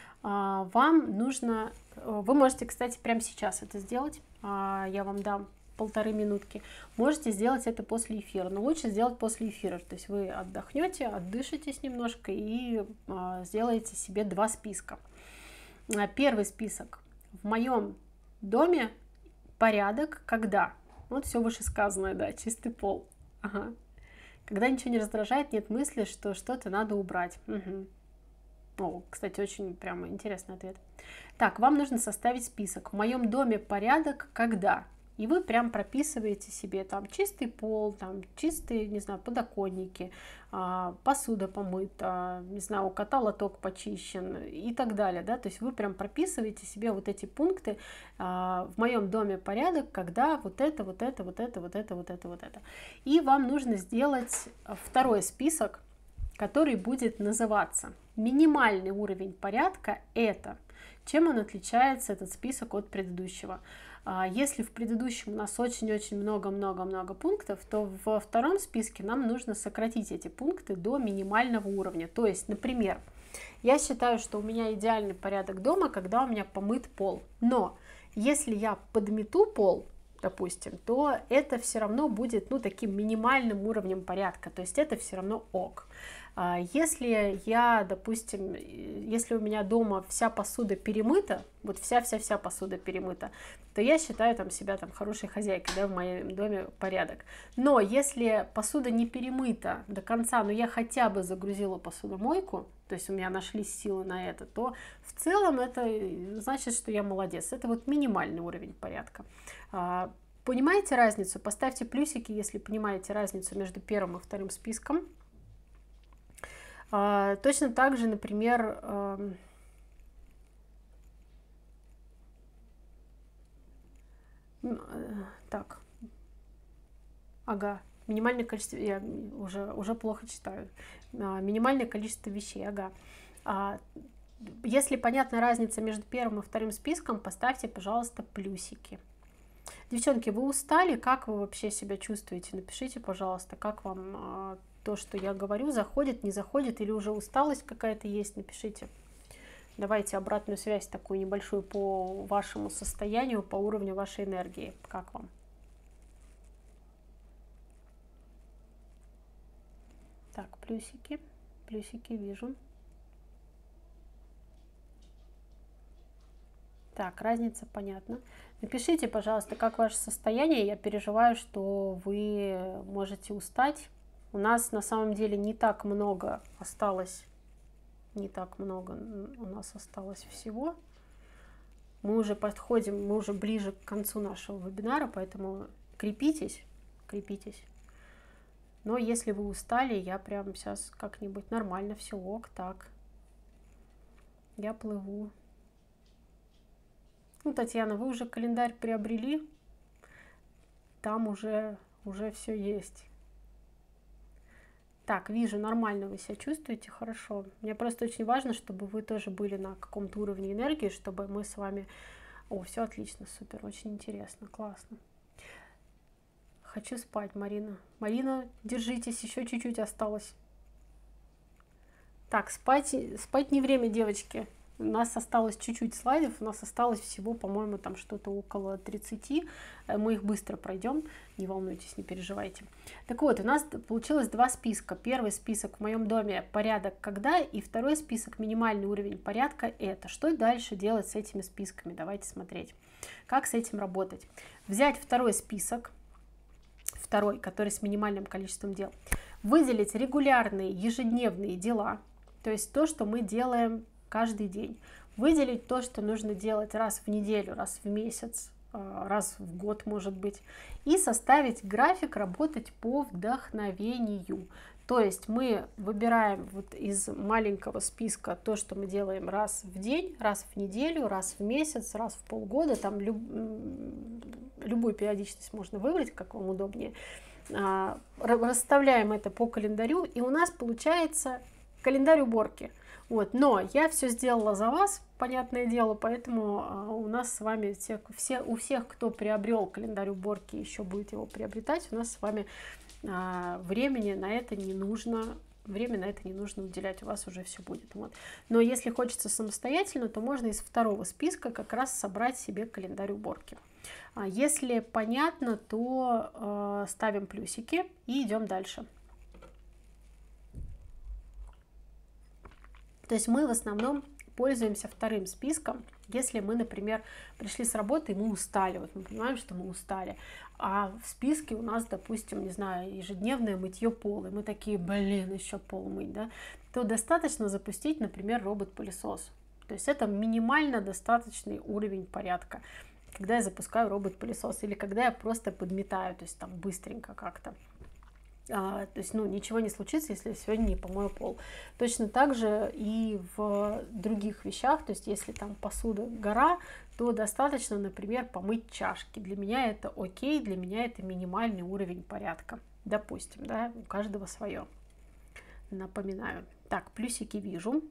Вам нужно, вы можете, кстати, прямо сейчас это сделать. Я вам дам полторы минутки. Можете сделать это после эфира, но лучше сделать после эфира. То есть вы отдохнете, отдышитесь немножко и а, сделаете себе два списка. Первый список. В моем доме порядок, когда? Вот все вышесказанное, да, чистый пол. Ага. Когда ничего не раздражает, нет мысли, что что-то надо убрать. Угу. О, кстати, очень прямо интересный ответ. Так, вам нужно составить список. В моем доме порядок, когда? И вы прям прописываете себе там чистый пол, там чистые, не знаю, подоконники, посуда помыта, не знаю, у кота лоток почищен и так далее, да, то есть вы прям прописываете себе вот эти пункты. В моем доме порядок, когда вот это, вот это, вот это, вот это, вот это, вот это. И вам нужно сделать второй список, который будет называться минимальный уровень порядка. Это чем он отличается, этот список, от предыдущего. Если в предыдущем у нас очень-очень много-много-много пунктов, то во втором списке нам нужно сократить эти пункты до минимального уровня. То есть, например, я считаю, что у меня идеальный порядок дома, когда у меня помыт пол. Но если я подмету пол, допустим, то это все равно будет, ну, таким минимальным уровнем порядка. То есть это все равно ок. Если я, допустим, если у меня дома вся посуда перемыта, вот вся-вся-вся посуда перемыта, то я считаю там себя там хорошей хозяйкой, да, в моем доме порядок. Но если посуда не перемыта до конца, но я хотя бы загрузила посудомойку, то есть у меня нашлись силы на это, то в целом это значит, что я молодец. Это вот минимальный уровень порядка. Понимаете разницу? Поставьте плюсики, если понимаете разницу между первым и вторым списком. А, точно так же, например, э, э, так, ага, минимальное количество, я уже, уже плохо читаю, а, минимальное количество вещей, ага. А, если понятна разница между первым и вторым списком, поставьте, пожалуйста, плюсики. Девчонки, вы устали? Как вы вообще себя чувствуете? Напишите, пожалуйста, как вам то, что я говорю, заходит, не заходит, или уже усталость какая-то есть, напишите. Давайте обратную связь такую небольшую по вашему состоянию, по уровню вашей энергии. Как вам? Так, плюсики, плюсики вижу. Так, разница понятна. Напишите, пожалуйста, как ваше состояние. Я переживаю, что вы можете устать. У нас на самом деле не так много осталось. Не так много у нас осталось всего. Мы уже подходим, мы уже ближе к концу нашего вебинара, поэтому крепитесь, крепитесь. Но если вы устали, я прямо сейчас как-нибудь нормально, все ок, так. Я плыву. Ну, Татьяна, вы уже календарь приобрели? Там уже, уже все есть. Так, вижу, нормально вы себя чувствуете, хорошо. Мне просто очень важно, чтобы вы тоже были на каком-то уровне энергии, чтобы мы с вами... О, все отлично, супер, очень интересно, классно. Хочу спать, Марина. Марина, держитесь, еще чуть-чуть осталось. Так, спать, спать не время, девочки. У нас осталось чуть-чуть слайдов, у нас осталось всего, по-моему, там что-то около тридцати. Мы их быстро пройдем, не волнуйтесь, не переживайте. Так вот, у нас получилось два списка. Первый список в моем доме порядок когда, и второй список минимальный уровень порядка это. Что дальше делать с этими списками? Давайте смотреть, как с этим работать. Взять второй список, второй, который с минимальным количеством дел, выделить регулярные ежедневные дела, то есть то, что мы делаем каждый день. Выделить то, что нужно делать раз в неделю, раз в месяц, раз в год, может быть. И составить график работать по вдохновению. То есть мы выбираем вот из маленького списка то, что мы делаем раз в день, раз в неделю, раз в месяц, раз в полгода. Там люб... любую периодичность можно выбрать, как вам удобнее. Расставляем это по календарю, и у нас получается календарь уборки. Вот, но я все сделала за вас, понятное дело, поэтому а, у нас с вами все, все, у всех, кто приобрел календарь уборки, еще будет его приобретать, у нас с вами а, времени на это не нужно, время на это не нужно уделять, у вас уже все будет. Вот. Но если хочется самостоятельно, то можно из второго списка как раз собрать себе календарь уборки. А если понятно, то а, ставим плюсики и идем дальше. То есть мы в основном пользуемся вторым списком, если мы, например, пришли с работы и мы устали, вот мы понимаем, что мы устали, а в списке у нас, допустим, не знаю, ежедневное мытье пола, и мы такие, блин, еще пол мыть, да, то достаточно запустить, например, робот-пылесос. То есть это минимально достаточный уровень порядка, когда я запускаю робот-пылесос или когда я просто подметаю, то есть там быстренько как-то. А, то есть, ну, ничего не случится, если я сегодня не помою пол. Точно так же и в других вещах, то есть, если там посуда гора, то достаточно, например, помыть чашки. Для меня это окей, для меня это минимальный уровень порядка. Допустим, да, у каждого свое. Напоминаю. Так, плюсики вижу.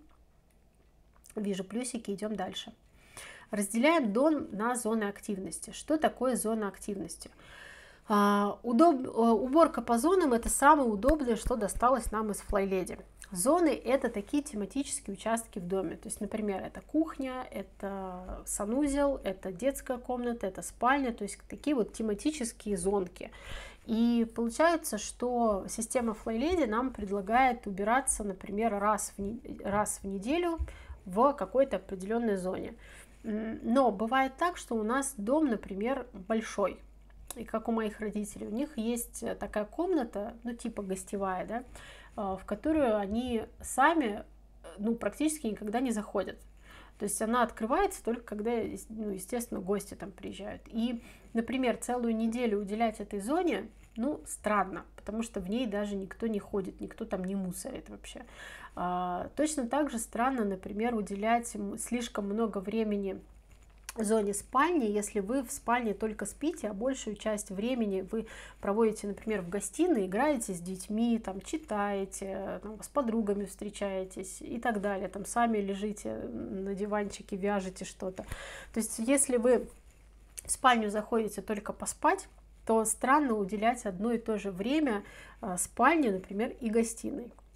Вижу плюсики, идем дальше. Разделяем дом на зоны активности. Что такое зона активности? Uh, удоб... uh, уборка по зонам — это самое удобное, что досталось нам из FlyLady. Зоны — это такие тематические участки в доме. То есть, например, это кухня, это санузел, это детская комната, это спальня. То есть такие вот тематические зонки. И получается, что система FlyLady нам предлагает убираться, например, раз в, не... раз в неделю в какой-то определенной зоне. Но бывает так, что у нас дом, например, большой. И как у моих родителей, у них есть такая комната, ну типа гостевая, да, в которую они сами, ну, практически никогда не заходят. То есть она открывается только когда, ну, естественно, гости там приезжают. И, например, целую неделю уделять этой зоне, ну, странно, потому что в ней даже никто не ходит, никто там не мусорит вообще. А, точно так же странно, например, уделять слишком много времени зоне спальни, если вы в спальне только спите, а большую часть времени вы проводите, например, в гостиной, играете с детьми, там, читаете, там, с подругами встречаетесь и так далее, там, сами лежите на диванчике, вяжете что-то. То есть, если вы в спальню заходите только поспать, то странно уделять одно и то же время спальне, например, и гостиной.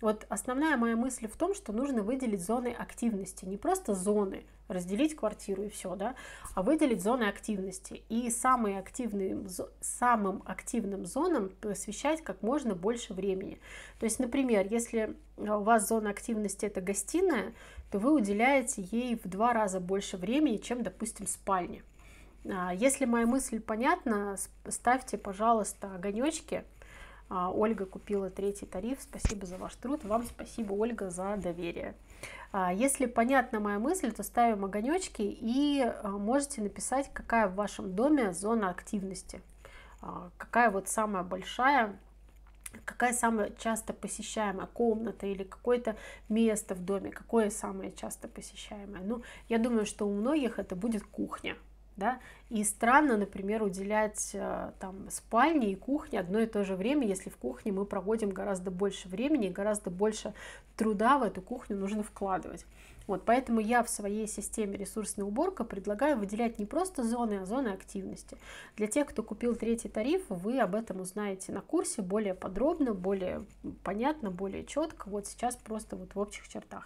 Вот основная моя мысль в том, что нужно выделить зоны активности, не просто зоны, разделить квартиру и все, да, а выделить зоны активности. И самые активные, самым активным зонам посвящать как можно больше времени. То есть, например, если у вас зона активности это гостиная, то вы уделяете ей в два раза больше времени, чем, допустим, спальня. Если моя мысль понятна, ставьте, пожалуйста, огонечки. Ольга купила третий тариф. Спасибо за ваш труд. Вам спасибо, Ольга, за доверие. Если понятна моя мысль, то ставим огонечки и можете написать, какая в вашем доме зона активности. Какая вот самая большая, какая самая часто посещаемая комната или какое-то место в доме, какое самое часто посещаемое. Ну, я думаю, что у многих это будет кухня. Да? И странно, например, уделять там спальне и кухне одно и то же время, если в кухне мы проводим гораздо больше времени, гораздо больше труда в эту кухню нужно вкладывать. Вот, поэтому я в своей системе ресурсная уборка предлагаю выделять не просто зоны, а зоны активности. Для тех, кто купил третий тариф, вы об этом узнаете на курсе более подробно, более понятно, более четко. Вот сейчас просто вот в общих чертах.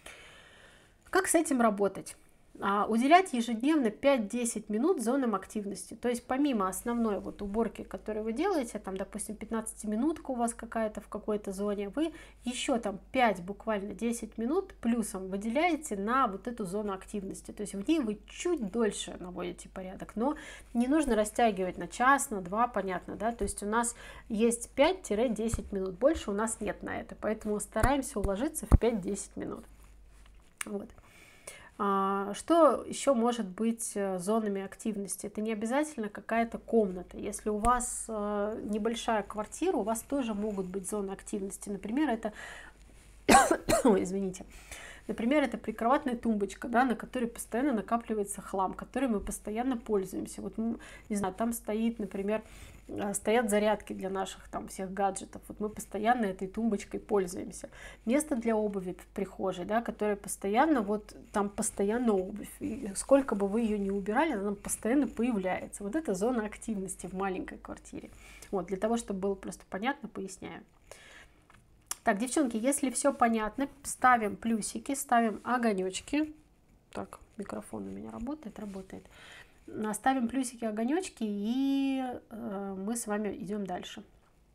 Как с этим работать? Уделять ежедневно пять-десять минут зонам активности. То есть помимо основной вот уборки, которую вы делаете, там, допустим, пятнадцатиминутка у вас какая-то в какой-то зоне, вы еще там пять, буквально десять минут плюсом выделяете на вот эту зону активности. То есть в ней вы чуть дольше наводите порядок, но не нужно растягивать на час, на два, понятно, да? То есть у нас есть пять-десять минут, больше у нас нет на это, поэтому стараемся уложиться в пять-десять минут. Вот. Что еще может быть зонами активности? Это не обязательно какая-то комната. Если у вас небольшая квартира, у вас тоже могут быть зоны активности. Например, это, Ой, извините, например, это прикроватная тумбочка, да, на которой постоянно накапливается хлам, которой мы постоянно пользуемся. Вот, не знаю, там стоит, например, стоят зарядки для наших там всех гаджетов. Вот мы постоянно этой тумбочкой пользуемся. Место для обуви в прихожей, да, которое постоянно, вот там постоянно обувь. И сколько бы вы ее не убирали, она постоянно появляется. Вот это зона активности в маленькой квартире. Вот, для того, чтобы было просто понятно, поясняю. Так, девчонки, если все понятно, ставим плюсики, ставим огонечки. Так, микрофон у меня работает, работает. Ставим плюсики, огонечки, и э, мы с вами идем дальше.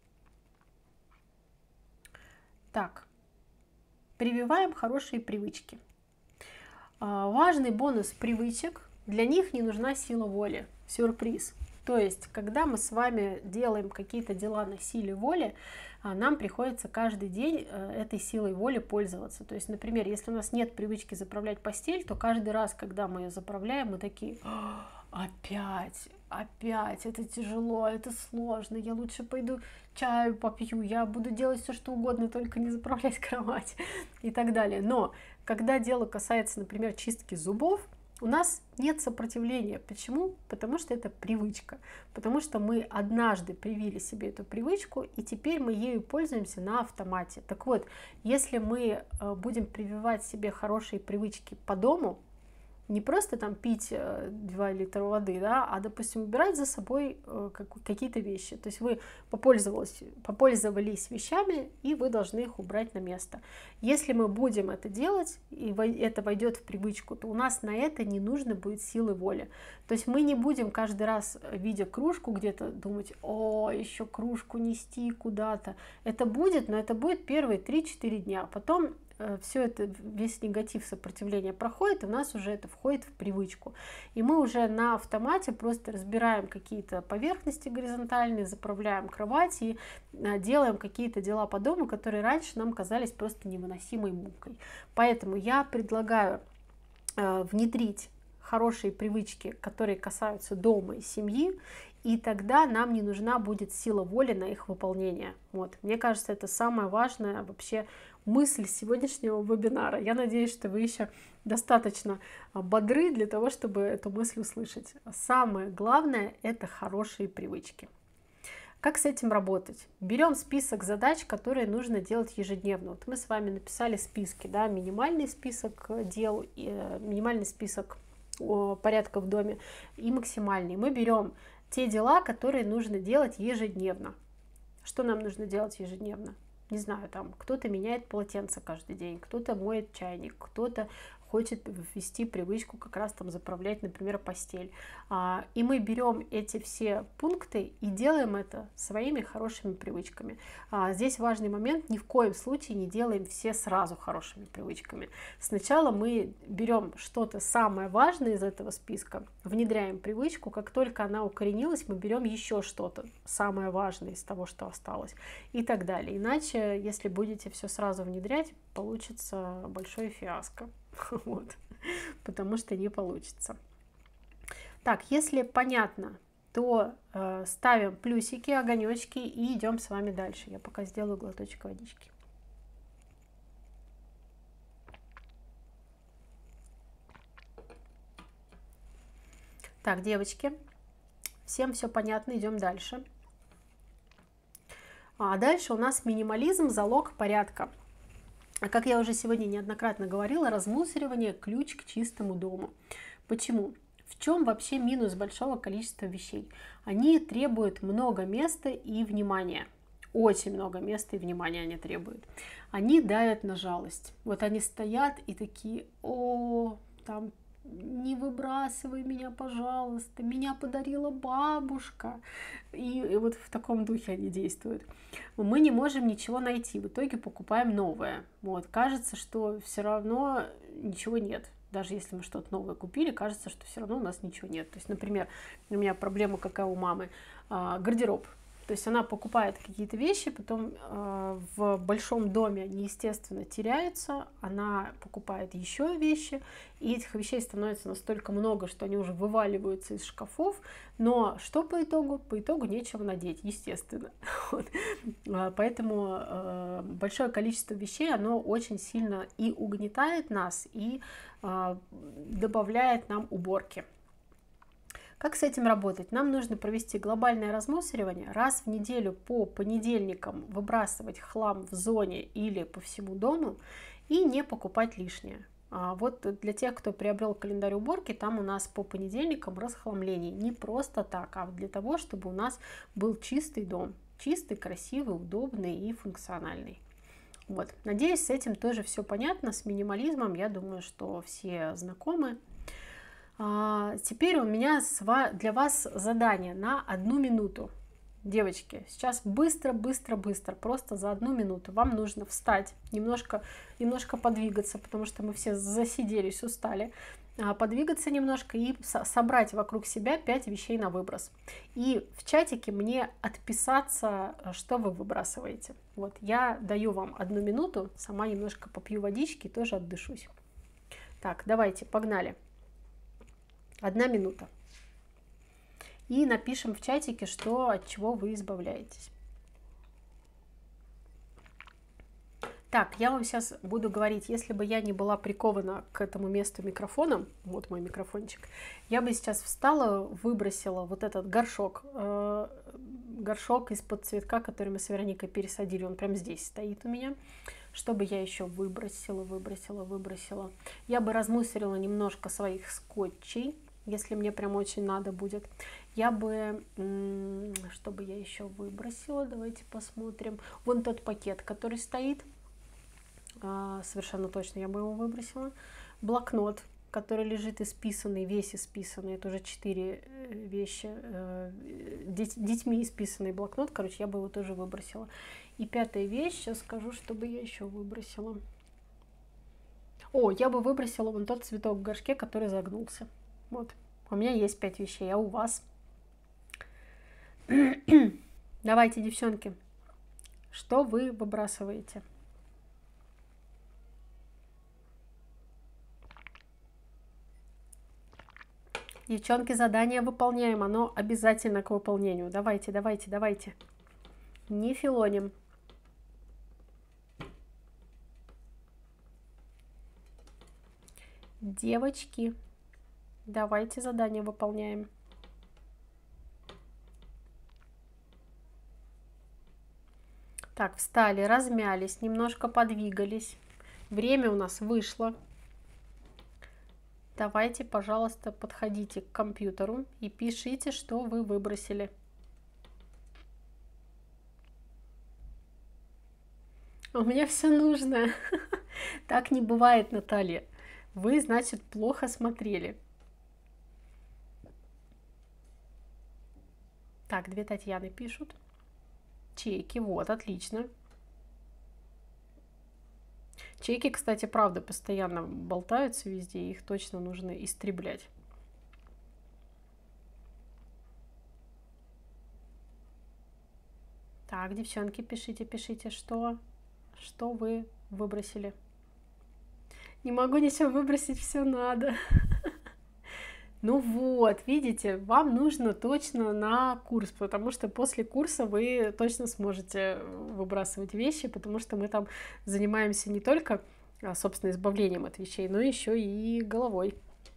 Так, прививаем хорошие привычки. Э, важный бонус привычек, для них не нужна сила воли, сюрприз. То есть, когда мы с вами делаем какие-то дела на силе воли, нам приходится каждый день этой силой воли пользоваться. То есть, например, если у нас нет привычки заправлять постель, то каждый раз, когда мы ее заправляем, мы такие: опять, опять, это тяжело, это сложно, я лучше пойду чаю попью, я буду делать все, что угодно, только не заправлять кровать и так далее. Но когда дело касается, например, чистки зубов, у нас нет сопротивления. Почему? Потому что это привычка. Потому что мы однажды привили себе эту привычку, и теперь мы ею пользуемся на автомате. Так вот, если мы будем прививать себе хорошие привычки по дому, не просто там пить два литра воды, да, а, допустим, убирать за собой какие-то вещи. То есть вы попользовались, попользовались вещами, и вы должны их убрать на место. Если мы будем это делать, и это войдет в привычку, то у нас на это не нужно будет силы воли. То есть мы не будем каждый раз, видя кружку где-то, думать: о, еще кружку нести куда-то. Это будет, но это будет первые три-четыре дня. Потом все это, весь негатив сопротивления проходит, и у нас уже это входит в привычку. И мы уже на автомате просто разбираем какие-то поверхности горизонтальные, заправляем кровать и делаем какие-то дела по дому, которые раньше нам казались просто невыносимой мукой. Поэтому я предлагаю внедрить хорошие привычки, которые касаются дома и семьи, и тогда нам не нужна будет сила воли на их выполнение. Вот. Мне кажется, это самая важная вообще мысль сегодняшнего вебинара. Я надеюсь, что вы еще достаточно бодры для того, чтобы эту мысль услышать. Самое главное – это хорошие привычки. Как с этим работать? Берем список задач, которые нужно делать ежедневно. Вот мы с вами написали списки, да, минимальный список дел, минимальный список порядка в доме и максимальный. Мы берем те дела, которые нужно делать ежедневно. Что нам нужно делать ежедневно? не знаю, там кто-то меняет полотенце каждый день, кто-то моет чайник, кто-то хочет ввести привычку как раз там заправлять, например, постель. А, и мы берем эти все пункты и делаем это своими хорошими привычками. А, здесь важный момент, ни в коем случае не делаем все сразу хорошими привычками. Сначала мы берем что-то самое важное из этого списка, внедряем привычку, как только она укоренилась, мы берем еще что-то самое важное из того, что осталось, и так далее. Иначе, если будете все сразу внедрять, получится большое фиаско. Вот. Потому что не получится. Так, если понятно, то э, ставим плюсики, огонечки и идем с вами дальше. Я пока сделаю глоточек водички. Так, девочки, всем все понятно, идем дальше. А дальше у нас минимализм, залог порядка. А как я уже сегодня неоднократно говорила, размусоривание – ключ к чистому дому. Почему? В чем вообще минус большого количества вещей? Они требуют много места и внимания. Очень много места и внимания они требуют. Они давят на жалость. Вот они стоят и такие: о, там, не выбрасывай меня, пожалуйста, меня подарила бабушка. И, и вот в таком духе они действуют. Мы не можем ничего найти, в итоге покупаем новое. Вот. Кажется, что все равно ничего нет. Даже если мы что-то новое купили, кажется, что все равно у нас ничего нет. То есть, например, у меня проблема какая у мамы, гардероб. То есть она покупает какие-то вещи, потом э, в большом доме они, естественно, теряются, она покупает еще вещи, и этих вещей становится настолько много, что они уже вываливаются из шкафов, но что по итогу? По итогу нечего надеть, естественно. Вот. Поэтому э, большое количество вещей, оно очень сильно и угнетает нас, и э, добавляет нам уборки. Как с этим работать? Нам нужно провести глобальное размусоривание, раз в неделю по понедельникам выбрасывать хлам в зоне или по всему дому и не покупать лишнее. А вот для тех, кто приобрел календарь уборки, там у нас по понедельникам расхламление. Не просто так, а для того, чтобы у нас был чистый дом. Чистый, красивый, удобный и функциональный. Вот. Надеюсь, с этим тоже все понятно. С минимализмом, я думаю, что все знакомы. А, теперь у меня для вас задание на одну минуту. Девочки, сейчас быстро, быстро, быстро, просто за одну минуту вам нужно встать, немножко, немножко подвигаться, потому что мы все засиделись, устали, а, подвигаться немножко и со собрать вокруг себя пять вещей на выброс. И в чатике мне отписаться, что вы выбрасываете. Вот, я даю вам одну минуту, сама немножко попью водички и тоже отдышусь. Так, давайте, погнали. Одна минута. И напишем в чатике, что, от чего вы избавляетесь. Так, я вам сейчас буду говорить, если бы я не была прикована к этому месту микрофоном, вот мой микрофончик, я бы сейчас встала, выбросила вот этот горшок, э, горшок из-под цветка, который мы с Вероникой пересадили, он прям здесь стоит у меня. Что бы я еще выбросила, выбросила, выбросила. Я бы размусорила немножко своих скотчей, если мне прям очень надо будет. Я бы, что бы я еще выбросила, давайте посмотрим. Вон тот пакет, который стоит, совершенно точно я бы его выбросила. Блокнот, который лежит исписанный, весь исписанный, это уже четыре вещи, детьми исписанный блокнот, короче, я бы его тоже выбросила. И пятая вещь, сейчас скажу, что бы я еще выбросила. О, я бы выбросила вон тот цветок в горшке, который загнулся. Вот, у меня есть пять вещей, а у вас? Давайте, девчонки, что вы выбрасываете? Девчонки, задание выполняем, оно обязательно к выполнению. Давайте, давайте, давайте. Не филоним. Девочки, давайте задание выполняем. Так, встали, размялись, немножко подвигались. Время у нас вышло. Давайте, пожалуйста, подходите к компьютеру и пишите, что вы выбросили. У меня все нужно. Так не бывает, Наталья. Вы, значит, плохо смотрели. Так, две Татьяны пишут. Чеки, вот, отлично. Чеки, кстати, правда, постоянно болтаются везде, их точно нужно истреблять. Так, девчонки, пишите, пишите, что, что вы выбросили. Не могу ничего выбросить, все надо. Ну вот, видите, вам нужно точно на курс, потому что после курса вы точно сможете выбрасывать вещи, потому что мы там занимаемся не только, собственно, избавлением от вещей, но еще и головой.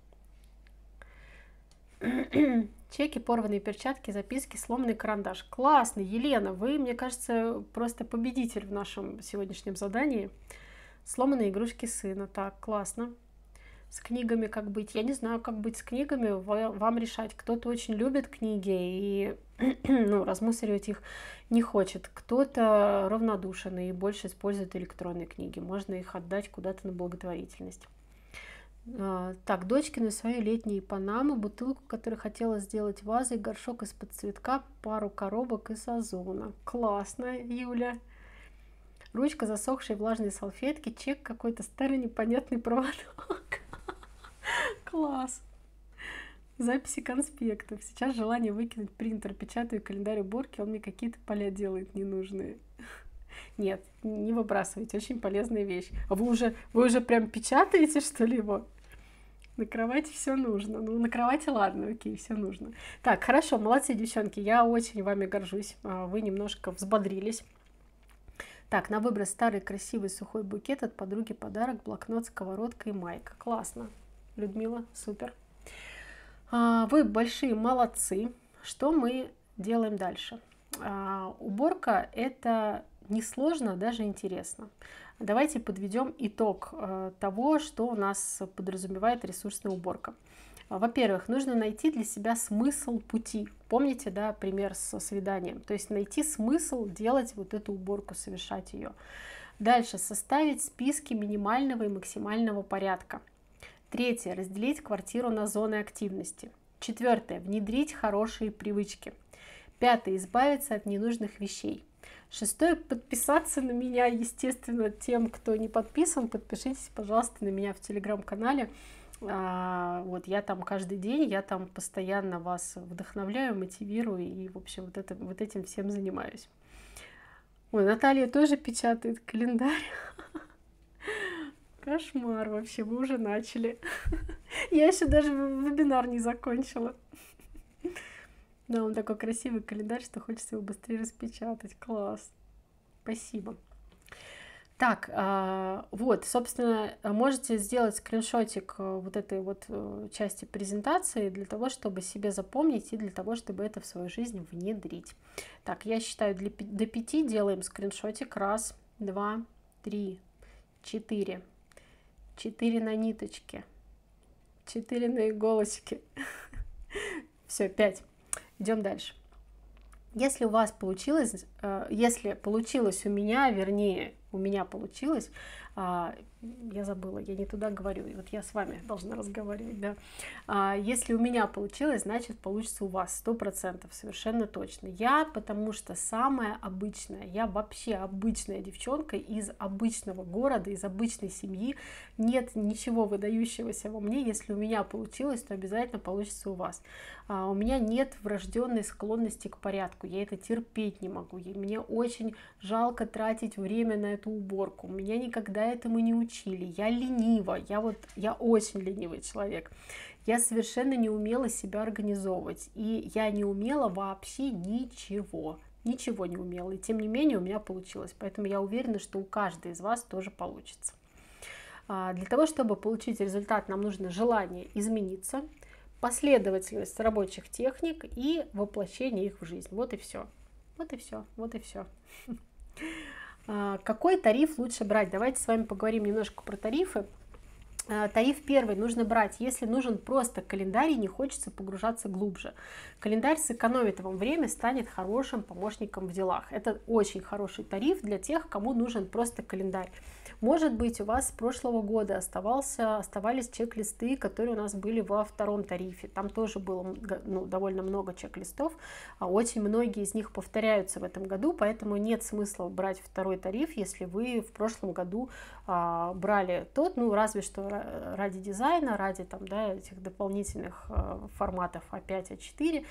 Чеки, порванные перчатки, записки, сломанный карандаш. Классно, Елена, вы, мне кажется, просто победитель в нашем сегодняшнем задании. Сломанные игрушки сына, так, классно. С книгами как быть? Я не знаю, как быть с книгами, вам решать. Кто-то очень любит книги и ну, размусоривать их не хочет. Кто-то равнодушен и больше использует электронные книги. Можно их отдать куда-то на благотворительность. Так, дочкины свои летние панамы, бутылку, которую хотела сделать вазой, горшок из-под цветка, пару коробок из озона. Классно, Юля. Ручка, засохшие влажные салфетки, чек, какой-то старый непонятный проводок. Класс. Записи конспектов. Сейчас желание выкинуть принтер, печатаю календарь уборки, он мне какие-то поля делает ненужные. Нет, не выбрасывайте, очень полезная вещь. А вы уже, вы уже прям печатаете, что ли, его? На кровати все нужно. Ну, на кровати ладно, окей, все нужно. Так, хорошо, молодцы, девчонки, я очень вами горжусь. Вы немножко взбодрились. Так, на выброс старый красивый сухой букет от подруги подарок, блокнот, сковородка и майка. Классно, Людмила, супер. Вы большие молодцы. Что мы делаем дальше? Уборка – это несложно, даже интересно. Давайте подведем итог того, что у нас подразумевает ресурсная уборка. Во-первых, нужно найти для себя смысл пути. Помните, да, пример со свиданием? То есть найти смысл делать вот эту уборку, совершать ее. Дальше, составить списки минимального и максимального порядка. Третье, разделить квартиру на зоны активности. Четвертое, внедрить хорошие привычки. Пятое, избавиться от ненужных вещей. Шестое, подписаться на меня, естественно, тем, кто не подписан, подпишитесь, пожалуйста, на меня в телеграм-канале. Вот я там каждый день, я там постоянно вас вдохновляю, мотивирую и, в общем, вот, это, вот этим всем занимаюсь. Ой, Наталья тоже печатает календарь. Кошмар вообще, вы уже начали. Я еще даже вебинар не закончила. Да, он такой красивый календарь, что хочется его быстрее распечатать. Класс. Спасибо. Так, вот, собственно, можете сделать скриншотик вот этой вот части презентации для того, чтобы себе запомнить и для того, чтобы это в свою жизнь внедрить. Так, я считаю для, до пяти, делаем скриншотик. Раз, два, три, четыре. Четыре на ниточке. Четыре на иголочке. Все, пять. Идем дальше. Если у вас получилось, если получилось у меня, вернее, у меня получилось, я забыла, я не туда говорю, и вот я с вами должна разговаривать, да. Если у меня получилось, значит, получится у вас, сто процентов, совершенно точно. Я, потому что самая обычная, я вообще обычная девчонка из обычного города, из обычной семьи, нет ничего выдающегося во мне, если у меня получилось, то обязательно получится у вас. У меня нет врожденной склонности к порядку, я это терпеть не могу, мне очень жалко тратить время на эту уборку, меня никогда этому не учили, я ленива, я вот, я очень ленивый человек, я совершенно не умела себя организовывать, и я не умела вообще ничего, ничего не умела, и тем не менее у меня получилось, поэтому я уверена, что у каждой из вас тоже получится. Для того, чтобы получить результат, нам нужно желание измениться, последовательность рабочих техник и воплощение их в жизнь. Вот и все. Вот и все. Вот и все. Какой тариф лучше брать? Давайте с вами поговорим немножко про тарифы. Тариф первый нужно брать, если нужен просто календарь и не хочется погружаться глубже. Календарь сэкономит вам время, станет хорошим помощником в делах. Это очень хороший тариф для тех, кому нужен просто календарь. Может быть, у вас с прошлого года оставался, оставались чек-листы, которые у нас были во втором тарифе. Там тоже было ну, довольно много чек-листов. Очень многие из них повторяются в этом году, поэтому нет смысла брать второй тариф, если вы в прошлом году а, брали тот, ну разве что ради дизайна, ради там, да, этих дополнительных а, форматов а пять, а четыре,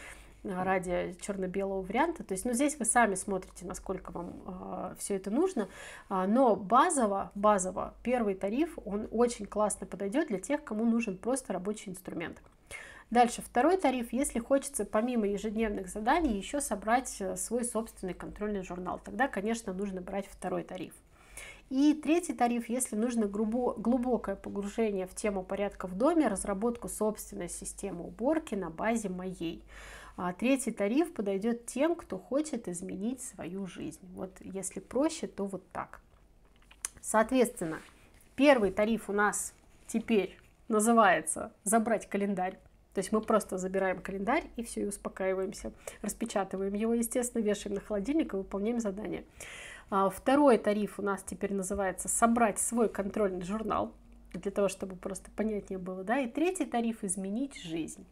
ради черно-белого варианта. То есть, ну, здесь вы сами смотрите, насколько вам э, все это нужно. А, но базово, базово первый тариф, он очень классно подойдет для тех, кому нужен просто рабочий инструмент. Дальше, второй тариф, если хочется помимо ежедневных заданий еще собрать свой собственный контрольный журнал, тогда, конечно, нужно брать второй тариф. И третий тариф, если нужно глубокое погружение в тему порядка в доме, разработку собственной системы уборки на базе моей. А третий тариф подойдет тем, кто хочет изменить свою жизнь. Вот если проще, то вот так. Соответственно, первый тариф у нас теперь называется «Забрать календарь». То есть мы просто забираем календарь и все, и успокаиваемся. Распечатываем его, естественно, вешаем на холодильник и выполняем задание. Второй тариф у нас теперь называется «Собрать свой контрольный журнал», для того, чтобы просто понятнее было. Да? И третий тариф «Изменить жизнь».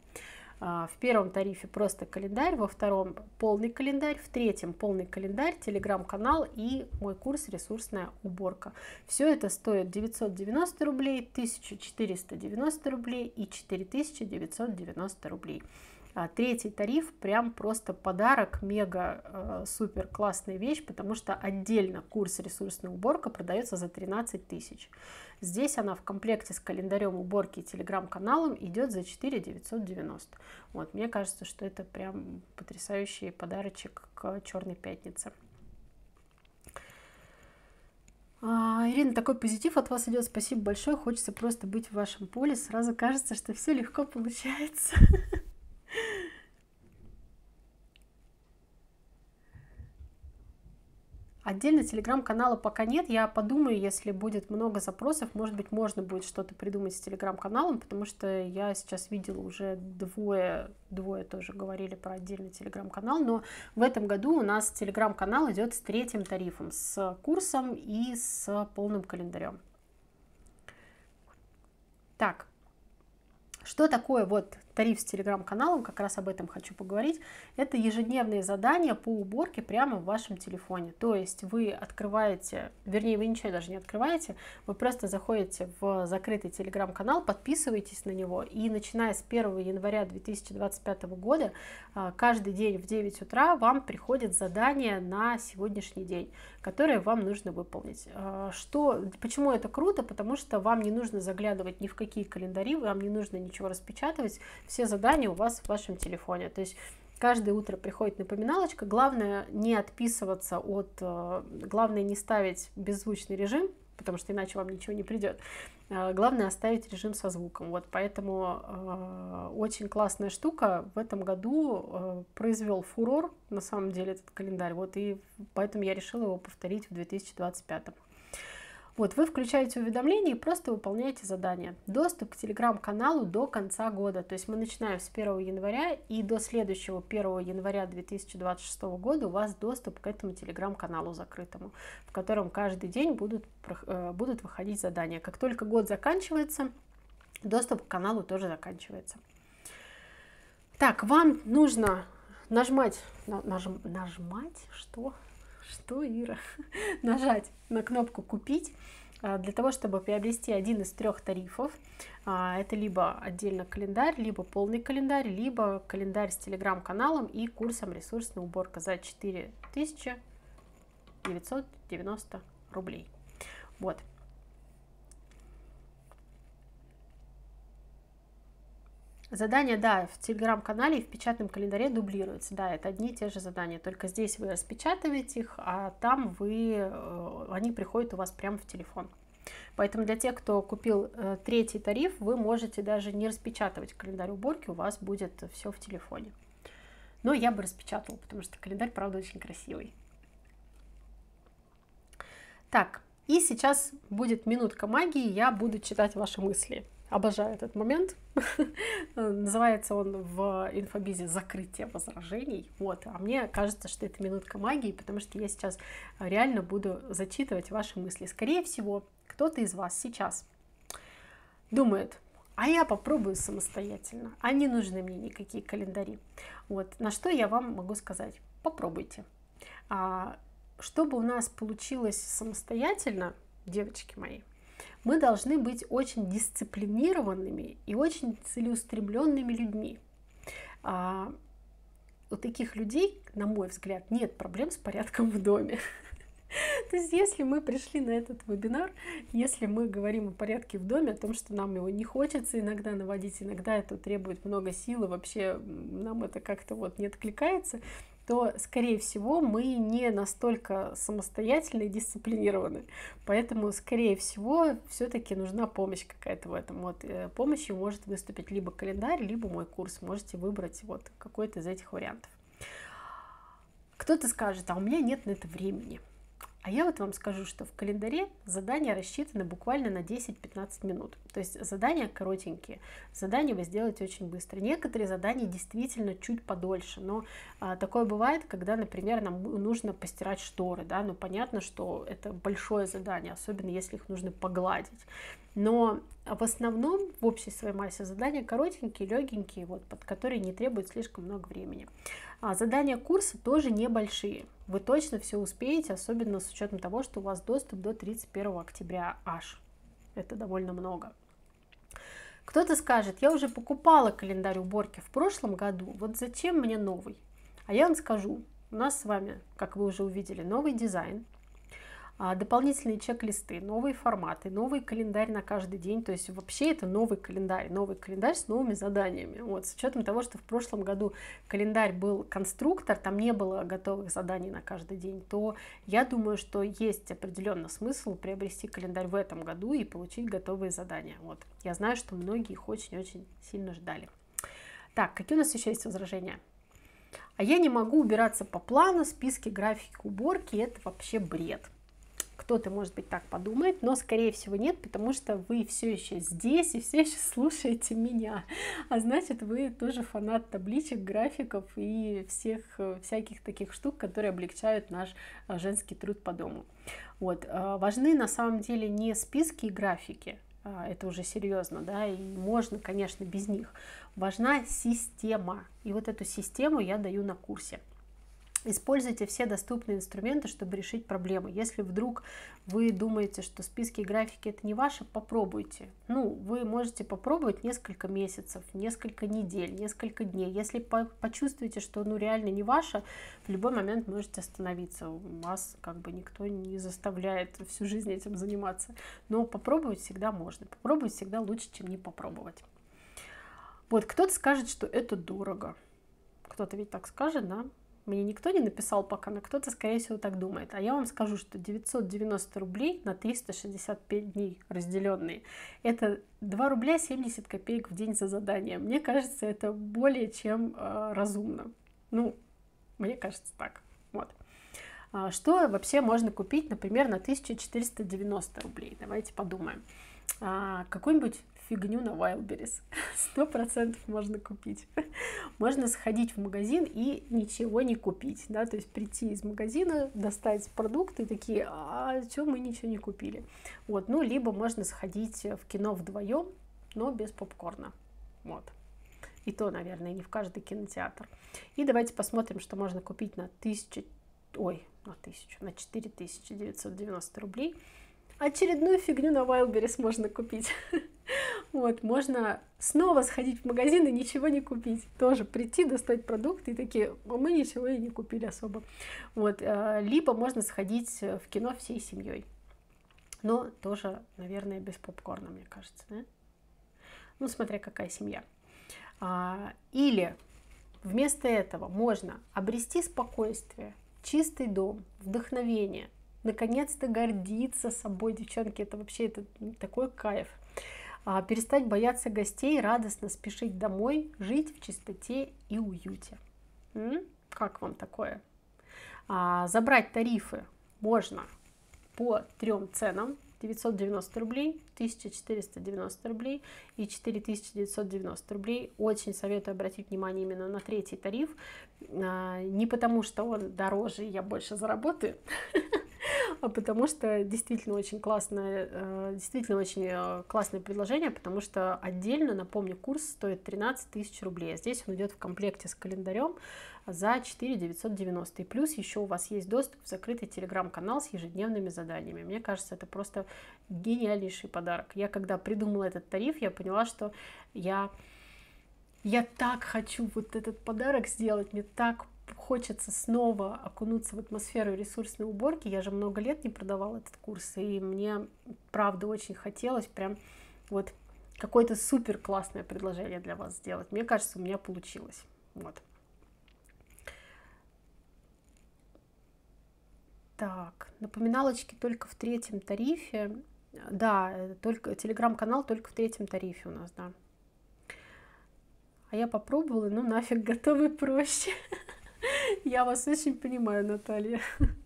В первом тарифе просто календарь, во втором полный календарь, в третьем полный календарь, телеграм-канал и мой курс «Ресурсная уборка». Все это стоит девятьсот девяносто рублей, тысяча четыреста девяносто рублей и четыре тысячи девятьсот девяносто рублей. А третий тариф прям просто подарок, мега э, супер классная вещь, потому что отдельно курс «Ресурсная уборка» продается за тринадцать тысяч. Здесь она в комплекте с календарем уборки и телеграм-каналом идет за четыре тысячи девятьсот девяносто. Вот, мне кажется, что это прям потрясающий подарочек к Черной пятнице. А, Ирина, такой позитив от вас идет, спасибо большое, хочется просто быть в вашем поле, сразу кажется, что все легко получается. Отдельно телеграм-канала пока нет, я подумаю, если будет много запросов, может быть, можно будет что-то придумать с телеграм-каналом, потому что я сейчас видела уже двое, двое тоже говорили про отдельный телеграм-канал, но в этом году у нас телеграм-канал идет с третьим тарифом, с курсом и с полным календарем. Так, что такое вот тариф с телеграм-каналом, как раз об этом хочу поговорить. Это ежедневные задания по уборке прямо в вашем телефоне. То есть вы открываете, вернее, вы ничего даже не открываете, вы просто заходите в закрытый телеграм-канал, подписываетесь на него, и начиная с первого января две тысячи двадцать пятого года каждый день в девять утра вам приходит задание на сегодняшний день, которое вам нужно выполнить. Что, почему это круто? Потому что вам не нужно заглядывать ни в какие календари, вам не нужно ничего распечатывать, все задания у вас в вашем телефоне. То есть каждое утро приходит напоминалочка. Главное не отписываться от... Главное не ставить беззвучный режим, потому что иначе вам ничего не придет. Главное оставить режим со звуком. Вот поэтому э, очень классная штука. В этом году э, произвел фурор, на самом деле, этот календарь. Вот и поэтому я решила его повторить в две тысячи двадцать пятом. Вот, вы включаете уведомления и просто выполняете задания. Доступ к телеграм-каналу до конца года. То есть мы начинаем с первого января, и до следующего первого января две тысячи двадцать шестого года у вас доступ к этому телеграм-каналу закрытому, в котором каждый день будут, будут выходить задания. Как только год заканчивается, доступ к каналу тоже заканчивается. Так, вам нужно нажимать, нажим, нажимать, что? Что, Ира? Нажать на кнопку «Купить» для того, чтобы приобрести один из трех тарифов. Это либо отдельно календарь, либо полный календарь, либо календарь с телеграм-каналом и курсом «Ресурсная уборка» за четыре тысячи девятьсот девяносто рублей. Вот. Задания, да, в телеграм-канале и в печатном календаре дублируются. Да, это одни и те же задания, только здесь вы распечатываете их, а там вы, они приходят у вас прямо в телефон. Поэтому для тех, кто купил э, третий тариф, вы можете даже не распечатывать календарь уборки, у вас будет все в телефоне. Но я бы распечатала, потому что календарь, правда, очень красивый. Так, И сейчас будет минутка магии, я буду читать ваши мысли. Обожаю этот момент. Называется он в инфобизе «Закрытие возражений». Вот. А мне кажется, что это минутка магии, потому что я сейчас реально буду зачитывать ваши мысли. Скорее всего, кто-то из вас сейчас думает: а я попробую самостоятельно, а не нужны мне никакие календари. Вот. На что я вам могу сказать: попробуйте. А, чтобы у нас получилось самостоятельно, девочки мои, мы должны быть очень дисциплинированными и очень целеустремленными людьми. А, у таких людей, на мой взгляд, нет проблем с порядком в доме. То есть, если мы пришли на этот вебинар, если мы говорим о порядке в доме, о том, что нам его не хочется иногда наводить, иногда это требует много сил, и вообще нам это как-то вот не откликается, то, скорее всего, мы не настолько самостоятельны и дисциплинированы. Поэтому, скорее всего, все-таки нужна помощь какая-то в этом. Вот помощью может выступить либо календарь, либо мой курс. Можете выбрать вот какой-то из этих вариантов. Кто-то скажет: а у меня нет на это времени. А я вот вам скажу, что в календаре задания рассчитаны буквально на десять-пятнадцать минут. То есть задания коротенькие, задания вы сделаете очень быстро. Некоторые задания действительно чуть подольше, но а, такое бывает, когда, например, нам нужно постирать шторы, да, ну понятно, что это большое задание, особенно если их нужно погладить. Но в основном в общей своей массе задания коротенькие, легенькие, вот, под которые не требуют слишком много времени. А задания курса тоже небольшие. Вы точно все успеете, особенно с учетом того, что у вас доступ до тридцать первого октября аж. Это довольно много. Кто-то скажет: я уже покупала календарь уборки в прошлом году, вот зачем мне новый? А я вам скажу, у нас с вами, как вы уже увидели, новый дизайн, дополнительные чек-листы, новые форматы, новый календарь на каждый день. То есть вообще это новый календарь, новый календарь с новыми заданиями. Вот, с учетом того, что в прошлом году календарь был конструктор, там не было готовых заданий на каждый день, то я думаю, что есть определенный смысл приобрести календарь в этом году и получить готовые задания. Вот. Я знаю, что многие их очень-очень сильно ждали. Так, какие у нас еще есть возражения? А я не могу убираться по плану, списки, графики уборки, это вообще бред. Кто-то, может быть, так подумает, но, скорее всего, нет, потому что вы все еще здесь и все еще слушаете меня. А значит, вы тоже фанат табличек, графиков и всех всяких таких штук, которые облегчают наш женский труд по дому. Вот. Важны на самом деле не списки и графики, это уже серьезно, да, и можно, конечно, без них. Важна система, и вот эту систему я даю на курсе. Используйте все доступные инструменты, чтобы решить проблемы. Если вдруг вы думаете, что списки и графики это не ваше, попробуйте. Ну, вы можете попробовать несколько месяцев, несколько недель, несколько дней. Если по почувствуете, что ну реально не ваше, в любой момент можете остановиться. Вас как бы никто не заставляет всю жизнь этим заниматься. Но попробовать всегда можно. Попробовать всегда лучше, чем не попробовать. Вот, кто-то скажет, что это дорого. Кто-то ведь так скажет, да? Мне никто не написал пока, но кто-то, скорее всего, так думает. А я вам скажу, что девятьсот девяносто рублей на триста шестьдесят пять дней разделенные, это два рубля семьдесят копеек в день за задание. Мне кажется, это более чем э, разумно. Ну, мне кажется так. Вот. А что вообще можно купить, например, на тысячу четыреста девяносто рублей? Давайте подумаем. А, какую-нибудь фигню на Wildberries. Сто процентов можно купить. Можно сходить в магазин и ничего не купить. Да? То есть прийти из магазина, достать продукты и такие: а что мы ничего не купили? Вот. Ну, либо можно сходить в кино вдвоем, но без попкорна. Вот. И то, наверное, не в каждый кинотеатр. И давайте посмотрим, что можно купить на тысячу, ой, на тысячу, на четыре тысячи девятьсот девяносто рублей. Очередную фигню на Wildberries можно купить. Вот, можно снова сходить в магазин и ничего не купить. Тоже прийти, достать продукты и такие: мы ничего и не купили особо. Вот, либо можно сходить в кино всей семьей. Но тоже, наверное, без попкорна, мне кажется, да? Ну, смотря какая семья. Или вместо этого можно обрести спокойствие, чистый дом, вдохновение, наконец-то гордиться собой, девчонки, это вообще это такой кайф. А, перестать бояться гостей, радостно спешить домой, жить в чистоте и уюте. М? Как вам такое? А, забрать тарифы можно по трем ценам: девятьсот девяносто рублей, тысяча четыреста девяносто рублей и четыре тысячи девятьсот девяносто рублей. Очень советую обратить внимание именно на третий тариф. Не потому, что он дороже и я больше заработаю, а потому что действительно очень классное, действительно очень классное предложение, потому что отдельно, напомню, курс стоит тринадцать тысяч рублей. Здесь он идет в комплекте с календарем за четыре тысячи девятьсот девяносто. И плюс еще у вас есть доступ в закрытый телеграм-канал с ежедневными заданиями. Мне кажется, это просто гениальнейший подарок. Я когда придумала этот тариф, я поняла, что я, я так хочу вот этот подарок сделать, мне так хочется снова окунуться в атмосферу ресурсной уборки. Я же много лет не продавала этот курс, и мне, правда, очень хотелось прям вот какое-то супер классное предложение для вас сделать. Мне кажется, у меня получилось. Вот. Так, напоминалочки только в третьем тарифе. Да, только телеграм-канал только в третьем тарифе у нас, да. А я попробовала, ну нафиг, готовый проще. Я вас очень понимаю, Наталья.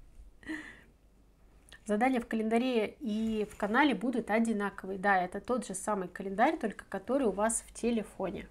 Задания в календаре и в канале будут одинаковые. Да, это тот же самый календарь, только который у вас в телефоне.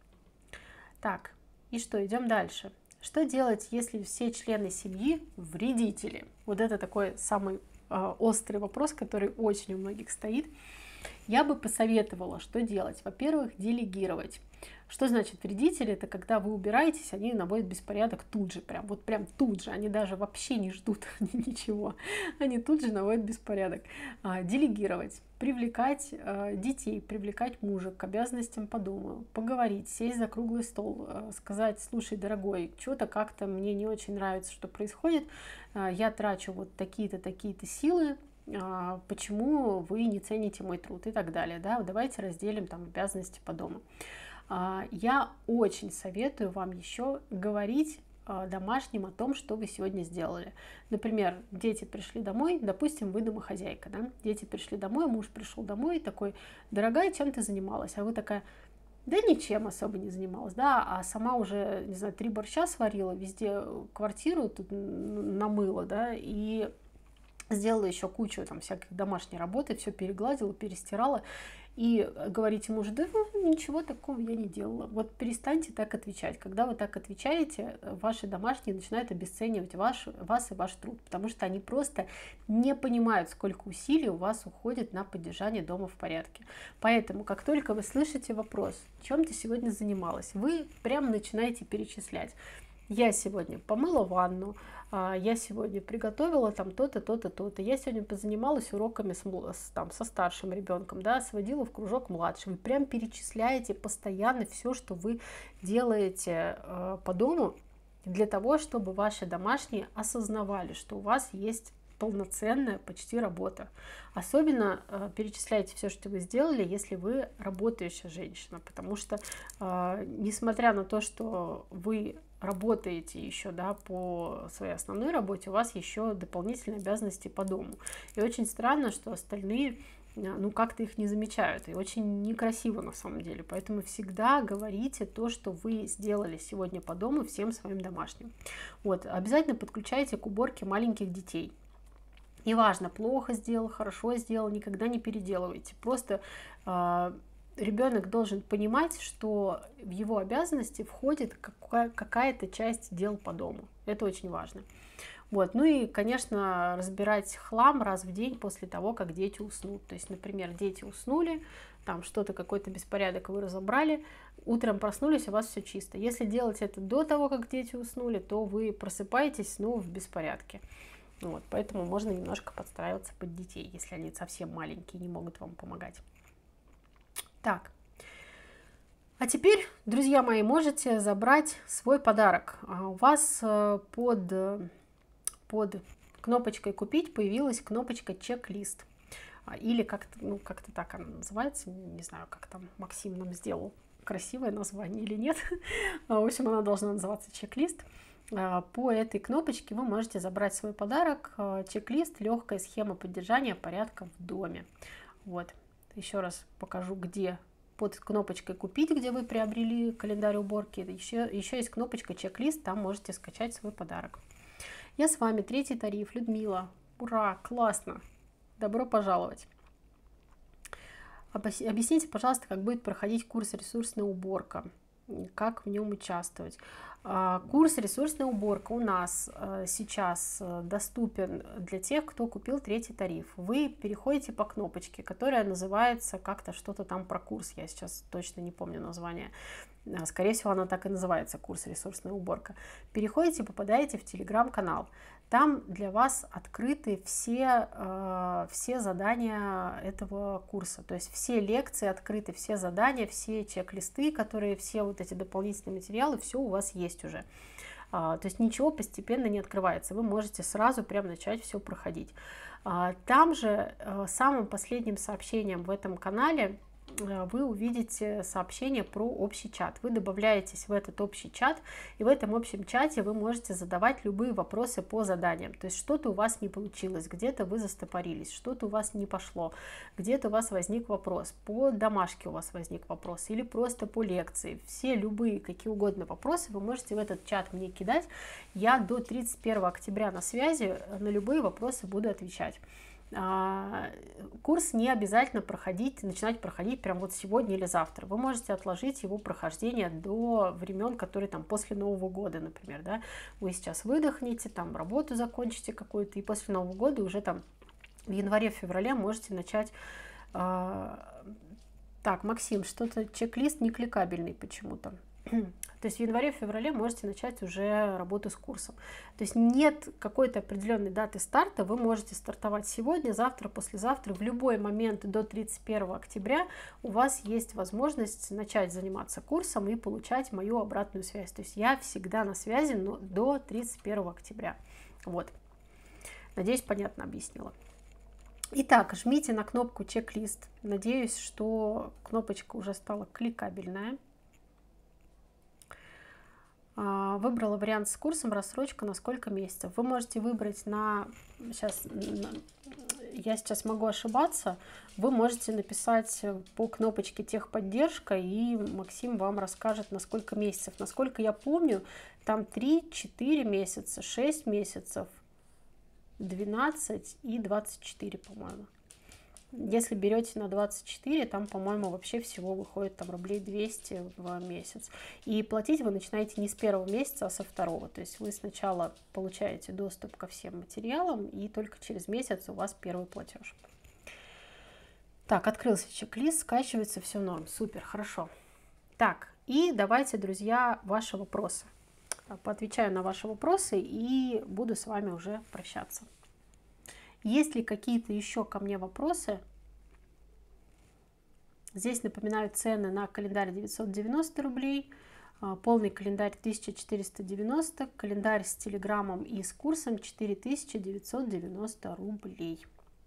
Так, и что, идем дальше. Что делать, если все члены семьи вредители? Вот это такой самый э, острый вопрос, который очень у многих стоит. Я бы посоветовала, что делать. Во-первых, делегировать. Что значит вредители? Это когда вы убираетесь, они наводят беспорядок тут же, прям вот прям тут же. Они даже вообще не ждут ничего. Они тут же наводят беспорядок. А, делегировать, привлекать а, детей, привлекать мужа к обязанностям по дому, поговорить, сесть за круглый стол, а, сказать: слушай, дорогой, что-то как-то мне не очень нравится, что происходит. А, я трачу вот такие-то, такие-то силы. А, почему вы не цените мой труд и так далее. Да? Давайте разделим там обязанности по дому. Я очень советую вам еще говорить домашним о том, что вы сегодня сделали. Например, дети пришли домой, допустим, вы домохозяйка, да? Дети пришли домой, муж пришел домой, такой: дорогая, чем ты занималась? А вы такая: да ничем особо не занималась, да, а сама уже, не знаю, три борща сварила, везде квартиру тут намыла, да, и сделала еще кучу там всяких домашней работы, все перегладила, перестирала. И говорите мужу: да ничего такого я не делала. Вот перестаньте так отвечать. Когда вы так отвечаете, ваши домашние начинают обесценивать ваш, вас и ваш труд, потому что они просто не понимают, сколько усилий у вас уходит на поддержание дома в порядке. Поэтому, как только вы слышите вопрос: чем ты сегодня занималась, вы прямо начинаете перечислять. Я сегодня помыла ванну, я сегодня приготовила там то-то, то-то, то-то, я сегодня позанималась уроками с, с, там, со старшим ребенком, да, сводила в кружок младший. Вы прям перечисляете постоянно все, что вы делаете э, по дому, для того, чтобы ваши домашние осознавали, что у вас есть полноценная почти работа. Особенно э, перечисляйте все, что вы сделали, если вы работающая женщина, потому что, э, несмотря на то, что вы работаете еще, да, по своей основной работе, у вас еще дополнительные обязанности по дому. И очень странно, что остальные, ну, как-то их не замечают. И очень некрасиво на самом деле. Поэтому всегда говорите то, что вы сделали сегодня по дому всем своим домашним. Вот, обязательно подключайте к уборке маленьких детей. Неважно, плохо сделал, хорошо сделал, никогда не переделывайте. Просто э, ребенок должен понимать, что в его обязанности входит какая- какая-то часть дел по дому. Это очень важно. Вот. Ну и, конечно, разбирать хлам раз в день после того, как дети уснут. То есть, например, дети уснули, там что-то, какой-то беспорядок вы разобрали, утром проснулись, у вас все чисто. Если делать это до того, как дети уснули, то вы просыпаетесь снова в беспорядке. Вот, поэтому можно немножко подстраиваться под детей, если они совсем маленькие и не могут вам помогать. Так, а теперь, друзья мои, можете забрать свой подарок. А у вас под, под кнопочкой «Купить» появилась кнопочка «Чек-лист». Или как-то, ну, как-то так она называется, не знаю, как там Максим нам сделал красивое название или нет. В общем, она должна называться «Чек-лист». По этой кнопочке вы можете забрать свой подарок, чек-лист, легкая схема поддержания порядка в доме. Вот, еще раз покажу, где под кнопочкой «Купить», где вы приобрели календарь уборки, еще, еще есть кнопочка «Чек-лист», там можете скачать свой подарок. Я с вами, третий тариф, Людмила. Ура, классно. Добро пожаловать. Объясните, пожалуйста, как будет проходить курс «Ресурсная уборка», как в нем участвовать. Курс «Ресурсная уборка» у нас сейчас доступен для тех, кто купил третий тариф. Вы переходите по кнопочке, которая называется как-то что-то там про курс. Я сейчас точно не помню название. Скорее всего, она так и называется, курс «Ресурсная уборка». Переходите, попадаете в телеграм-канал. Там для вас открыты все, э, все задания этого курса. То есть все лекции открыты, все задания, все чек-листы, которые, все вот эти дополнительные материалы, все у вас есть уже. А, то есть ничего постепенно не открывается. Вы можете сразу прям начать все проходить. А, там же э, самым последним сообщением в этом канале вы увидите сообщение про общий чат. Вы добавляетесь в этот общий чат, и в этом общем чате вы можете задавать любые вопросы по заданиям. То есть что-то у вас не получилось, где-то вы застопорились, что-то у вас не пошло, где-то у вас возник вопрос, по домашке у вас возник вопрос, или просто по лекции. Все любые, какие угодно вопросы вы можете в этот чат мне кидать. Я до тридцать первого октября на связи, на любые вопросы буду отвечать. Курс не обязательно проходить, начинать проходить прямо вот сегодня или завтра. Вы можете отложить его прохождение до времен, которые там после Нового года, например, да. Вы сейчас выдохнете, там работу закончите какую-то, и после Нового года уже там в январе-феврале можете начать. Так, Максим, что-то чек-лист не кликабельный почему-то. То есть в январе-феврале можете начать уже работу с курсом. То есть нет какой-то определенной даты старта, вы можете стартовать сегодня, завтра, послезавтра, в любой момент до тридцать первого октября у вас есть возможность начать заниматься курсом и получать мою обратную связь. То есть я всегда на связи, но до тридцать первого октября. Вот. Надеюсь, понятно объяснила. Итак, жмите на кнопку чек-лист. Надеюсь, что кнопочка уже стала кликабельная. Выбрала вариант с курсом, рассрочка на сколько месяцев. Вы можете выбрать на... Сейчас, я сейчас могу ошибаться. Вы можете написать по кнопочке техподдержка, и Максим вам расскажет, на сколько месяцев. Насколько я помню, там три-четыре месяца, шесть месяцев, двенадцать и двадцать четыре, по-моему. Если берете на двадцать четыре, там, по-моему, вообще всего выходит там рублей двести в месяц. И платить вы начинаете не с первого месяца, а со второго. То есть вы сначала получаете доступ ко всем материалам, и только через месяц у вас первый платеж. Так, открылся чек-лист, скачивается, все норм. Супер, хорошо. Так, и давайте, друзья, ваши вопросы. Поотвечаю на ваши вопросы и буду с вами уже прощаться. Есть ли какие-то еще ко мне вопросы? Здесь напоминаю цены на календарь девятьсот девяносто рублей, полный календарь тысяча четыреста девяносто, календарь с телеграммом и с курсом четыре тысячи девятьсот девяносто рублей.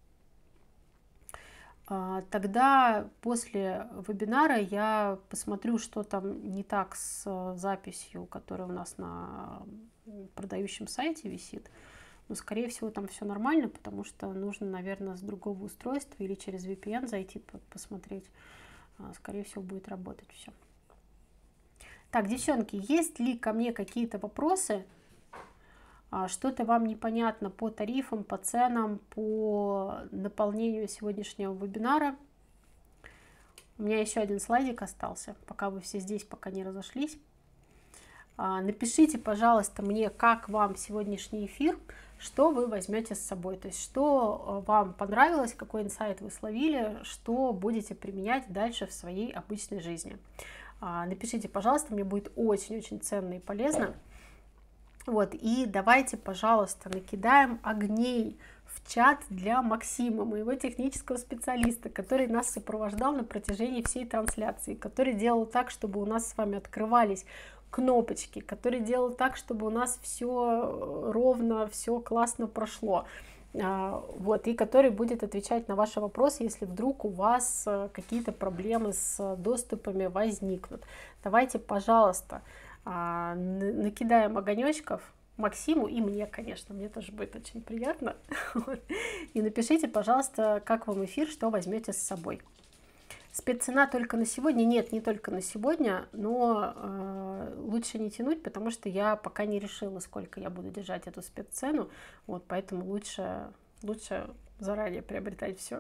Тогда после вебинара я посмотрю, что там не так с записью, которая у нас на продающем сайте висит. Но, скорее всего, там все нормально, потому что нужно, наверное, с другого устройства или через ви пи эн зайти посмотреть. Скорее всего, будет работать все. Так, девчонки, есть ли ко мне какие-то вопросы? Что-то вам непонятно по тарифам, по ценам, по наполнению сегодняшнего вебинара? У меня еще один слайдик остался, пока вы все здесь, пока не разошлись. Напишите, пожалуйста, мне, как вам сегодняшний эфир, что вы возьмете с собой, то есть что вам понравилось, какой инсайт вы словили, что будете применять дальше в своей обычной жизни. Напишите, пожалуйста, мне будет очень-очень ценно и полезно. Вот, и давайте, пожалуйста, накидаем огней в чат для Максима, моего технического специалиста, который нас сопровождал на протяжении всей трансляции, который делал так, чтобы у нас с вами открывались кнопочки, который делал так, чтобы у нас все ровно, все классно прошло. Вот, и который будет отвечать на ваши вопросы, если вдруг у вас какие-то проблемы с доступами возникнут. Давайте, пожалуйста, накидаем огонечков Максиму и мне, конечно, мне тоже будет очень приятно. И напишите, пожалуйста, как вам эфир, что возьмете с собой. Спеццена только на сегодня? Нет, не только на сегодня, но э, лучше не тянуть, потому что я пока не решила, сколько я буду держать эту спеццену, вот, поэтому лучше лучше заранее приобретать все.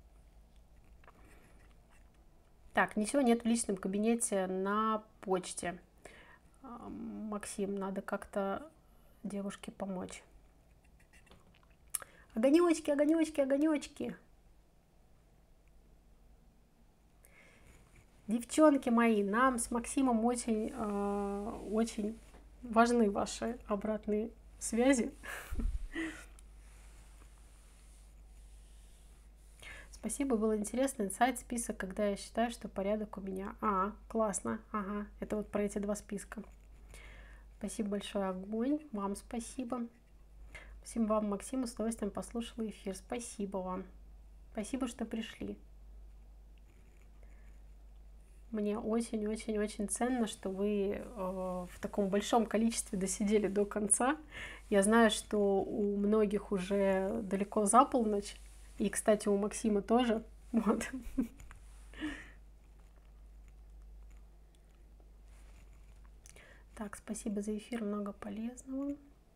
Так, ничего нет в личном кабинете на почте. Максим, надо как-то девушке помочь. Огонечки, огонечки, огонечки. Девчонки мои, нам с Максимом очень, э, очень важны ваши обратные связи. Спасибо, было интересно. Инсайт, список, когда я считаю, что порядок у меня. А, классно. Ага, это вот про эти два списка. Спасибо большое, огонь. Вам спасибо. Спасибо вам, Максим, с удовольствием послушала эфир. Спасибо вам. Спасибо, что пришли. Мне очень-очень-очень ценно, что вы э, в таком большом количестве досидели до конца. Я знаю, что у многих уже далеко за полночь. И, кстати, у Максима тоже. Вот. Так, спасибо за эфир, много полезного.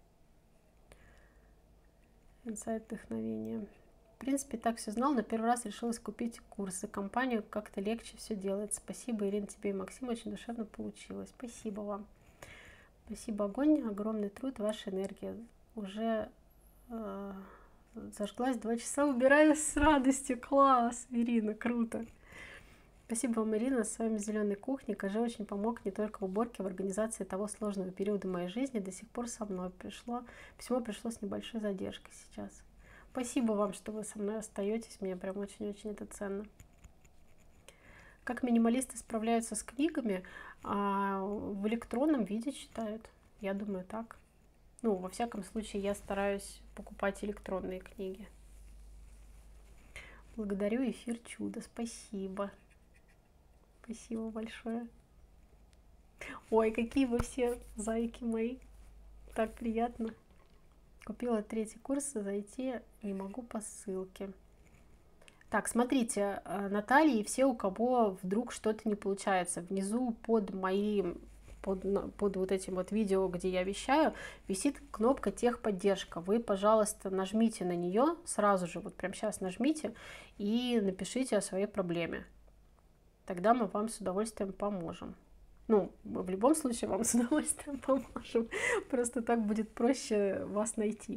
Инсайт, вдохновение. В принципе, так все знал, но первый раз решилась купить курс. За компанию как-то легче все делать. Спасибо, Ирина, тебе и Максим, очень душевно получилось. Спасибо вам. Спасибо, огонь, огромный труд, ваша энергия. Уже э, зажглась два часа, убираю с радостью. Класс, Ирина, круто. Спасибо вам, Ирина, с вами «Зеленой кухни». Каже очень помог не только в уборке, в организации того сложного периода моей жизни. До сих пор со мной пришло. Письмо пришло с небольшой задержкой сейчас. Спасибо вам, что вы со мной остаетесь. Мне прям очень-очень это ценно. Как минималисты справляются с книгами? А в электронном виде читают. Я думаю, так. Ну, во всяком случае, я стараюсь покупать электронные книги. Благодарю, эфир чудо. Спасибо. Спасибо большое. Ой, какие вы все зайки мои. Так приятно. Купила третий курс, зайти не могу по ссылке. Так, смотрите, Наталья и все, у кого вдруг что-то не получается, внизу под моим, под, под вот этим вот видео, где я вещаю, висит кнопка техподдержка. Вы, пожалуйста, нажмите на нее сразу же, вот прямо сейчас нажмите и напишите о своей проблеме. Тогда мы вам с удовольствием поможем. Ну, мы в любом случае вам с удовольствием поможем. Просто так будет проще вас найти.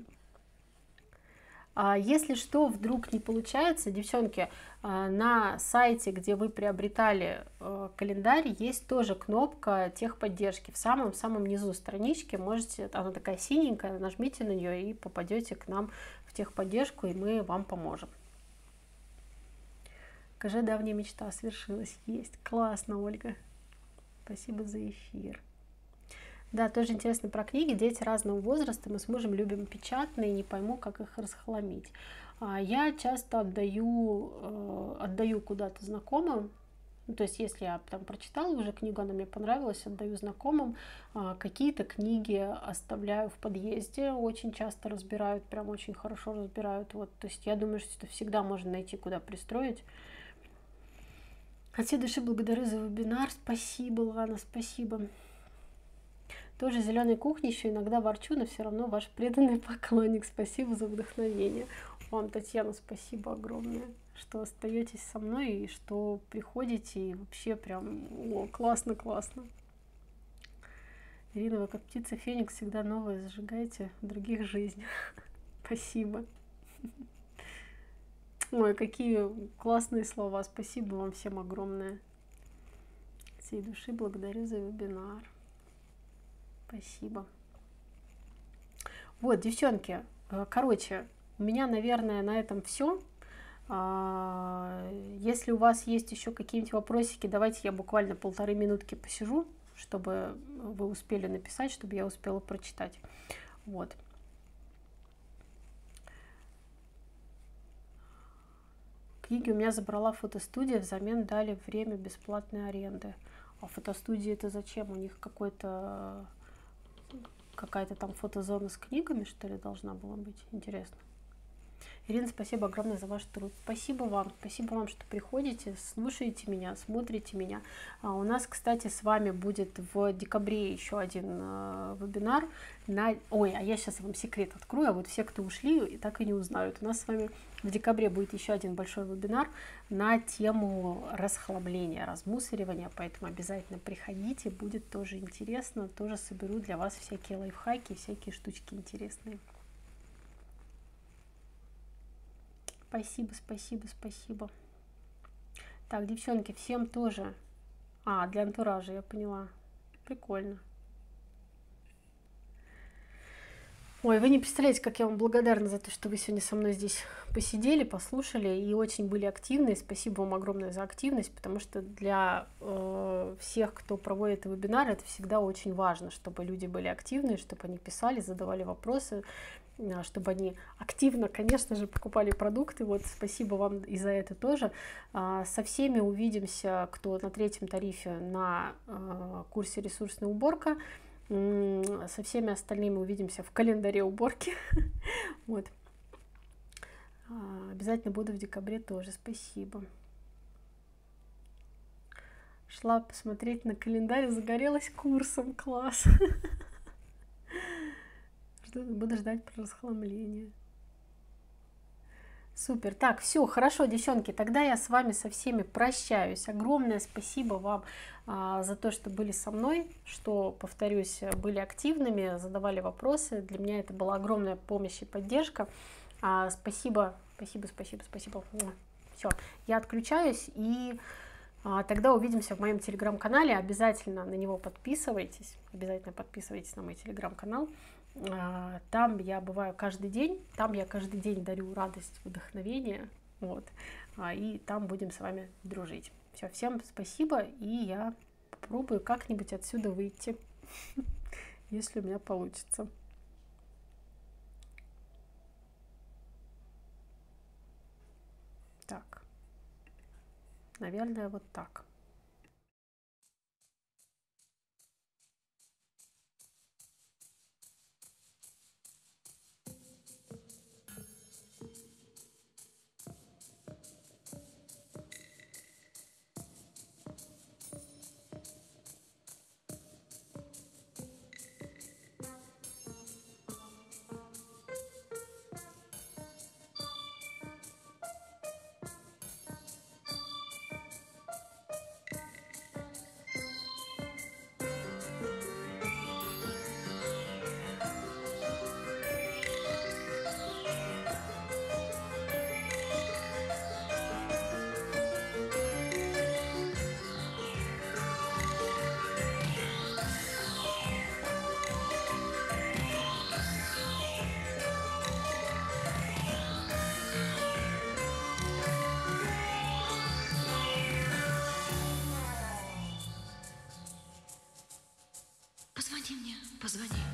А если что вдруг не получается, девчонки, на сайте, где вы приобретали календарь, есть тоже кнопка техподдержки. В самом-самом низу странички можете, она такая синенькая, нажмите на нее и попадете к нам в техподдержку, и мы вам поможем. Скажи, давняя мечта свершилась. Есть. Классно, Ольга. Спасибо за эфир. Да, тоже интересно про книги. Дети разного возраста. Мы с мужем любим печатные, не пойму, как их расхламить. Я часто отдаю, отдаю куда-то знакомым. Ну, то есть, если я там прочитала уже книгу, она мне понравилась, отдаю знакомым. Какие-то книги оставляю в подъезде. Очень часто разбирают, прям очень хорошо разбирают. Вот, то есть, я думаю, что это всегда можно найти, куда пристроить. От всей души благодарю за вебинар. Спасибо, Лана, спасибо. Тоже «Зеленой кухни» еще иногда ворчу, но все равно ваш преданный поклонник. Спасибо за вдохновение. Вам, Татьяна, спасибо огромное, что остаетесь со мной и что приходите. И вообще прям о, классно, классно. Ирина, вы как птица Феникс, всегда новое зажигаете в других жизнях. Спасибо. Ой, какие классные слова. Спасибо вам всем огромное. От всей души благодарю за вебинар. Спасибо. Вот, девчонки, короче, у меня, наверное, на этом все. Если у вас есть еще какие-нибудь вопросики, давайте я буквально полторы минутки посижу, чтобы вы успели написать, чтобы я успела прочитать. Вот. Книги у меня забрала фотостудия, взамен дали время бесплатной аренды. А фотостудия это зачем? У них какой-то какая-то там фотозона с книгами, что ли, должна была быть? Интересно. Ирина, спасибо огромное за ваш труд. Спасибо вам, спасибо вам, что приходите, слушаете меня, смотрите меня. А у нас, кстати, с вами будет в декабре еще один э, вебинар. На... Ой, а я сейчас вам секрет открою, а вот все, кто ушли, и так и не узнают. У нас с вами в декабре будет еще один большой вебинар на тему расхламления, размусоривания, поэтому обязательно приходите, будет тоже интересно, тоже соберу для вас всякие лайфхаки, всякие штучки интересные. Спасибо, спасибо, спасибо. Так, девчонки, всем тоже. А, для антуража, я поняла. Прикольно. Ой, вы не представляете, как я вам благодарна за то, что вы сегодня со мной здесь посидели, послушали и очень были активны. Спасибо вам огромное за активность, потому что для э, всех, кто проводит вебинары, это всегда очень важно, чтобы люди были активны, чтобы они писали, задавали вопросы, чтобы они активно, конечно же, покупали продукты. Вот спасибо вам и за это тоже. Со всеми увидимся, кто на третьем тарифе на курсе «Ресурсная уборка». Со всеми остальными увидимся в календаре уборки. Вот. Обязательно буду в декабре тоже. Спасибо. Шла посмотреть на календарь, загорелась курсом. Класс. Буду ждать про расхламление. Супер. Так, все, хорошо, девчонки. Тогда я с вами со всеми прощаюсь. Огромное спасибо вам а, за то, что были со мной, что, повторюсь, были активными, задавали вопросы. Для меня это была огромная помощь и поддержка. А, спасибо, спасибо, спасибо, спасибо. Все, я отключаюсь, и а, тогда увидимся в моем телеграм-канале. Обязательно на него подписывайтесь. Обязательно подписывайтесь на мой телеграм-канал. Там я бываю каждый день, там я каждый день дарю радость, вдохновение, вот, и там будем с вами дружить. Все, всем спасибо, и я попробую как-нибудь отсюда выйти, если у меня получится. Так, наверное, вот так. Позвони мне, позвони.